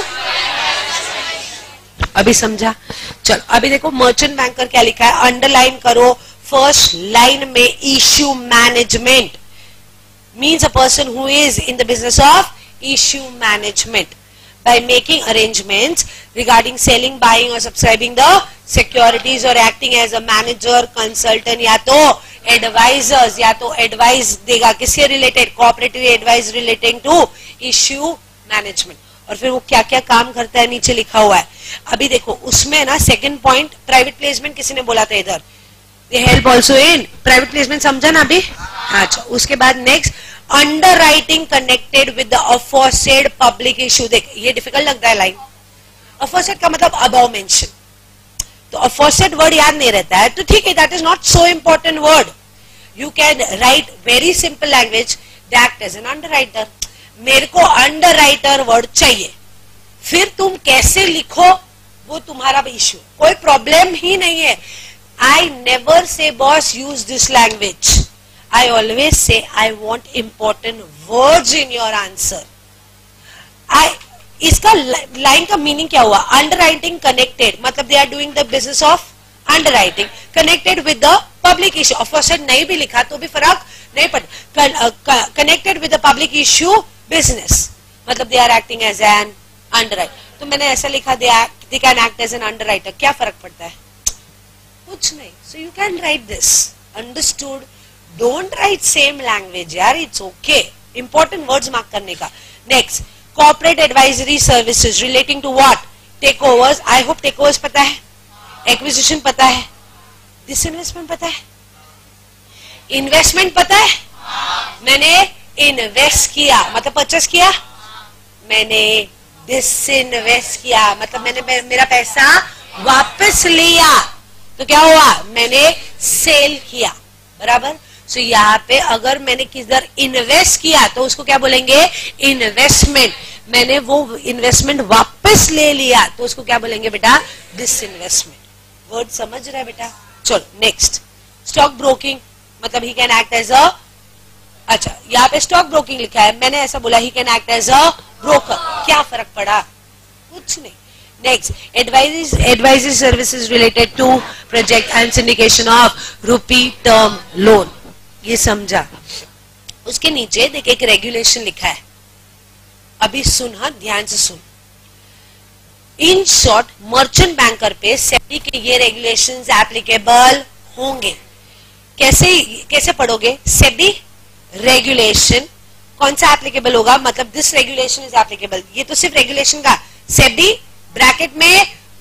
अभी समझा? चलो अभी देखो मर्चेंट बैंकर क्या लिखा है, अंडरलाइन करो. फर्स्ट लाइन में issue management means a person who is in the business of issue management by making arrangements regarding selling, buying or subscribing the securities or acting as a manager, consultant या तो advisors या तो advice देगा किससे related? cooperative advice relating to issue management. और फिर वो क्या क्या काम करता है नीचे लिखा हुआ है. अभी देखो उसमें ना सेकंड पॉइंट प्राइवेट प्लेसमेंट किसी ने बोला था इधर. They help also in private placement. समझा ना अभी? अच्छा उसके बाद next underwriting connected with the aforesaid public issue. देख ये डिफिकल्ट लगता है लाइन. अफोरसेड का मतलब अबव मेंशन, तो अफोरसेड वर्ड याद नहीं रहता है तो ठीक है, that is not so important word. You can write very simple language, that as an underwriter. मेरे को अंडरराइटर वर्ड चाहिए, फिर तुम कैसे लिखो वो तुम्हारा इश्यू, कोई प्रॉब्लम ही नहीं है. I never say boss use this language. I always say I want important words in your answer. I इसका लाइन का मीनिंग क्या हुआ? अंडरराइटिंग कनेक्टेड मतलब they are doing the business of underwriting connected with the public issue. Of course नहीं भी लिखा तो भी फर्क नहीं पड़ता. Connected with the public issue business मतलब they are acting as an underwriter. तो मैंने ऐसा लिखा they can act as an underwriter. क्या फर्क पड़ता है? कुछ नहीं. So you can write this. Understood? Don't right same language यार, it's okay. Important words mark करने का. Next corporate advisory services relating to what? Takeovers. I hope takeovers पता है, एक्विजिशन पता है, डिसइन्वेस्टमेंट पता है, इन्वेस्टमेंट पता है. मैंने इन्वेस्ट किया मतलब परचेस किया, मैंने डिसइन्वेस्ट किया मतलब मैंने मेरा पैसा वापस लिया. तो क्या हुआ? मैंने सेल किया. बराबर. सो so, यहाँ पे अगर मैंने किधर इन्वेस्ट किया तो उसको क्या बोलेंगे? इन्वेस्टमेंट. मैंने वो इन्वेस्टमेंट वापस ले लिया तो उसको क्या बोलेंगे बेटा? डिसइन्वेस्टमेंट. वर्ड समझ रहा है बेटा? चलो नेक्स्ट स्टॉक ब्रोकिंग मतलब he can act as a. अच्छा यहाँ पे स्टॉक ब्रोकिंग लिखा है, मैंने ऐसा बोला he can act as a broker. क्या फर्क पड़ा? कुछ नहीं. Next, advices, advisory services related to project and syndication of rupee term loan. ये समझा? उसके नीचे देख एक रेगुलेशन लिखा है. अभी सुन, हाँ ध्यान से सुन. इन शॉर्ट मर्चेंट बैंकर पे सेबी के ये रेगुलेशंस एप्लीकेबल होंगे. कैसे कैसे पढ़ोगे? सेबी रेगुलेशन कौन सा एप्लीकेबल होगा? मतलब दिस रेगुलेशन इज एप्लीकेबल. ये तो सिर्फ रेगुलेशन का. सेबी ब्रैकेट में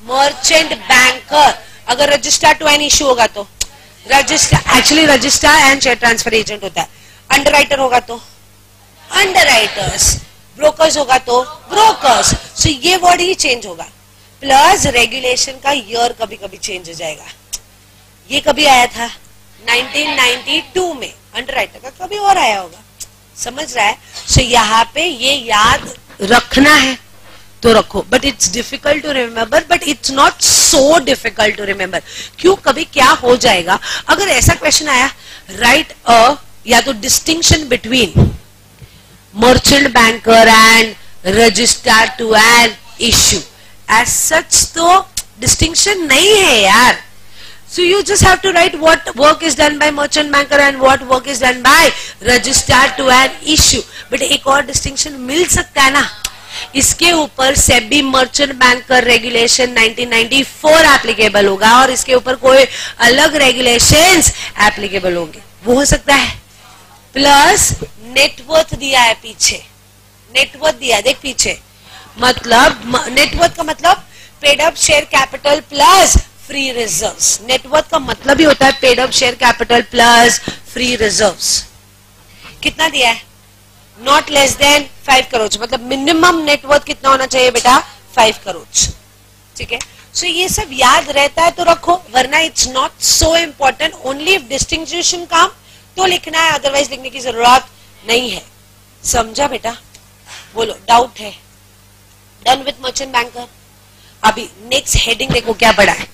मर्चेंट बैंकर, अगर रजिस्ट्रार टू एन इशू होगा तो registrar, actually registrar and share transfer agent होता है. अंडरराइटर होगा तो अंडरराइटर्स, ब्रोकर्स होगा तो ब्रोकर्स. सो ये वर्ड ही चेंज होगा. प्लस रेगुलेशन का ईयर कभी कभी चेंज हो जाएगा. ये कभी आया था नाइनटीन नाइंटी टू में, अंडरराइटर का कभी और आया होगा. समझ रहा है? सो so, यहाँ पे ये याद रखना है तो रखो, but it's difficult to remember, but it's not so difficult to remember. क्यों, कभी क्या हो जाएगा अगर ऐसा क्वेश्चन आया, राइट अ, या तो distinction between merchant banker and registrar to an issue. As such तो डिस्टिंक्शन नहीं है यार. So you just have to write what work is done by merchant banker and what work is done by registrar to an issue. But एक और distinction मिल सकता है ना. इसके ऊपर SEBI merchant banker regulation nineteen ninety four applicable होगा और इसके ऊपर कोई अलग रेगुलेशंस एप्लीकेबल होंगे, वो हो सकता है. प्लस नेटवर्थ दिया है पीछे, नेटवर्थ दिया देख पीछे, मतलब नेटवर्थ का मतलब paid up share capital plus free reserves. Net worth का मतलब ही होता है paid up share capital plus free reserves. कितना दिया है? Not less than five crore, मतलब मिनिमम नेटवर्थ कितना होना चाहिए बेटा? फाइव करोड़. ठीक है. सो ये सब याद रहता है तो रखो, वरना it's not so important. Only if distinction काम तो लिखना है, अदरवाइज लिखने की जरूरत नहीं है. समझा बेटा? बोलो, डाउट है? Done with merchant banker. अभी नेक्स्ट हेडिंग देखो क्या पड़ा है.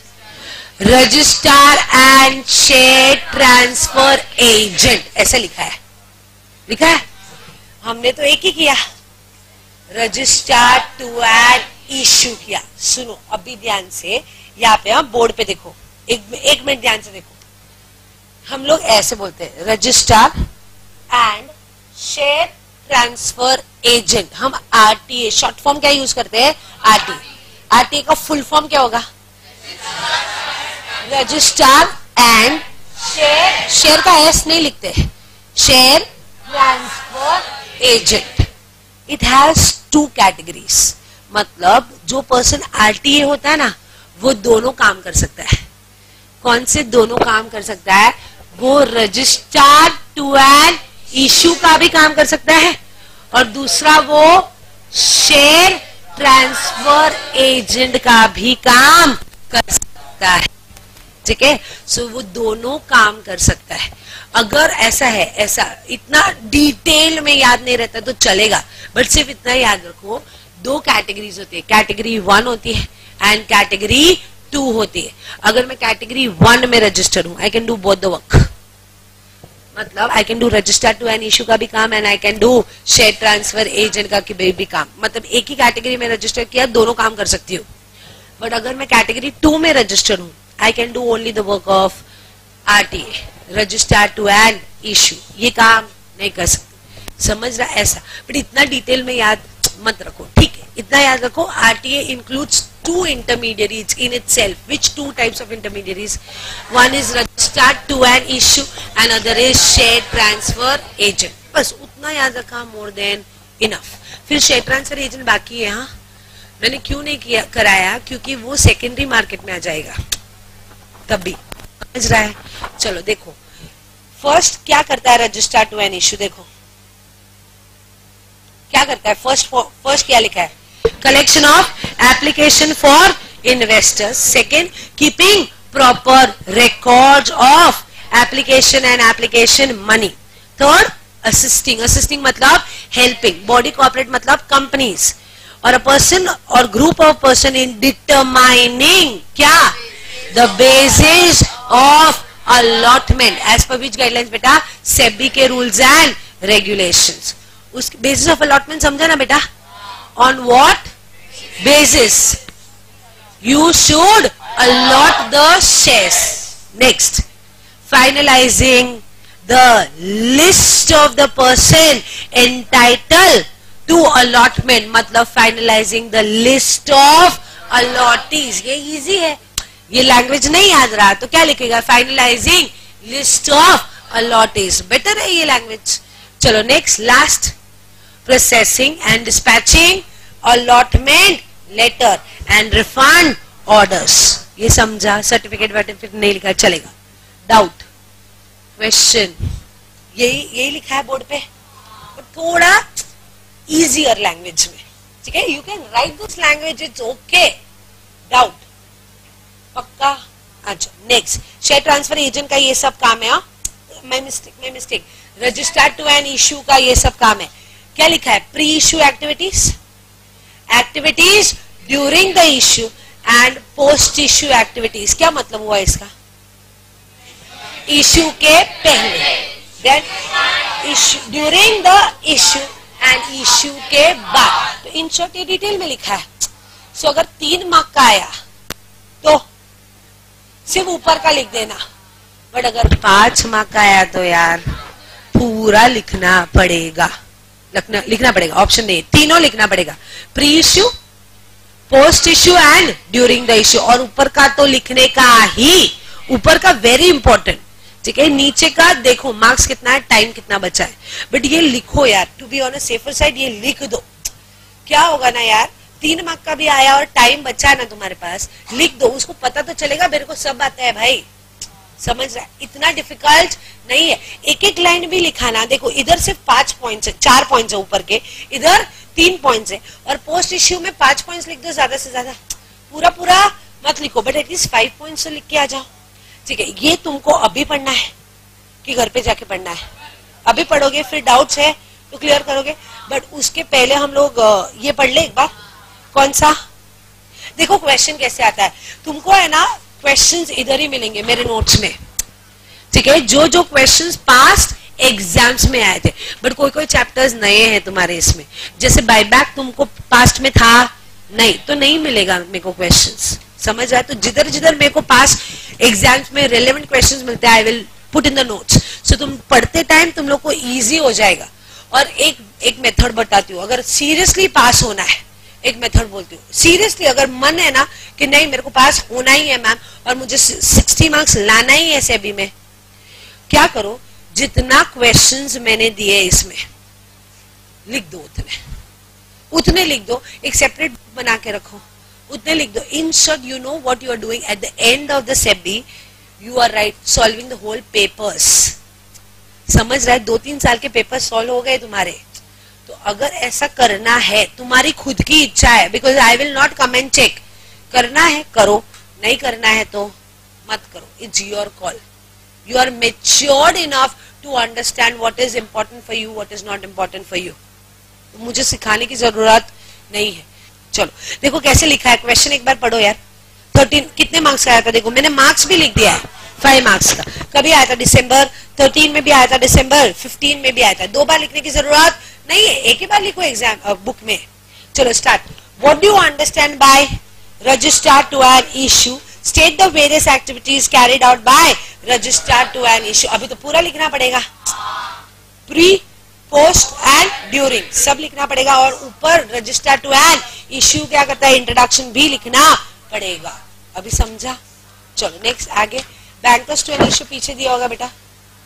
Registrar and share transfer agent, ऐसा लिखा है. लिखा है? हमने तो एक ही किया, रजिस्ट्रार टू एन इश्यू किया. सुनो अभी ध्यान से, यहाँ पे हम बोर्ड पे देखो, एक एक मिनट ध्यान से देखो. हम लोग ऐसे बोलते हैं registrar and share transfer agent. हम आरटीए शॉर्ट फॉर्म क्या यूज करते हैं? आरटीए. आरटीए का फुल फॉर्म क्या होगा? रजिस्ट्रार एंड शेयर, शेयर का एस नहीं लिखते, share transfer agent. It has two categories, मतलब जो पर्सन आरटीए होता है ना, वो दोनों काम कर सकता है. कौन से दोनों काम कर सकता है? वो रजिस्ट्रार टू एन इश्यू का भी काम कर सकता है और दूसरा वो शेयर ट्रांसफर एजेंट का भी काम कर सकता है. ठीक है. सो वो दोनों काम कर सकता है. अगर ऐसा है, ऐसा इतना डिटेल में याद नहीं रहता तो चलेगा, बट सिर्फ इतना याद रखो, दो कैटेगरीज होती है. कैटेगरी वन होती है एंड कैटेगरी टू होती है. अगर मैं कैटेगरी वन में रजिस्टर्ड हूं, I can do both the work. मतलब I can do register to an issue का भी काम and I can do share transfer agent का भी काम. मतलब एक ही कैटेगरी में रजिस्टर किया, दोनों काम कर सकती हूँ. बट अगर मैं कैटेगरी टू में रजिस्टर्ड हूँ, I can do only the work of RTA, register to an issue. ये काम नहीं कर सकते. समझ रहा? ऐसा. बट इतना डिटेल में याद मत रखो. ठीक है, इतना याद रखो, RTA includes two intermediaries in itself. Which two types of intermediaries? One is registered to an issue and other is share transfer agent. बस उतना याद रखा, more than enough. फिर share transfer agent बाकी है. हाँ, मैंने क्यों नहीं किया कराया? क्योंकि वो सेकेंडरी मार्केट में आ जाएगा तभी. समझ रहा है? चलो देखो, फर्स्ट क्या करता है रजिस्टर टू एन इश्यू. देखो क्या करता है. फर्स्ट फर्स्ट क्या लिखा है? collection of application for investors. Second, keeping proper records of application and application money. Third, assisting. Assisting मतलब helping. Body corporate मतलब companies. Or a person or group of person in determining क्या? The basis of allotment. As per which guidelines बेटा? सेबी के rules and regulations. उस basis of allotment समझा ना बेटा? On what basis you should allot the shares. Next, finalizing the list of the person entitled to allotment. मतलब finalizing the list of allottees. ये easy है. ये language नहीं याद रहा तो क्या लिखेगा? Finalizing list of allottees. Better है ये language. चलो next, last, processing and dispatching allotment letter and refund orders, ये समझा। सर्टिफिकेट वर्टिफिकेट नहीं लिखा चलेगा। डाउट, क्वेश्चन, यही यही लिखा है बोर्ड पे, थोड़ा इजियर लैंग्वेज में, ठीक है। You can write this language, it's okay. Doubt पक्का। अच्छा नेक्स्ट, शेयर ट्रांसफर एजेंट का ये सब काम है। मैं मिस्टेक मैं mistake registered to an issue का ये सब काम है। क्या लिखा है? Pre issue activities, activities during the issue and post issue activities. क्या मतलब हुआ इसका? इश्यू के पहले, then issue during the issue and issue के बाद। तो इन शॉर्ट ये डिटेल में लिखा है। सो so, अगर तीन मार्क का आया तो सिर्फ ऊपर का लिख देना, बट अगर पांच मार्क का आया तो यार पूरा लिखना पड़ेगा, लिखना लिखना पड़ेगा। ऑप्शन नहीं, तीनों लिखना पड़ेगा, pre issue, post issue and during the issue. और ऊपर का तो लिखने का ही, ऊपर का वेरी इंपॉर्टेंट, ठीक है। नीचे का देखो मार्क्स कितना है, टाइम कितना बचा है, बट ये लिखो यार, to be on a safer side ये लिख दो। क्या होगा ना यार, तीन मार्क का भी आया और टाइम बचा है ना तुम्हारे पास, लिख दो, उसको पता तो चलेगा मेरे को सब आता है भाई, समझ रहा है? इतना डिफिकल्ट नहीं है। एक एक लाइन भी लिखाना, देखो इधर सिर्फ पांच पॉइंट्स है, चार पॉइंट्स है ऊपर के, इधर तीन पॉइंट्स है, और पोस्ट इश्यू में पांच पॉइंट्स लिख दो ज्यादा से ज्यादा, पूरा पूरा मत लिखो, बट एटलीस्ट फाइव पॉइंट्स तो लिख के आ जाओ, ठीक है। ये तुमको अभी पढ़ना है कि घर पे जाके पढ़ना है? अभी पढ़ोगे, फिर डाउट्स है तो क्लियर करोगे, बट उसके पहले हम लोग ये पढ़ ले एक बार। कौन सा? देखो क्वेश्चन कैसे आता है तुमको, है ना, क्वेश्चंस इधर ही मिलेंगे मेरे नोट्स में, ठीक है। जो जो क्वेश्चंस पास्ट एग्जाम्स में आए थे, बट कोई कोई चैप्टर्स नए हैं तुम्हारे इसमें, जैसे बायबैक तुमको पास्ट में था नहीं, तो नहीं मिलेगा मेरे को क्वेश्चंस, समझ आए? तो जिधर जिधर मेरे को पास्ट एग्जाम्स में रेलेवेंट क्वेश्चंस मिलते हैं, I will put in the notes, so तुम पढ़ते टाइम तुम लोग को इजी हो जाएगा। और एक एक मेथड बताती हूँ, अगर सीरियसली पास होना है, एक मेथड बोलती हूँ, सीरियसली अगर मन है ना कि नहीं मेरे को पास होना ही है मैम, और मुझे सिक्सटी मार्क्स लाना ही है सेबी में, क्या करो, जितना क्वेश्चंस मैंने दिए इसमें लिख दो, उतने उतने लिख दो, एक सेपरेट बुक बना के रखो, उतने लिख दो। In short you know what you are doing at the end of the SEBI, you are right solving the whole papers, समझ रहे? दो तीन साल के पेपर सॉल्व हो गए तुम्हारे। तो अगर ऐसा करना है, तुम्हारी खुद की इच्छा है, because I will not come and check, करना है करो, नहीं करना है तो मत करो, it's your call. You are matured enough to understand what is important for you, what is not important for you. मुझे सिखाने की जरूरत नहीं है। चलो देखो कैसे लिखा है, क्वेश्चन एक बार पढ़ो यार। थर्टीन कितने मार्क्स का आया था? देखो मैंने मार्क्स भी लिख दिया है, फाइव मार्क्स का। कभी आया था? दिसंबर थर्टीन में भी आया था, दिसंबर फिफ्टीन में भी आया था। दो बार लिखने की जरूरत नहीं है, एक ही बार लिखो एग्जाम बुक में। चलो start. What do you understand by register to an issue? State the various activities carried out by register to an issue. अभी तो पूरा लिखना पड़ेगा, प्री, पोस्ट एंड ड्यूरिंग सब लिखना पड़ेगा, और ऊपर रजिस्टर टू एन इश्यू क्या करता है, इंट्रोडक्शन भी लिखना पड़ेगा। अभी समझा? चलो नेक्स्ट आगे। बैंकर्स टू एन इश्यू पीछे दिया होगा बेटा।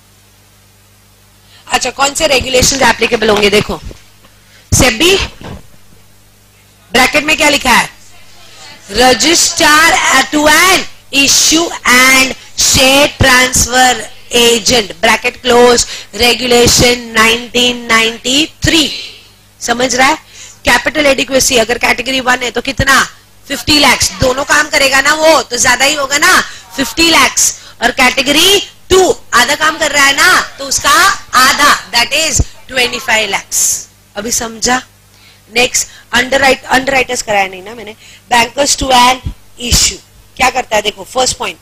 अच्छा कौन से रेगुलेशंस एप्लीकेबल होंगे? देखो सेबी ब्रैकेट में क्या लिखा है, registrar to an issue and share transfer agent, bracket close, regulation nineteen ninety three. समझ रहा है? कैपिटल एडिक्वेसी अगर कैटेगरी वन है तो कितना, फिफ्टी लैक्स, दोनों काम करेगा ना वो तो ज्यादा ही होगा ना, फिफ्टी लैक्स। और कैटेगरी टू आधा काम कर रहा है ना तो उसका आधा, that is twenty five lakhs. अभी समझा? नेक्स्ट अंडरराइट अंडरराइटर्स कराया नहीं ना मैंने। बैंकर्स टू एन इश्यू क्या करता है? देखो first point,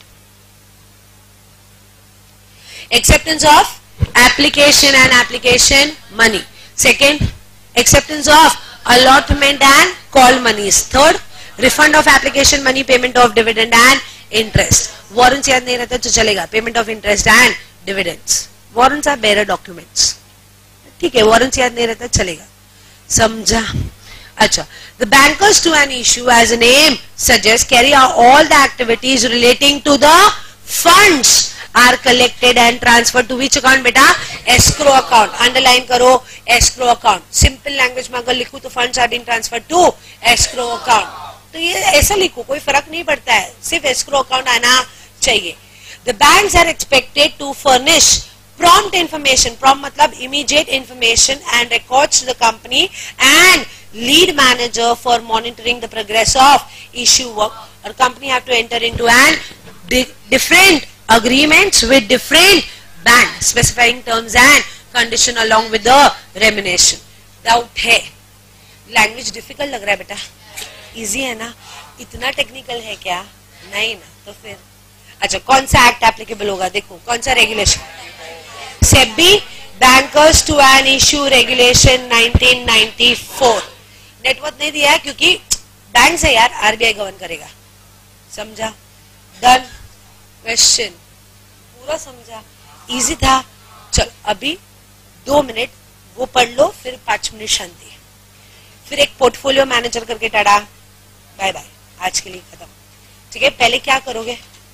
acceptance of application and application money. Second, acceptance of allotment and call monies. Third, refund of application money, payment of dividend and interest. Warrants याद नहीं रहता तो चलेगा, payment of interest and dividends. Warrants are bearer documents. ठीक है, warrants याद नहीं रहता चलेगा, समझा? अच्छा, the bankers to an issue as a name suggests carry out all the activities relating to the funds are collected and transferred to which account बेटा? escrow account. underline करो escrow account. simple language में अगर लिखूं तो funds are being transferred to escrow account. तो ये ऐसा लिखो, कोई फर्क नहीं पड़ता है, सिर्फ एस्क्रो अकाउंट आना चाहिए. The banks are expected to furnish prompt information. Prompt मतलब immediate information and records to the company and lead manager for monitoring the progress of issue work. Or company have to enter into an di different agreements with different banks specifying terms and condition along with the remuneration. Doubt है? Language difficult लग रहा है बेटा? Easy है ना? इतना technical है क्या? नहीं ना, तो फिर अच्छा कौन सा एक्ट एप्लीकेबल होगा? देखो कौन सा regulation? SEBI bankers to an issue regulation nineteen ninety four. Network नहीं दिया है क्योंकि बैंक से यार आरबीआई गवर्न करेगा. समझा? डन. क्वेश्चन पूरा समझा? इजी था. चल अभी दो मिनट वो पढ़ लो, फिर पांच मिनट शांति, फिर एक पोर्टफोलियो मैनेजर करके टाटा बाय बाय. आज के लिए खत्म. ठीक है, पहले क्या करोगे?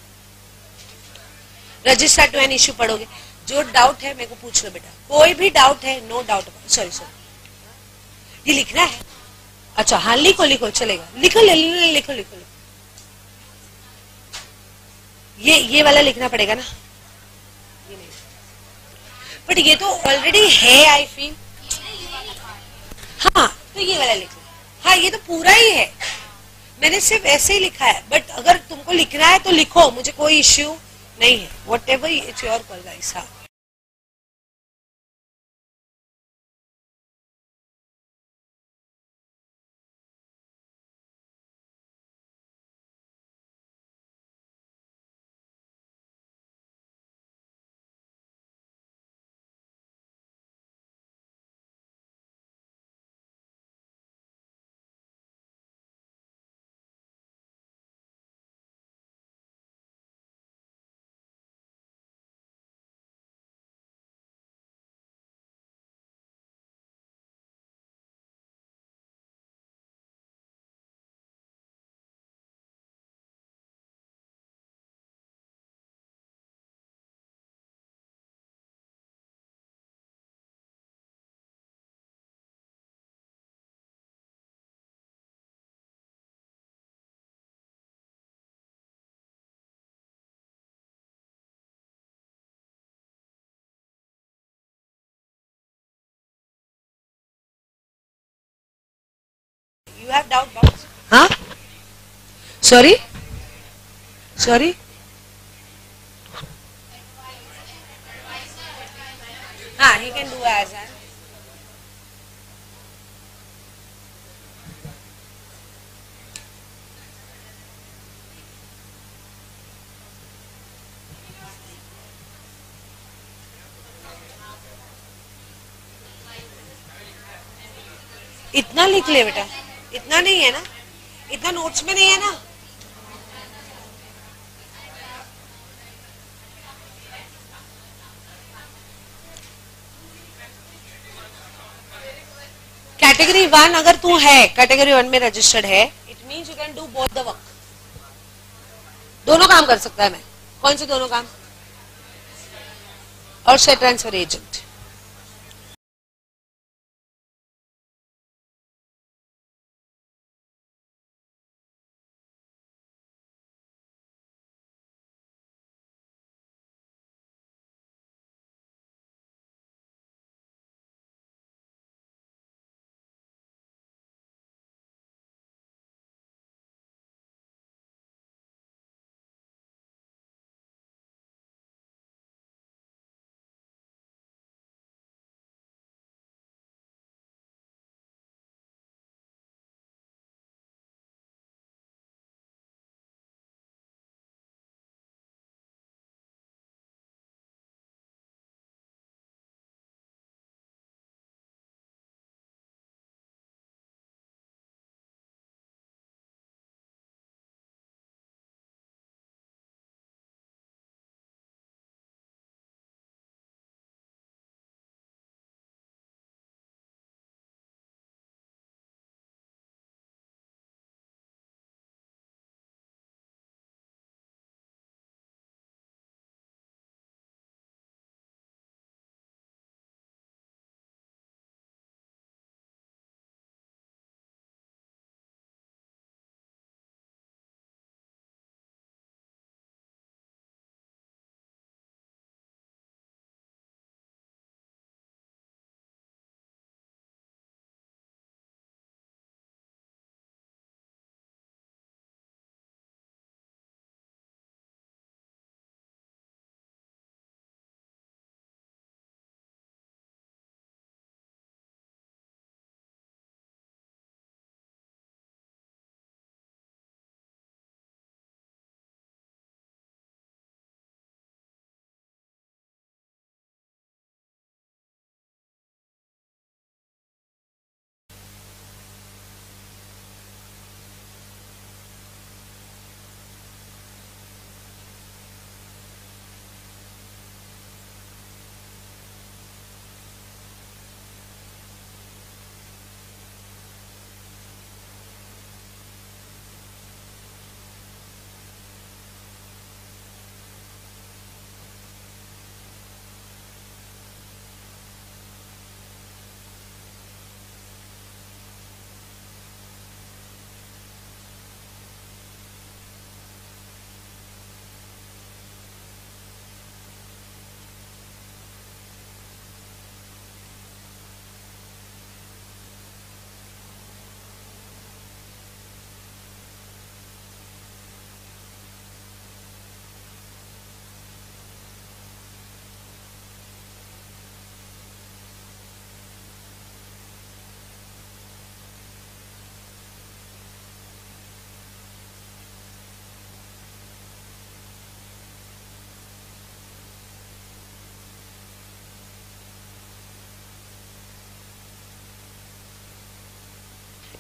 रजिस्टर टू एन इश्यू पढ़ोगे. जो डाउट है मेरे को पूछ लो बेटा, कोई भी डाउट है, नो डाउट. सॉरी सॉरी, ये लिखना है. अच्छा हाँ लिखो लिखो चलेगा, लिखो ले, ले, ले, लिखो लिखो लिखो. ये ये वाला लिखना पड़ेगा ना, ये नहीं, बट ये तो ऑलरेडी है आई फील. हाँ तो ये वाला लिखना. हाँ ये तो पूरा ही है, मैंने सिर्फ ऐसे ही लिखा है, बट अगर तुमको लिखना है तो लिखो, मुझे कोई इश्यू नहीं है. Whatever it's your call guys. हाँ you have doubt box? Huh? Sorry? Sorry? Ah, he can do as an. इतना लिख ले बेटा, इतना नहीं है ना, इतना नोट्स में नहीं है ना. कैटेगरी वन अगर तू है, कैटेगरी वन में रजिस्टर्ड है, it means you can do both the work. दोनों काम कर सकता है मैं. कौन से दोनों काम? और शेयर ट्रांसफर एजेंट.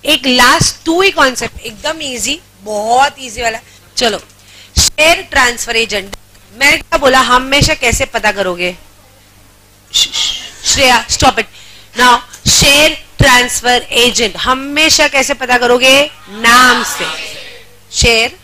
एक लास्ट टू ही कॉन्सेप्ट, एकदम इजी, बहुत इजी वाला। चलो, शेयर ट्रांसफर एजेंट, मैंने क्या बोला, हमेशा कैसे पता करोगे? Shreya stop it now. Share transfer agent हमेशा कैसे पता करोगे? नाम से। Share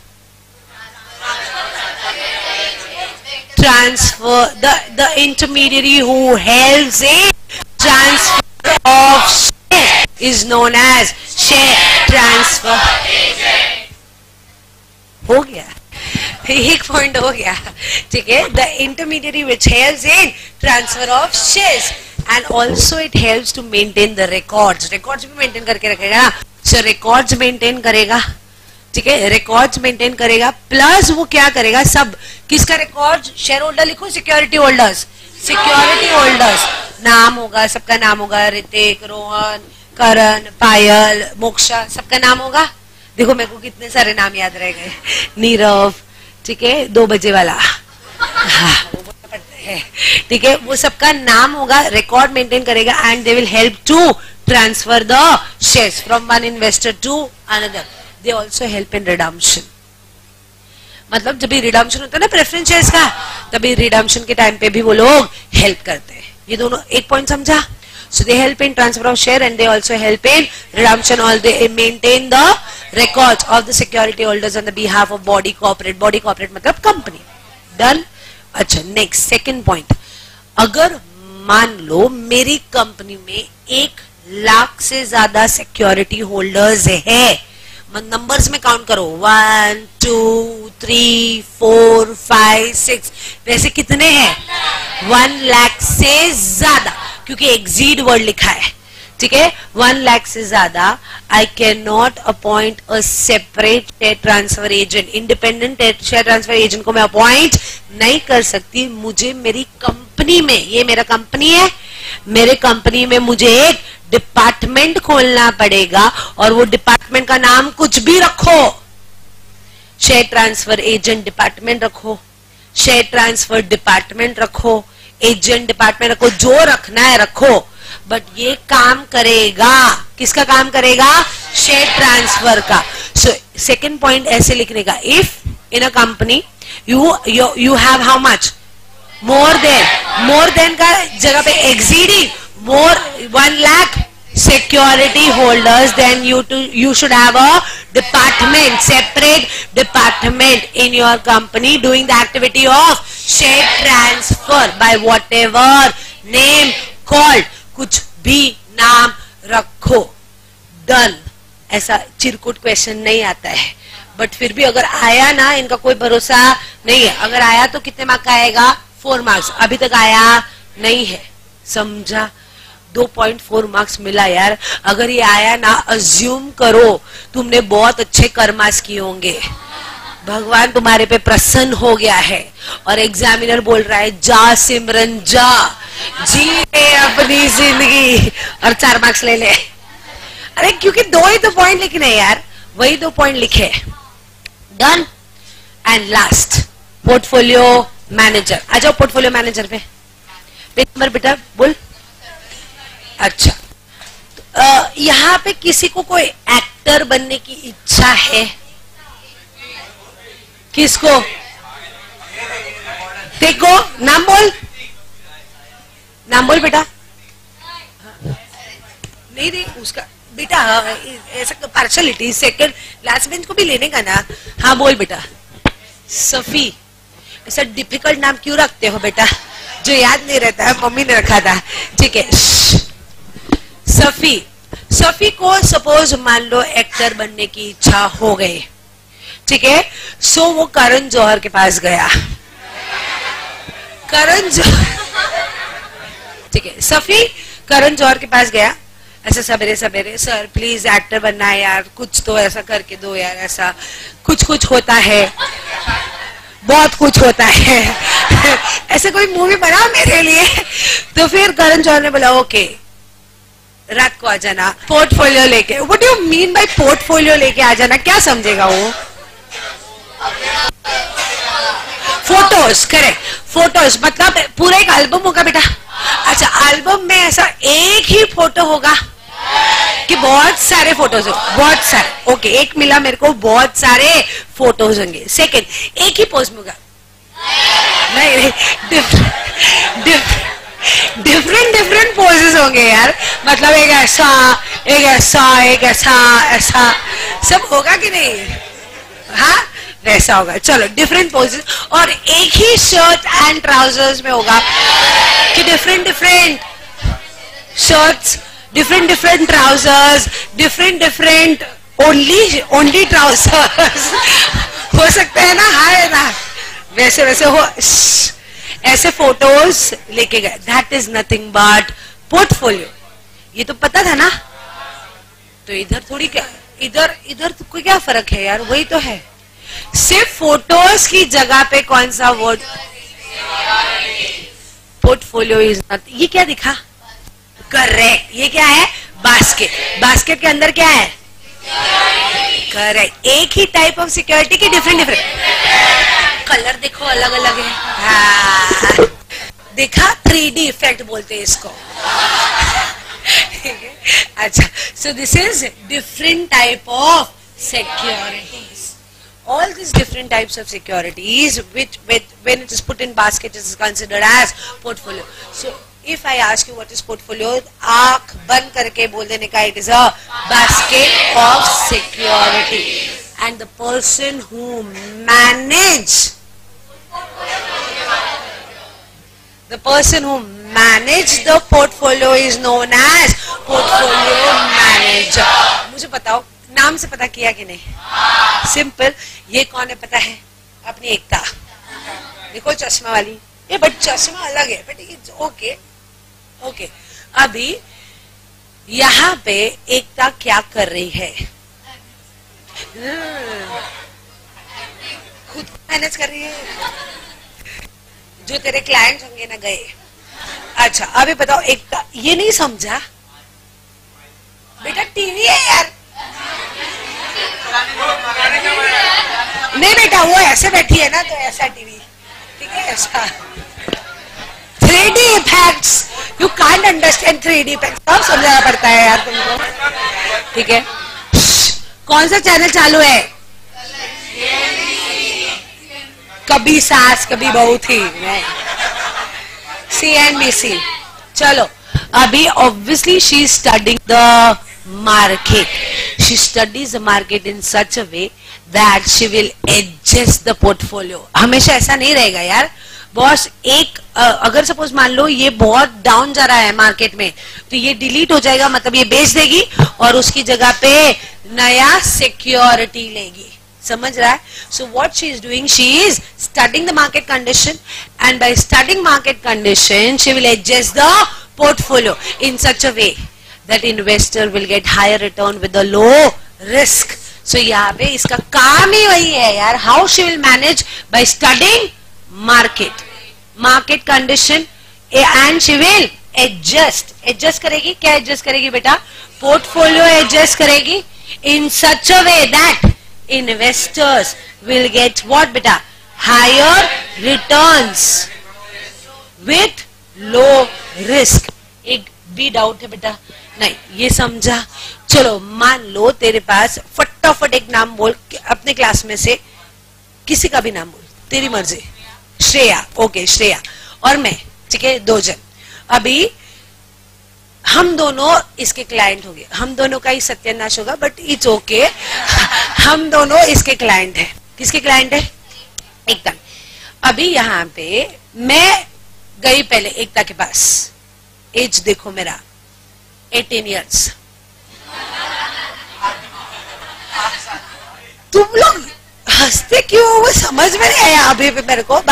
transfer, the the intermediary who helps in transfer of share is known as share transfer agent. हो गया, एक पॉइंट हो गया, ठीक है। The intermediary which helps in transfer of shares and also it helps to maintain the records. Records भी maintain करके रखेगा ना, so records maintain करेगा, ठीक है, रिकॉर्ड्स मेंटेन करेगा, प्लस वो क्या करेगा, सब किसका रिकॉर्ड? शेयर होल्डर लिखो, सिक्योरिटी होल्डर्स, सिक्योरिटी होल्डर्स नाम होगा, सबका नाम होगा, ऋतिक, रोहन, करण, पायल, मोक्षा, सबका नाम होगा। देखो मेरे को कितने सारे नाम याद रह गए, नीरव, ठीक है, दो बजे वाला, हाँ, वो पढ़ते हैं, ठीक है, वो सबका नाम होगा, रिकॉर्ड मेंटेन करेगा and they will help to transfer the shares from one investor to another. They also help in redemption. मतलब जब भी रिडम्पशन होता है ना प्रेफरेंस शेयर्स का, तभी रिडम्पशन के टाइम पे भी वो लोग हेल्प करते हैं। ये दोनों एक पॉइंट समझा? So they help in transfer of share and they also help in redemption. All they maintain the records of the security holders on the behalf of body corporate. Body corporate मतलब कंपनी। Done? अच्छा, नेक्स्ट सेकंड पॉइंट, अगर मान लो मेरी कंपनी में एक लाख से ज्यादा सिक्योरिटी होल्डर्स है, नंबर्स में काउंट करो, one two three four five six, वैसे कितने हैं? वन लाख से ज्यादा, क्योंकि एक्सीड वर्ड लिखा है, ठीक है, वन लाख से ज्यादा। I can not appoint a separate share transfer agent, independent share transfer agent को मैं अपॉइंट नहीं कर सकती। मुझे मेरी कंपनी में, ये मेरा कंपनी है, मेरे कंपनी में मुझे एक डिपार्टमेंट खोलना पड़ेगा और वो डिपार्टमेंट का नाम कुछ भी रखो, शेयर ट्रांसफर एजेंट डिपार्टमेंट रखो, शेयर ट्रांसफर डिपार्टमेंट रखो, एजेंट डिपार्टमेंट रखो, जो रखना है रखो, बट ये काम करेगा, किसका काम करेगा? शेयर ट्रांसफर का। सो सेकंड पॉइंट ऐसे लिखने का, if in a company you you have how much, more than, more than का जगह पे exceeding more one lakh security holders, then you to you should have a department, separate department in your company doing the activity of share transfer by whatever name called, कुछ भी नाम रखो। डन। ऐसा चिरकुट क्वेश्चन नहीं आता है, बट फिर भी अगर आया ना, इनका कोई भरोसा नहीं है, अगर आया तो कितने मार्क्स का आएगा? Four marks. अभी तक आया नहीं है, समझा? दो पॉइंट फोर मार्क्स मिला यार। अगर ये आया ना, अज्यूम करो तुमने बहुत अच्छे कर्मास किए होंगे, भगवान तुम्हारे पे प्रसन्न हो गया है और एग्जामिनर बोल रहा है जा सिमरन जा, जी ले अपनी जिंदगी और चार मार्क्स ले ले। अरे क्योंकि दो ही तो पॉइंट लिखने हैं यार, वही दो पॉइंट लिखे। Done. And last, portfolio manager. आ जाओ पोर्टफोलियो मैनेजर पे, पेज नंबर बेटा बोल। अच्छा, तो, यहाँ पे किसी को कोई एक्टर बनने की इच्छा है? किसको? देखो नाम बोल, नाम बोल बेटा। नहीं नहीं उसका बेटा, ऐसा पार्शलिटी, सेकंड लास्ट बेंच को भी लेने का ना। हाँ बोल बेटा। सफी। ऐसा डिफिकल्ट नाम क्यों रखते हो बेटा, जो याद नहीं रहता है? मम्मी ने रखा था, ठीक है। सफी, सफी को सपोज मान लो एक्टर बनने की इच्छा हो गई, ठीक है। सो वो करण जौहर के पास गया, करण जौहर, ठीक है। सफी करण जौहर के पास गया, ऐसा सवेरे सवेरे, सर प्लीज एक्टर बनना है यार, कुछ तो ऐसा करके दो यार, ऐसा कुछ कुछ होता है, बहुत कुछ होता है ऐसे कोई मूवी बना मेरे लिए। तो फिर करण जौहर ने बोला ओके रात को आ जाना पोर्टफोलियो लेके। What do you mean by portfolio लेके आ जाना, क्या समझेगा वो? फोटोज, करेक्ट, फोटोज मतलब पूरा एक एल्बम होगा बेटा। अच्छा, एल्बम में ऐसा एक ही फोटो होगा? कि बहुत सारे फोटोज हो, बहुत सारे। ओके, एक मिला मेरे को, बहुत सारे फोटोज होंगे। सेकेंड, एक ही पोज में होगा नहीं, डिफरेंट डिफरेंट पोजेस होंगे यार, मतलब एक ऐसा, एक ऐसा, एक ऐसा, ऐसा सब होगा कि नहीं? हाँ, वैसा होगा। चलो, डिफरेंट पोजेस, और एक ही शर्ट एंड ट्राउजर्स में होगा कि different different shirts, different different trousers, different different only only trousers हो सकते हैं ना? हाँ ना, वैसे वैसे हो, ऐसे फोटोज लेके गए। That is nothing but portfolio. ये तो पता था ना? तो इधर थोड़ी क्या, इधर इधर तो कोई क्या फर्क है यार, वही तो है। सिर्फ फोटोज की जगह पे कौन सा वर्ड? Portfolio is not. ये क्या दिखा? करेक्ट। ये क्या है? बास्केट। बास्केट के अंदर क्या है? करेक्ट। एक ही टाइप ऑफ सिक्योरिटी की डिफरेंट डिफरेंट कलर देखो, अलग अलग है। हाँ, देखा? थ्री डी इफेक्ट बोलते हैं इसको। अच्छा, so this is different type of securities. All these different types of securities, which with when it is put in basket, is considered as portfolio. So if I ask you what is portfolio, आँख बंद करके बोल देने का, it is a basket of security, and the person who manage the person who manage the portfolio is known as portfolio manager. मुझे बताओ, नाम से पता किया कि नहीं? सिंपल। ये कौन है पता है? अपनी एकता। देखो चश्मा वाली, ये बट चश्मा अलग है, बट इट्स ओके ओके। अभी यहाँ पे एकता क्या कर रही है? खुद मैनेज कर रही है। जो तेरे क्लाइंट्स होंगे ना गए। अच्छा, अभी बताओ, एकता ये नहीं समझा बेटा, टीवी है यार। नहीं बेटा, वो ऐसे बैठी है ना, तो ऐसा टीवी, ठीक है? ऐसा three D effects, you can't understand three D effects, सब समझाना पड़ता है यार तुमको, ठीक है? कौन सा चैनल चालू है? कभी सास कभी बहू थी, सी एन बी सी। चलो, अभी obviously she is studying the market. She studies the market in such a way that she will adjust the portfolio. हमेशा ऐसा नहीं रहेगा यार बॉस. एक अगर सपोज मान लो ये बहुत डाउन जा रहा है मार्केट में, तो ये डिलीट हो जाएगा, मतलब ये बेच देगी और उसकी जगह पे नया सिक्योरिटी लेगी. समझ रहा है? So what she is doing, she is studying the market condition, and by studying market condition she will adjust the portfolio in such a way that investor will get higher return with a low risk. So यहाँ पे इसका काम ही वही है यार. How she will manage? By studying market market condition, and she will adjust. Adjust करेगी. क्या एडजस्ट करेगी बेटा? पोर्टफोलियो एडजस्ट करेगी इन such a way that investors will get what beta? Higher returns with low risk. एक भी डाउट है बेटा? नहीं, ये समझा. चलो मान लो तेरे पास, फटाफट एक नाम बोल अपने क्लास में से, किसी का भी नाम बोल, तेरी मर्जी. श्रेया. ओके, श्रेया और मैं, ठीक है, दो जन. अभी हम दोनों इसके क्लाइंट होंगे, हम दोनों का ही सत्यानाश होगा, बट इट्स ओके. हम दोनों इसके क्लाइंट हैं. किसके क्लाइंट है? एकदम. अभी यहाँ पे मैं गई पहले एकता के पास. एज देखो मेरा अठारह इयर्स. तुम लोग हंसते क्यों? वो समझ में नहीं आया अभी भी मेरे को.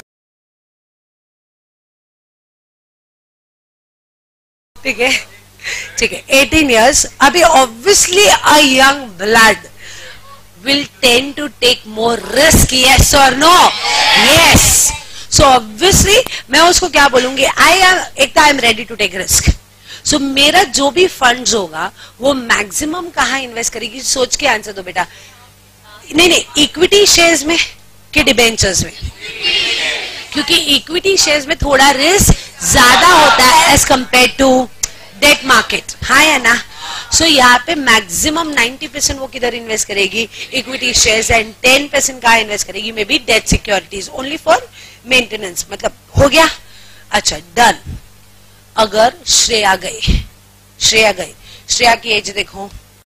ठीक है, ठीक है. अठारह इयर्स. अभी obviously a young blood will tend to take more risk, yes or no? Yes. So obviously मैं उसको क्या बोलूंगी? I am एक तो I am ready to take risk. So मेरा जो भी फंड्स होगा वो मैक्सिमम कहाँ इन्वेस्ट करेगी? सोच के आंसर दो बेटा. नहीं नहीं, इक्विटी शेयर्स में कि डिबेंचर्स में? क्योंकि इक्विटी शेयर्स में थोड़ा रिस्क ज्यादा होता है as compare to debt market. हाँ या ना? सो so, यहाँ पे मैक्सिमम नाइंटी परसेंट वो किधर इन्वेस्ट करेगी, equity shares, and ten percent कहाँ इन्वेस्ट करेगी, maybe debt securities only for maintenance. मतलब हो गया. अच्छा डन. अगर श्रेया गई, श्रेया गई, श्रेया की एज देखो,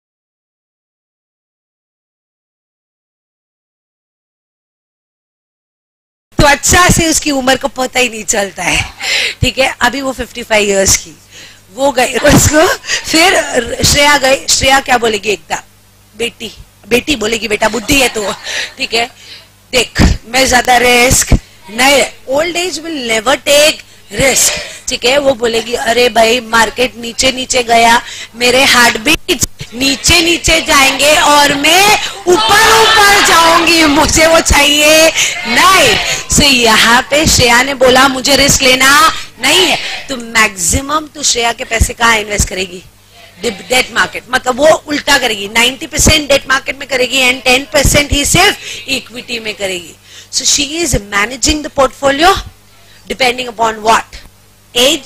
तो अच्छा से उसकी उम्र को पता ही नहीं चलता है. ठीक है, अभी वो फिफ्टी फाइव इयर्स की, वो गई उसको, फिर श्रेया गई. श्रेया क्या बोलेगी, एकदम बेटी, बेटी बोलेगी बेटा बुद्धि है तो. ठीक है, देख मैं ज्यादा रिस्क नहीं, old age will never take risk. ठीक है, वो बोलेगी अरे भाई मार्केट नीचे नीचे गया, मेरे हार्ट बीट नीचे नीचे जाएंगे और मैं ऊपर ऊपर जाऊंगी, मुझे वो चाहिए नहीं. सो so, यहाँ पे श्रेया ने बोला मुझे रिस्क लेना नहीं है, तो मैक्सिमम तो श्रेया के पैसे कहाँ इन्वेस्ट करेगी, डेट मार्केट. मतलब वो उल्टा करेगी, नाइंटी परसेंट डेट मार्केट में करेगी एंड टेन परसेंट ही सिर्फ इक्विटी में करेगी. So she is managing the portfolio depending upon what, age,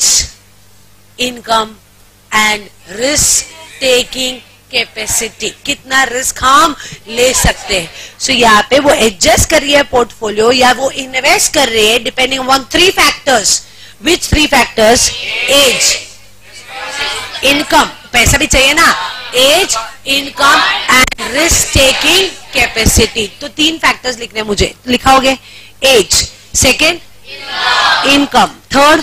income and risk taking capacity. कितना रिस्क हम ले सकते हैं. सो so, यहाँ पे वो एडजस्ट कर रही है पोर्टफोलियो, या वो इन्वेस्ट कर रही है depending upon three factors. Which three factors, age, income, पैसा भी चाहिए ना, age, income and risk taking capacity. तो तीन फैक्टर्स लिखने मुझे, लिखाओगे, age, second income, third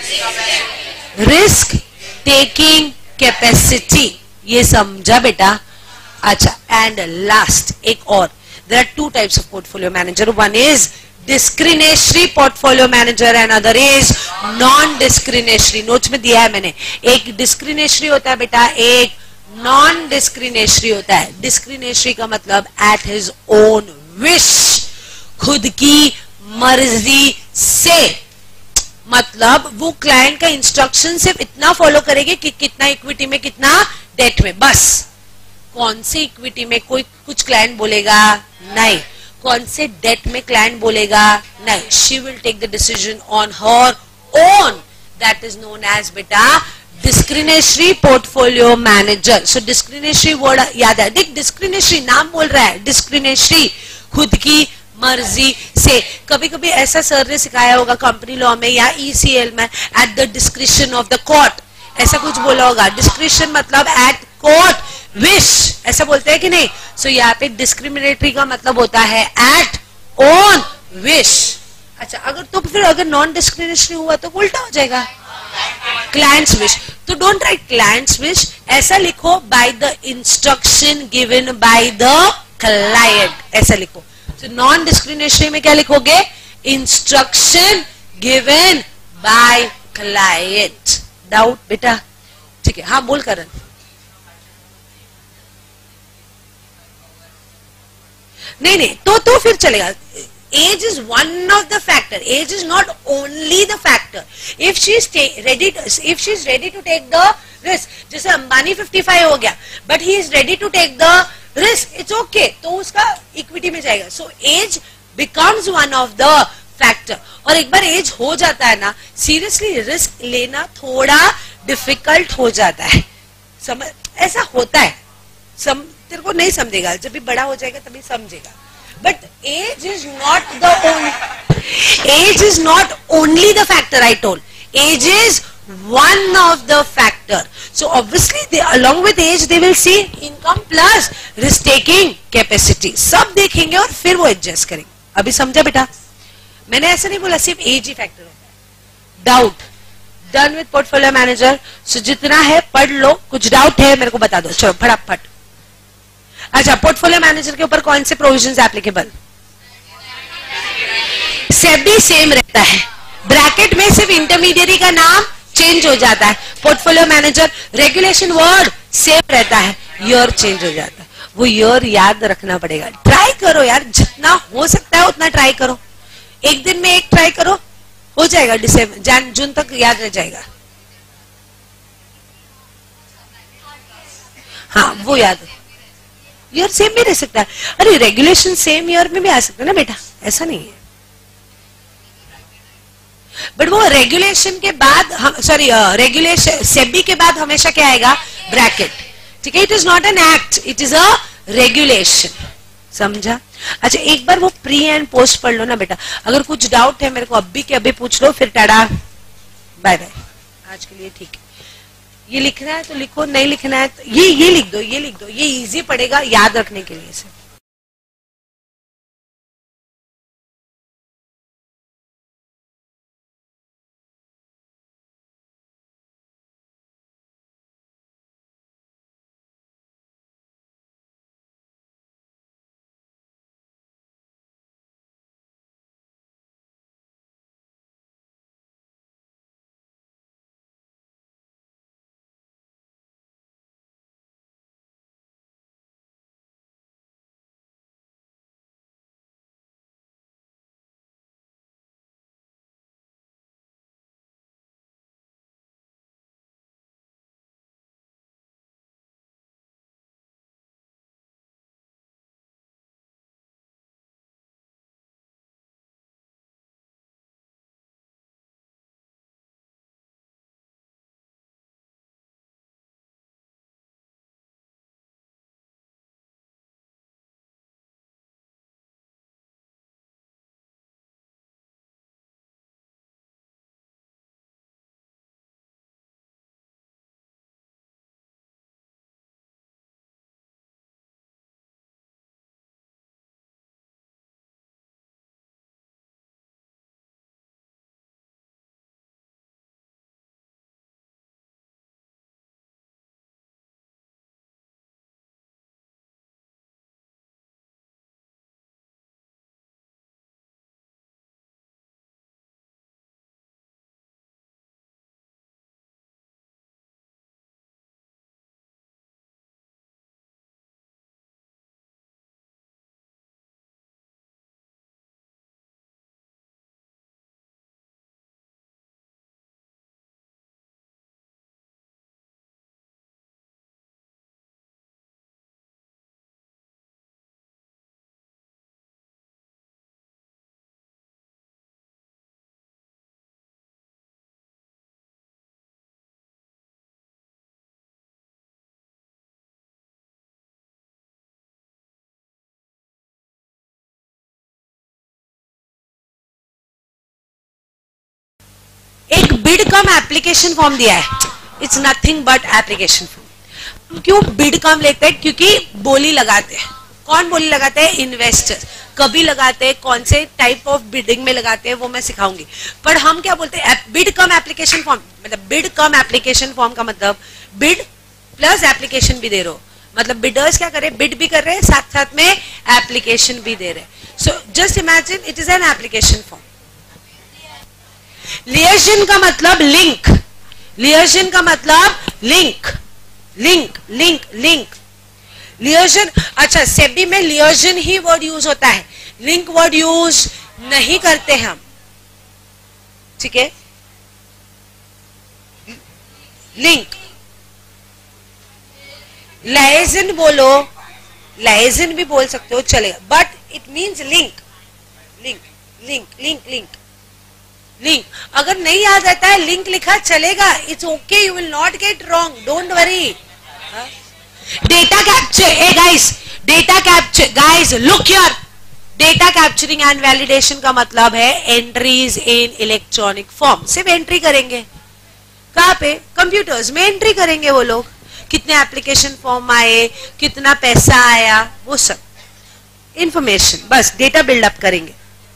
risk taking capacity. ये समझा बेटा. अच्छा एंड लास्ट एक और, there are two types of portfolio manager. One is discretionary portfolio manager and other is non discretionary. Notes में दिया है मैंने. एक डिस्क्रिनेशरी होता है बेटा, एक नॉन डिस्क्रिनेशरी होता है. डिस्क्रिनेशरी का मतलब एट हिज ओन विश, खुद की मर्जी से. मतलब वो क्लाइंट का इंस्ट्रक्शन सिर्फ इतना फॉलो करेगी कि कितना इक्विटी में, कितना डेट में, बस. कौन से इक्विटी में कोई कुछ क्लाइंट बोलेगा नहीं, कौन से डेट में क्लाइंट बोलेगा नहीं. She will take the decision on her own. That is known as बेटा discretionary portfolio manager. So discretionary word याद है. देख डिस्क्रिनेशरी नाम बोल रहा है, डिस्क्रिनेशरी खुद की मर्जी से. कभी कभी ऐसा सर ने सिखाया होगा कंपनी लॉ में या ईसीएल में, at the discretion of the court, ऐसा कुछ बोला होगा. डिस्क्रिशन मतलब एट कोर्ट विश, ऐसा बोलते हैं कि नहीं. सो so, यहाँ पे डिस्क्रिमिनेटरी का मतलब होता है एट ओन विश. अच्छा अगर तो फिर अगर नॉन डिस्क्रिमिनेटरी हुआ तो उल्टा हो जाएगा, क्लाइंट्स विश. तो डोंट राइट क्लाइंट्स विश, ऐसा लिखो by the instruction given by the client, ऐसा लिखो. नॉन डिस्क्रिमिनेटरी में क्या लिखोगे, instruction given by client. Doubt बेटा? ठीक है, हाँ बोल करण. नहीं नहीं तो तो फिर चलेगा. Age is one of the factor, age is not only the factor. If she is ready, if she is ready to take the risk, जैसे अंबानी फिफ्टी फाइव हो गया but he is ready to take the risk, it's okay, तो उसका इक्विटी में जाएगा. So age becomes one of the factor. और एक बार एज हो जाता है ना, सीरियसली रिस्क लेना थोड़ा डिफिकल्ट हो जाता है. समझ, ऐसा होता है. सम तेरे को नहीं समझेगा, जब भी बड़ा हो जाएगा तभी समझेगा. But age is not the only, age is not only the factor. I told age is one of the factor. So obviously they, along with age they will see income plus risk taking capacity. सब देखेंगे और फिर वो एडजस्ट करेंगे. अभी समझा बेटा? मैंने ऐसा नहीं बोला सिर्फ एज ही फैक्टर होता है. Doubt? Done with portfolio manager. So जितना है पढ़ लो, कुछ डाउट है मेरे को बता दो. चलो फटाफट. अच्छा पोर्टफोलियो मैनेजर के ऊपर कौन से प्रोविजंस एप्लीकेबल? सेबी सेम रहता है. ब्रैकेट में सिर्फ इंटरमीडियरी का नाम चेंज हो जाता है. Portfolio manager regulation word same रहता है, ईयर चेंज हो जाता है. वो ईयर याद रखना पड़ेगा. ट्राई करो यार, जितना हो सकता है उतना ट्राई करो. एक दिन में एक ट्राई करो, हो जाएगा. दिसंबर जन जून तक याद रह जाएगा. हाँ वो याद, ईयर सेम भी रह सकता है. अरे रेगुलेशन सेम ईयर में भी आ सकता है ना बेटा, ऐसा नहीं है. बट वो रेगुलेशन के बाद, सॉरी रेगुलेशन सेबी के बाद हमेशा क्या आएगा, ब्रैकेट. ठीक है, it is not an act, it is a regulation, समझा? अच्छा, एक बार वो प्री एंड पोस्ट पढ़ लो ना बेटा, अगर कुछ डाउट है मेरे को अभी के अभी पूछ लो, फिर टाटा बाय बाय, आज के लिए ठीक है। ये लिखना है तो लिखो, नहीं लिखना है तो ये ये लिख दो, ये लिख दो, ये इजी पड़ेगा याद रखने के लिए से। एक बिड कम एप्लीकेशन फॉर्म दिया है, it's nothing but application form. क्यों बिड कम लेते हैं? क्योंकि बोली लगाते हैं। कौन बोली लगाते हैं? इन्वेस्टर्स। कभी लगाते हैं, कौन से टाइप ऑफ बिडिंग में लगाते हैं वो मैं सिखाऊंगी, पर हम क्या बोलते हैं? Bid cum application form. मतलब बिड कम एप्लीकेशन फॉर्म का मतलब बिड प्लस एप्लीकेशन भी दे रहे हो, मतलब बिडर्स क्या कर रहे हैं? बिड भी कर रहे हैं, साथ साथ में एप्लीकेशन भी दे रहे हैं। So just imagine it is an application form. Liaison का मतलब लिंक, लिएशन का मतलब link, link link link liaison. अच्छा, सेबी में लिएशन ही वर्ड यूज होता है, लिंक वर्ड यूज नहीं करते हम, ठीक है? लिंक, लाइजन बोलो, लाइजन भी बोल सकते हो, चलेगा, but it means link, link link link link link. अगर नहीं याद रहता है लिंक लिखा चलेगा, it's okay, you will not get wrong, don't worry. Data capture, hey guys, data capture, guys look here, data capturing and validation का मतलब है एंट्रीज इन इलेक्ट्रॉनिक फॉर्म। सिर्फ एंट्री करेंगे, कहां पे? कंप्यूटर्स में एंट्री करेंगे वो लोग, कितने एप्लीकेशन फॉर्म आए, कितना पैसा आया, वो सब इंफॉर्मेशन, बस डेटा बिल्डअप करेंगे।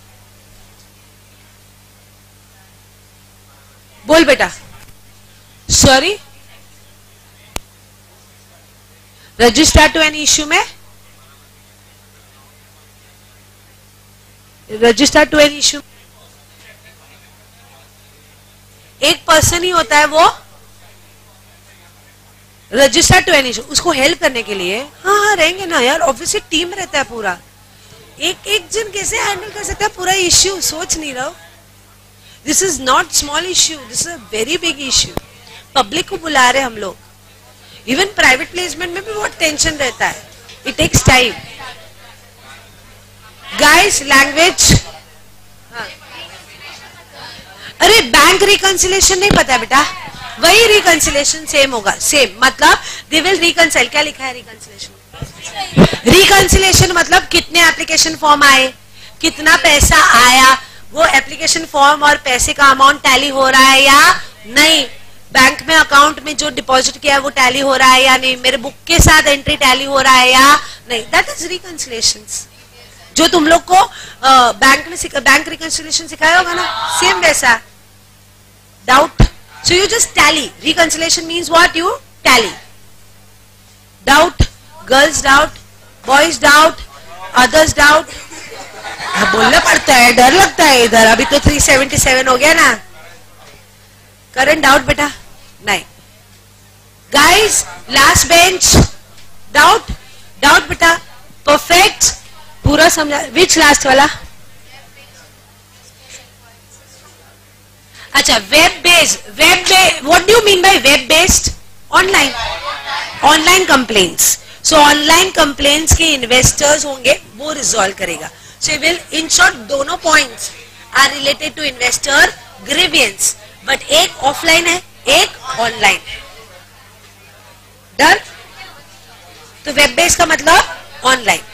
बोल बेटा। Sorry, register to an issue में, रजिस्टर टू एन इश्यू एक पर्सन ही होता है वो रजिस्टर टू एन इश्यू, उसको हेल्प करने के लिए। हाँ हाँ रहेंगे ना यार, ऑब्वियसली टीम रहता है पूरा, एक एक जन कैसे हैंडल कर सकता है पूरा इश्यू, सोच नहीं रहा। This is not small issue, this is a very big issue. Public को बुला रहे हम लोग, इवन प्राइवेट प्लेसमेंट में भी बहुत टेंशन रहता है, it takes time. Guys language, हाँ। अरे बैंक रिकंसिलेशन नहीं पता है बेटा? वही रिकंसिलेशन सेम होगा, सेम मतलब दे विल रिकंसाइल. क्या लिखा है रिकंसिलेशन? रिकंसिलेशन मतलब कितने एप्लीकेशन फॉर्म आए, कितना पैसा आया, वो एप्लीकेशन फॉर्म और पैसे का अमाउंट टैली हो रहा है या नहीं, बैंक में अकाउंट में जो डिपॉजिट किया है वो टैली हो रहा है या नहीं, मेरे बुक के साथ एंट्री टैली हो रहा है या नहीं. That is reconciliations. जो तुम लोग को बैंक में बैंक रिकंसिलेशन सिखाया होगा ना, सेम वैसा. Doubt? So you just tally. Reconciliation means what? You tally. Doubt? Girls doubt, boys doubt, others doubt. बोलना पड़ता है, डर लगता है इधर. अभी तो तीन सौ सतहत्तर हो गया ना. करंट डाउट बेटा? नहीं. Guys last bench doubt? Doubt बेटा? परफेक्ट. पूरा समझा. विच लास्ट वाला? अच्छा, web based. Web based what do you mean by web based? Online. Online complaints. So online complaints के इन्वेस्टर्स होंगे, वो रिजॉल्व करेगा. So will in short दोनों points are related to investor grievance, but एक ऑफलाइन है, एक ऑनलाइन है. डन? तो वेब बेस्ड का मतलब ऑनलाइन.